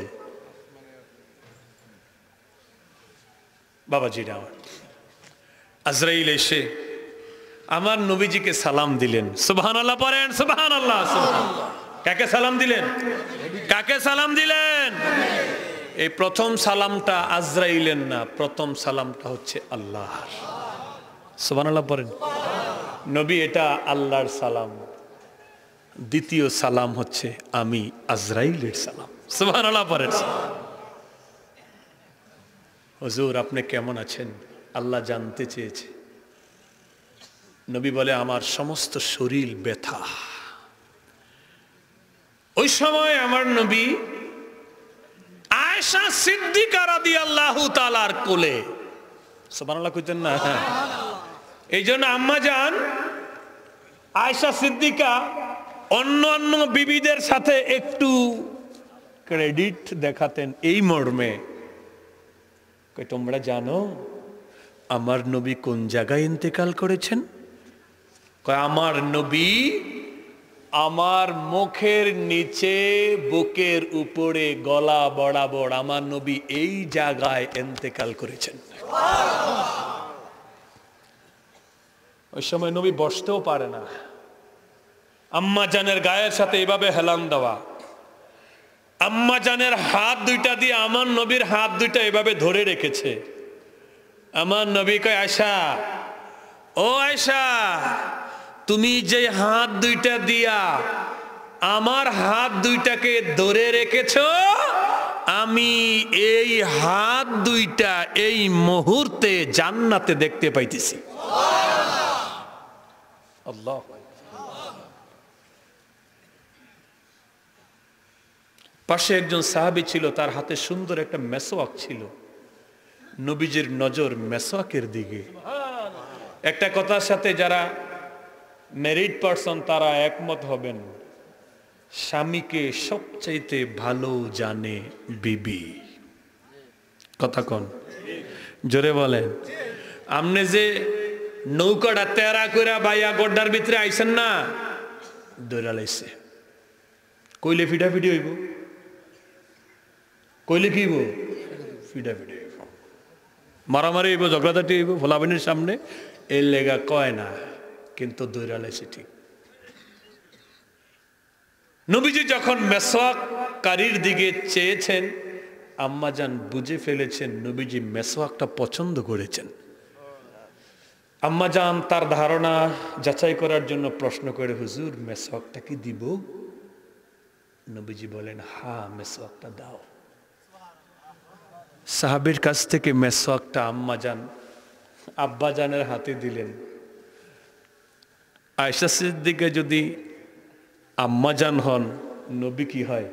বাবাজিরা। আজরাইল এসে আমার নবীজিকে সালাম দিলেন। সুবহানাল্লাহ পড়েন, সুবহানাল্লাহ। কাকে সালাম দিলেন? কাকে সালাম দিলেন? এই প্রথম সালামটা আজরাইলের না, প্রথম সালামটা হচ্ছে আল্লাহর। সুবহানাল্লাহ পড়েন। নবী এটা আল্লাহর সালাম। দ্বিতীয় সালাম হচ্ছে আমি আজরাইলের সালাম। সুবহানাল্লাহ পড়েন। হুজুর আপনি কেমন আছেন? আল্লাহ জানতে চেয়েছে। নবী বলে আমার সমস্ত শরীর ব্যথা। ওই সময় আমার নবী আয়েশা সিদ্দিকা রাদিয়াল্লাহু তাআলার কোলে। সুবহানাল্লাহ কইতেন না? এই জন্য আম্মা জান আয়েশা সিদ্দিকা অন্য বিবিদের সাথে একটু ক্রেডিট দেখাতেন এই মর্মে, তোমরা জানো আমার নবী কোন জায়গায় ইন্তেকাল করেছেন? আমার নবী আমার মুখের নিচে বুকের উপরে গলা বরাবর আমার নবী এই জায়গায় ইন্তেকাল করেছেন। ওই সময় নবী বসতেও পারে না। আম্মা জানের গায়ের সাথে এইভাবে হেলান দেওয়া, আম্মা জানের হাত দুইটা দিয়ে আমার নবীর হাত দুইটা এভাবে ধরে রেখেছে। আমার নবী কয় আয়েশা, ও আয়েশা তুমি যে হাত দুইটা দিয়া আমার হাত দুইটাকে ধরে রেখেছো, আমি এই হাত দুইটা এই মুহূর্তে জান্নাতে দেখতে পাইতেছি। আল্লাহ। পাশে একজন সাহাবী ছিল, তার হাতে সুন্দর একটা মেসওয়াক ছিল। নবীজির নজর মেসওয়াকের দিকে। একটা কথার সাথে যারা ম্যারিড পারসন তারা একমত হবেন, স্বামীকে সবচাইতে ভালো জানে বিবি। কথা কন, জোরে বলেন। আমনে যে নৌকাটা তেরা কইরা বাইয়া গড্ডার ভিতরে আইছেন না, দৌড়া লাইছে। কইলে ফিটাফিটি হইব, কইলে কি হইব? ফিটাফিটি হইব, মারামারি হইব, ঝগড়াঝাটি হইব ফোলাবানির সামনে। এর লেগা কয় না, কিন্তু দৌড়া লাইছে ঠিক। নবীজি যখন মেসওয়াককারীর দিকে চেয়েছেন, আম্মাজান বুঝে ফেলেছেন নবীজি মেসওয়াকটা পছন্দ করেছেন। আম্মাজান তার ধারণা যাচাই করার জন্য প্রশ্ন করে, হুজুর মেসওয়াকটা কি দিব? নবীজি বলেন হ্যাঁ মেসওয়াকটা দাও। সাহাবীর কাছ থেকে মেসওয়াকটা আম্মাজান আব্বাজানের হাতে দিলেন। আয়েশা সিদ্দিকা যদি আম্মাজান হন, নবী কি হয়?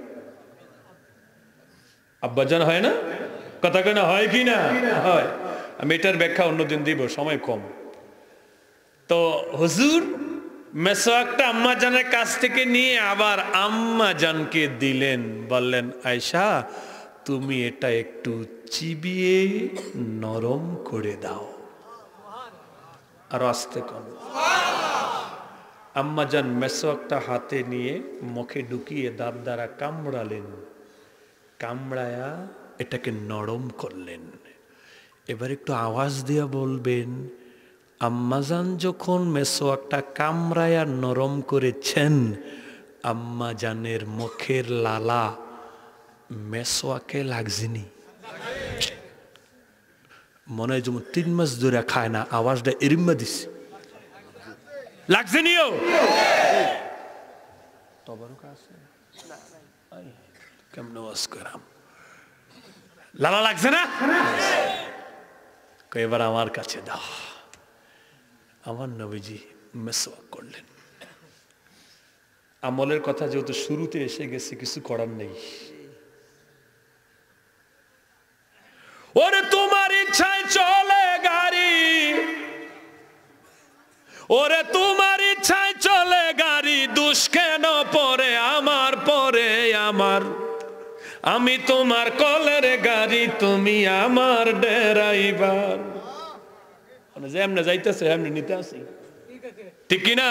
আব্বাজান হয় না? কথা কেন হয় কি না হয়? আমি এটার ব্যাখ্যা অন্যদিন দিব, সময় কম। তো হুজুর মেসওয়াকটা আম্মাজানের কাছ থেকে নিয়ে আবার আম্মাজানকে দিলেন, বললেন আয়েশা তুমি এটা একটু চিবিয়ে নরম করে দাও। আর আস্তে কর। আম্মাজান মেসওয়াকটা হাতে নিয়ে মুখে ঢুকিয়ে দাঁত দ্বারা কামড়ালেন, কামড়ায়া এটাকে নরম করলেন। এবার একটু আওয়াজ দিয়ে বলবেন, আম্মাজান যখন মেসওয়াকটা কামড়ায়া নরম করেছেন, আম্মাজানের মুখের লালা মেসওয়াকে লাগছেনি? মনে হয় যেমন 3 মাস ধরে খায় না, আওয়াজটা এরিম্মা দিছে। লাগছেনিও? কেমন আওয়াজ করাম, লালা লাগছে না? এবার আমার কাছে দাও। আমার নবীজি মেসওয়াক করলেন। আমলের কথা যেহেতু শুরুতে এসে গেছে, কিছু করার নেই। ওরে তোমার ইচ্ছায় চলে গাড়ি, ওরে তোমার ইচ্ছায় চলে গাড়ি, দোষ কেন পরে আমার, পরে আমার। আমি তোমার কলের গাড়ি, তুমি আমার ড্রাইভার। যেমনে যাইতেছে এমনি নিতে আসি, ঠিক কিনা?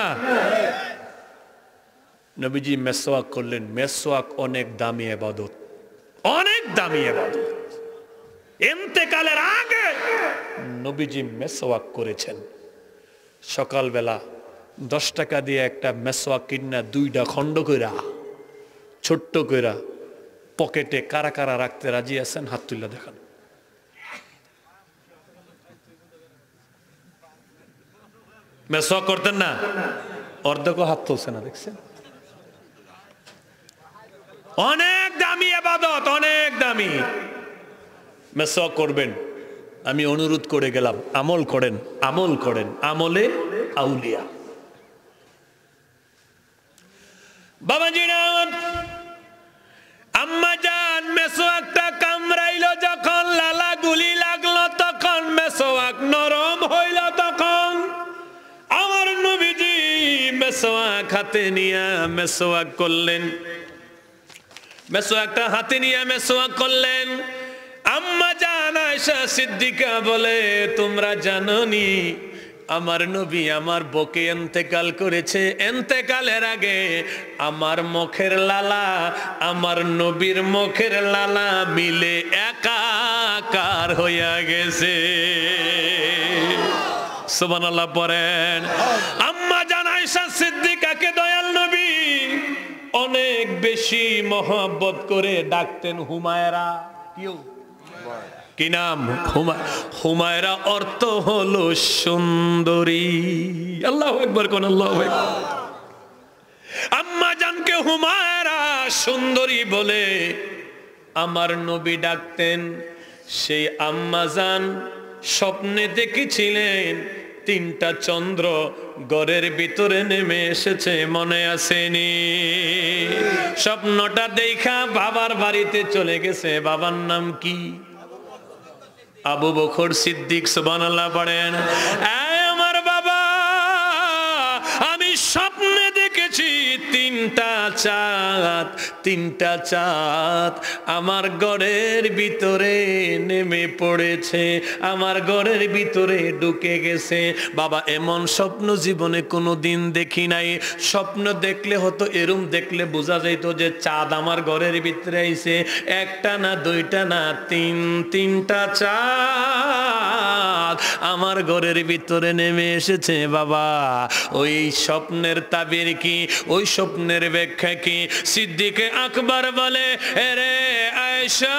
নবীজি মেসওয়াক করলেন। মেসওয়াক অনেক দামি ইবাদত, অনেক দামি ইবাদত। ইন্তেকালের আগে নবীজি মেসওয়াক করেছেন। সকালবেলা 10 টাকা দিয়ে একটা মেসওয়াক কিনা 2টা খণ্ড কইরা ছোট্ট কইরা পকেটে কারা কারা রাখতে রাজি আছেন হাত তুলে দেখান। মেসওয়াক করতেন না? অর্ধেকও হাত তুলছে না, দেখছেন? অনেক দামি ইবাদত, অনেক দামি। মেসওয়াক করবেন, আমি অনুরোধ করে গেলাম, আমল করেন, আমল করেন, আমলে আউলিয়া। বাবাজি আম্মা জান মেসওয়াকটা কামড়াইলো যখন, লালা গুলি লাগলো তখন, মেসওয়াক নরম হইল তখন, আমার নবীজি মেসওয়াক হাতে নিয়ে মেসওয়াক করলেন। মেসওয়াকটা হাতে নিয়ে মেসওয়াক করলেন। আম্মা জান আয়েশা সিদ্দিকা বলে, তোমরা জানোনি আমার নবী আমার বুকে ইন্তেকাল করেছে, ইন্তেকালের আগে আমার মুখের লালা আমার নবীর মুখের লালা মিলে একাকার হইয়া গেছে। সুবহানাল্লাহ পড়েন। আম্মা জান আয়েশা সিদ্দিকাকে দয়াল নবী অনেক বেশি মহব্বত করে ডাকতেন হুমায়রা। কি নাম? হুমায়রা অর্থ হলো সুন্দরী। আল্লাহু আকবার কোন, আল্লাহু আকবার। আম্মা জানকে হুমায়রা সুন্দরী বলে আমার নবী ডাকতেন। সেই আম্মা জান স্বপ্নে দেখেছিলেন 3টা চন্দ্র ঘরের ভিতরে নেমে এসেছে, মনে আসেনি? স্বপ্নটা দেখা বাবার বাড়িতে চলে গেছে। বাবার নাম কি? আবু বকর সিদ্দিক। সুবহানাল্লাহ পড়েন। আমার বাবা, আমি স্বপ্নে দেখেছি 3টা চাঁদ, 3টা চাঁদ আমার ঘরের ভিতরে নেমে পড়েছে, আমার ঘরের ভিতরে ঢুকে গেছে। বাবা, এমন স্বপ্ন জীবনে কোনোদিন দেখি নাই। স্বপ্ন দেখলে হতো এরম দেখলে বোঝা যেত যে চাঁদ আমার ঘরের ভিতরে আইছে। 1টা না 2টা না 3টা চাঁদ আমার ঘরের ভিতরে নেমে এসেছে। বাবা, ওই স্বপ্নের তাবির কি, ওই স্বপ্নের ব্যাখ্যা কি? সিদ্দিকে আকবর বলে, এরে আয়েশা,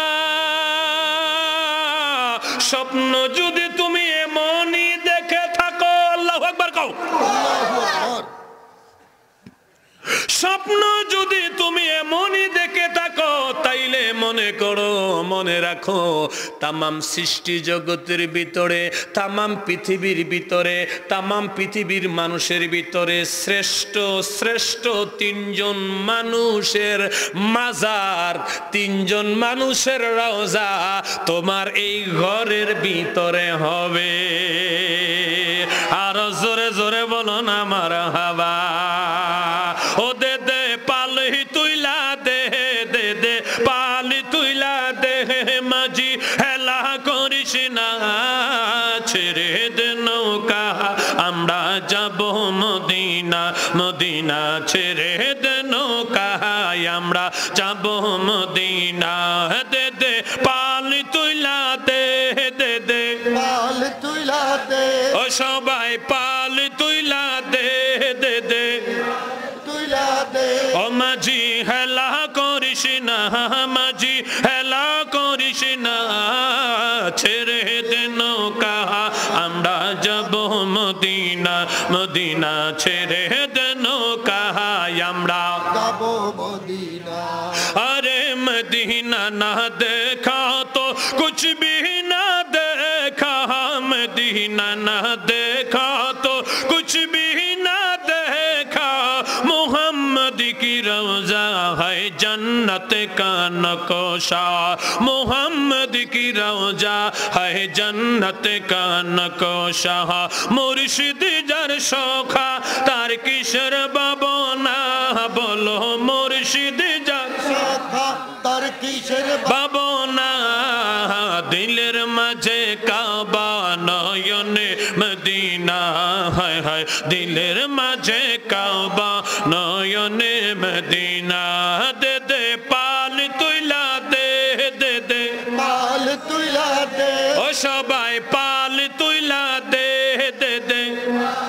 স্বপ্ন যদি তুমি এমনই দেখে থাকো, আল্লাহু আকবার কও, স্বপ্ন যদি তুমি এমনই দেখে থাকো, তাইলে মনে করো, মনে রাখো, তামাম সৃষ্টি জগতের ভিতরে, তামাম পৃথিবীর ভিতরে, তামাম পৃথিবীর মানুষের ভিতরে শ্রেষ্ঠ শ্রেষ্ঠ 3 জন মানুষের মাজার, 3 জন মানুষের রওজা তোমার এই ঘরের ভিতরে হবে। আর জোরে জোরে বলো না মারহাবা। ও দে দে পালি তুইলা দে, দে দে পালি তুইলা দে, মাঝি হেলা করিস না, ছেড়ে দে নৌকা আমরা যাব মদিনা, মদিনা ছেড়ে দে নৌকা আমরা যাব মদিনা। দে দে পালি তুইলা দে, দে দে পাল তুইলা দে, ও সবাই পালি তুইলা দে, দে দে তুইলা দে, ও মাঝি হেলা করিস না, মাঝি হেলা করিস না, ছেড়ে দে নৌকা আমরা যাব মদিনা, মদিনা ছেড়ে দে নৌকা আমরা যাব মদিনা। अरे मदीना ना देखा तो कुछ भी ना देखा, मदीना ना देखा तो कुछ भी ना देखा, मोहम्मद की रौजा है जन्नत का नक्शा, मोहम्मद की रौजा है जन्नत का नक्शा। मुर्शिद जर शोखा तार किशोर बाबना, बोलो मुर्शिद जर তার কিসের বাবনা, দিলের মাঝে কাবা নয়নে মদিনা, হায় হায় দিলের মাঝে কাবা নয়নে মদিনা। দে দে পাল তুইলা দে, দে দে পাল তুইলা দে, ও সবাই পাল তুইলা দে, দে দে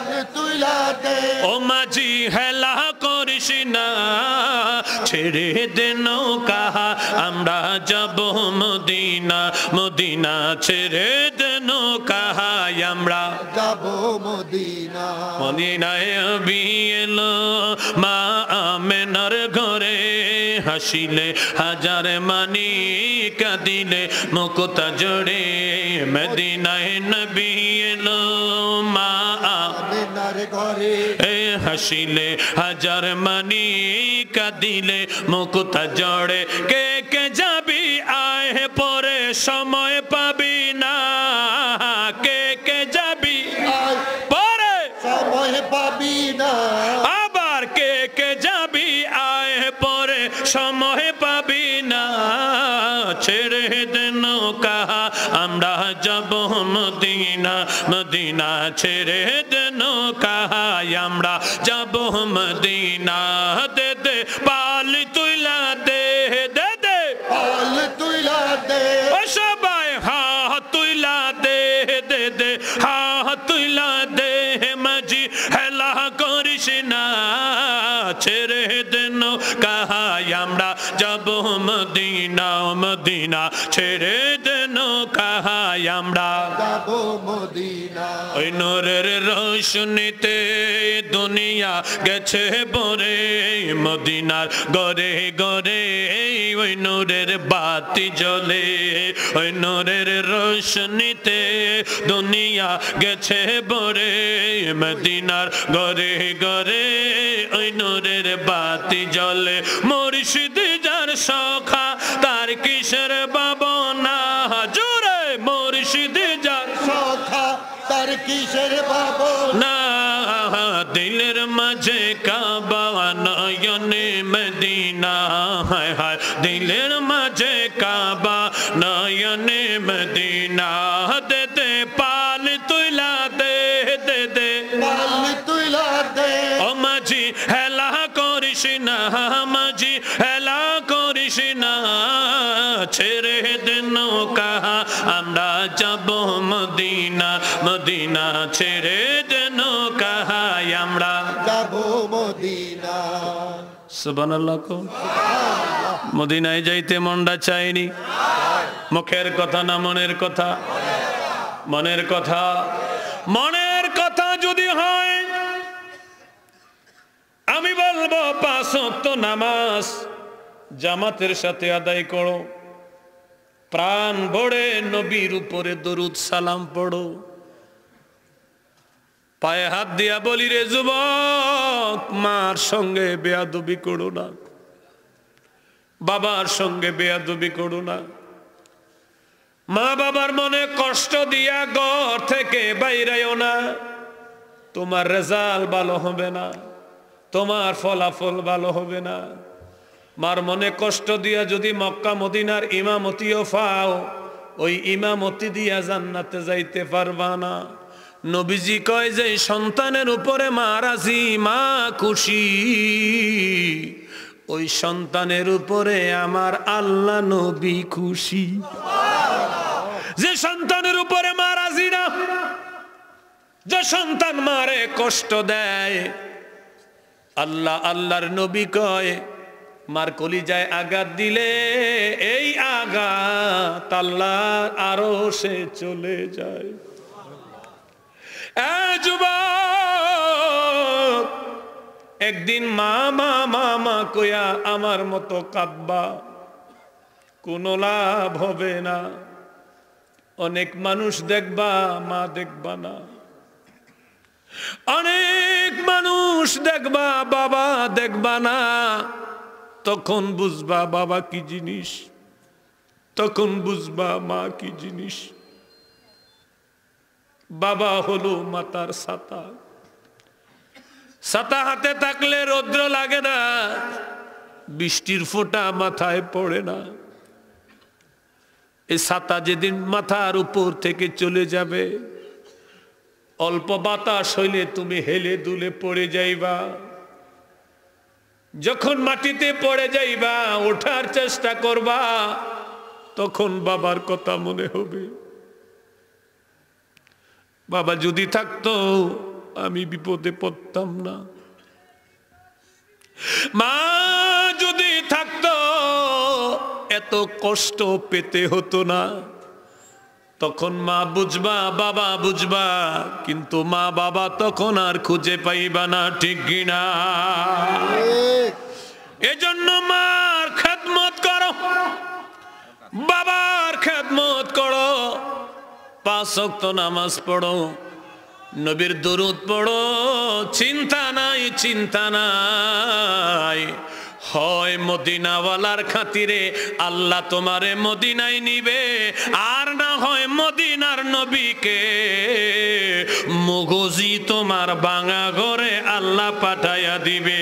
ছেড়ে দে নৌকা আমরা যাব মদিনা মদিনা ছেড়ে দে নৌকা আমরা যাব মদিনা মদিনায় নবী এলো মা আমেনার ঘরে হাসিলে হাজার মানি কাঁদিলে মুকুতা জোড়ে মদিনায় নবী এলো মা আমেনার ঘরে হাসিলে হাজার মানি কাঁদিলে মুকুতা জোড়ে কে কে যাবি আয় পরে সময় পাবি না কে কে যাবি পরে সময় পাবি না আবার কে কে যাবি আয় পরে সময় পাবি না ছেড়ে দে নৌকা আমরা যাব মদিনা মদিনা ছেড়ে দে নৌকা আমরা যাব মদিনা দে দে পালি তুইলা দে দে দে পাল তুইলা দে ও সবাই হাত তুইলা দে দে দে হাত তুইলা দে মাঝি হেলা করিস না ছেড়ে দে নৌকা আমরা যাব মদিনা মদিনা ছেড়ে দে নৌকা আমরা যাব মদিনা ওই নূরের রোশনীতে দুনিয়া গেছে ভরে মদিনার ঘরে ঘরে ওই নূরের বাতি জ্বলে ওই নূরের রোশনীতে দুনিয়া গেছে ভরে মদিনার ঘরে ঘরে ওই নূরের বাতি জ্বলে মুর্শিদ যার সখা তার কিসের ভাবনা জোরে মুর্শিদ যার সখা তার কিসের ভাবনা না দিলের মাঝে কাবা নয়নে মদিনা হায় হায় দিলের মাঝে কাবা নয়নে মদিনা দে দে পাল তুইলা দে দে দে পাল তুইলা দে ও মাঝি হেলা করিস না মাঝি হেলা করিস না ছেড়ে দে নৌকা আমরা যাব মদিনা মদিনা ছেড়ে দে নৌকা আমরা যাব মদিনা সুবহানাল্লাহ কো মদিনায় যাইতে মনটা চাইনি মুখের কথা না মনের কথা মনের কথা মনের কথা যদি হয় আমি বলবো 5 ওয়াক্ত নামাজ জামাতের সাথে আদায় করো প্রাণ ভরে নবীর উপরে দরুদ সালাম পড়ো পায়ে হাত দিয়া বলি রে যুবক মার সঙ্গে বেয়াদবি করো না বাবার সঙ্গে বেয়াদবি করো না মা বাবার মনে কষ্ট দিয়া ঘর থেকে বাইরেও না তোমার রেজাল্ট ভালো হবে না তোমার ফলাফল ভালো হবে না মার মনে কষ্ট দিয়া যদি মক্কা মদিনার ইমামতিও পাও ওই ইমামতি দিয়া জান্নাতে যাইতে পারবা না নবীজি কয় যে সন্তানের উপরে মা রাজি মা খুশি ওই সন্তানের উপরে আমার আল্লাহ নবী খুশি যে সন্তানের উপরে মা রাজি না যে সন্তান মারে কষ্ট দেয় আল্লাহ আল্লাহর নবী কয় মার কলিজায় আঘাত দিলে এই আঘাত আল্লাহর আরশে চলে যায় যুবক একদিন মা মা মা মা কইয়া আমার মতো কাঁদবা কোনো লাভ হবে না অনেক মানুষ দেখবা মা দেখবা না অনেক মানুষ দেখবা বাবা দেখবা না তখন বুঝবা বাবা কি জিনিস তখন বুঝবা মা কি জিনিস বাবা হলো মাতার ছাতা ছাতা হাতে থাকলে রৌদ্র লাগে না বৃষ্টির ফোঁটা মাথায় পড়ে না এই ছাতা যেদিন মাথার উপর থেকে চলে যাবে অল্প বাতাস হইলে তুমি হেলে দুলে পড়ে যাইবা যখন মাটিতে পড়ে যাইবা ওঠার চেষ্টা করবা তখন বাবার কথা মনে হবে বাবা যদি থাকতো আমি বিপদে পড়তাম না মা যদি এত কষ্ট পেতে হতো না। তখন মা বুঝবা, বাবা বুঝবা, কিন্তু মা বাবা তখন আর খুঁজে পাইবা না, ঠিক কিনা? এজন্য মার খেদমত করো, বাবার খেদমত করো, 5 ওয়াক্ত নামাজ পড়ো, নবীর দরুদ পড়ো, চিন্তা নাই, চিন্তা নাই। হয় মদিনাওয়ালার খাতিরে আল্লাহ তোমারে মদিনায় নিবে, আর না হয় মদিনার নবীকে মগজি তোমার বাঙা ঘরে আল্লাহ পাঠাইয়া দিবে।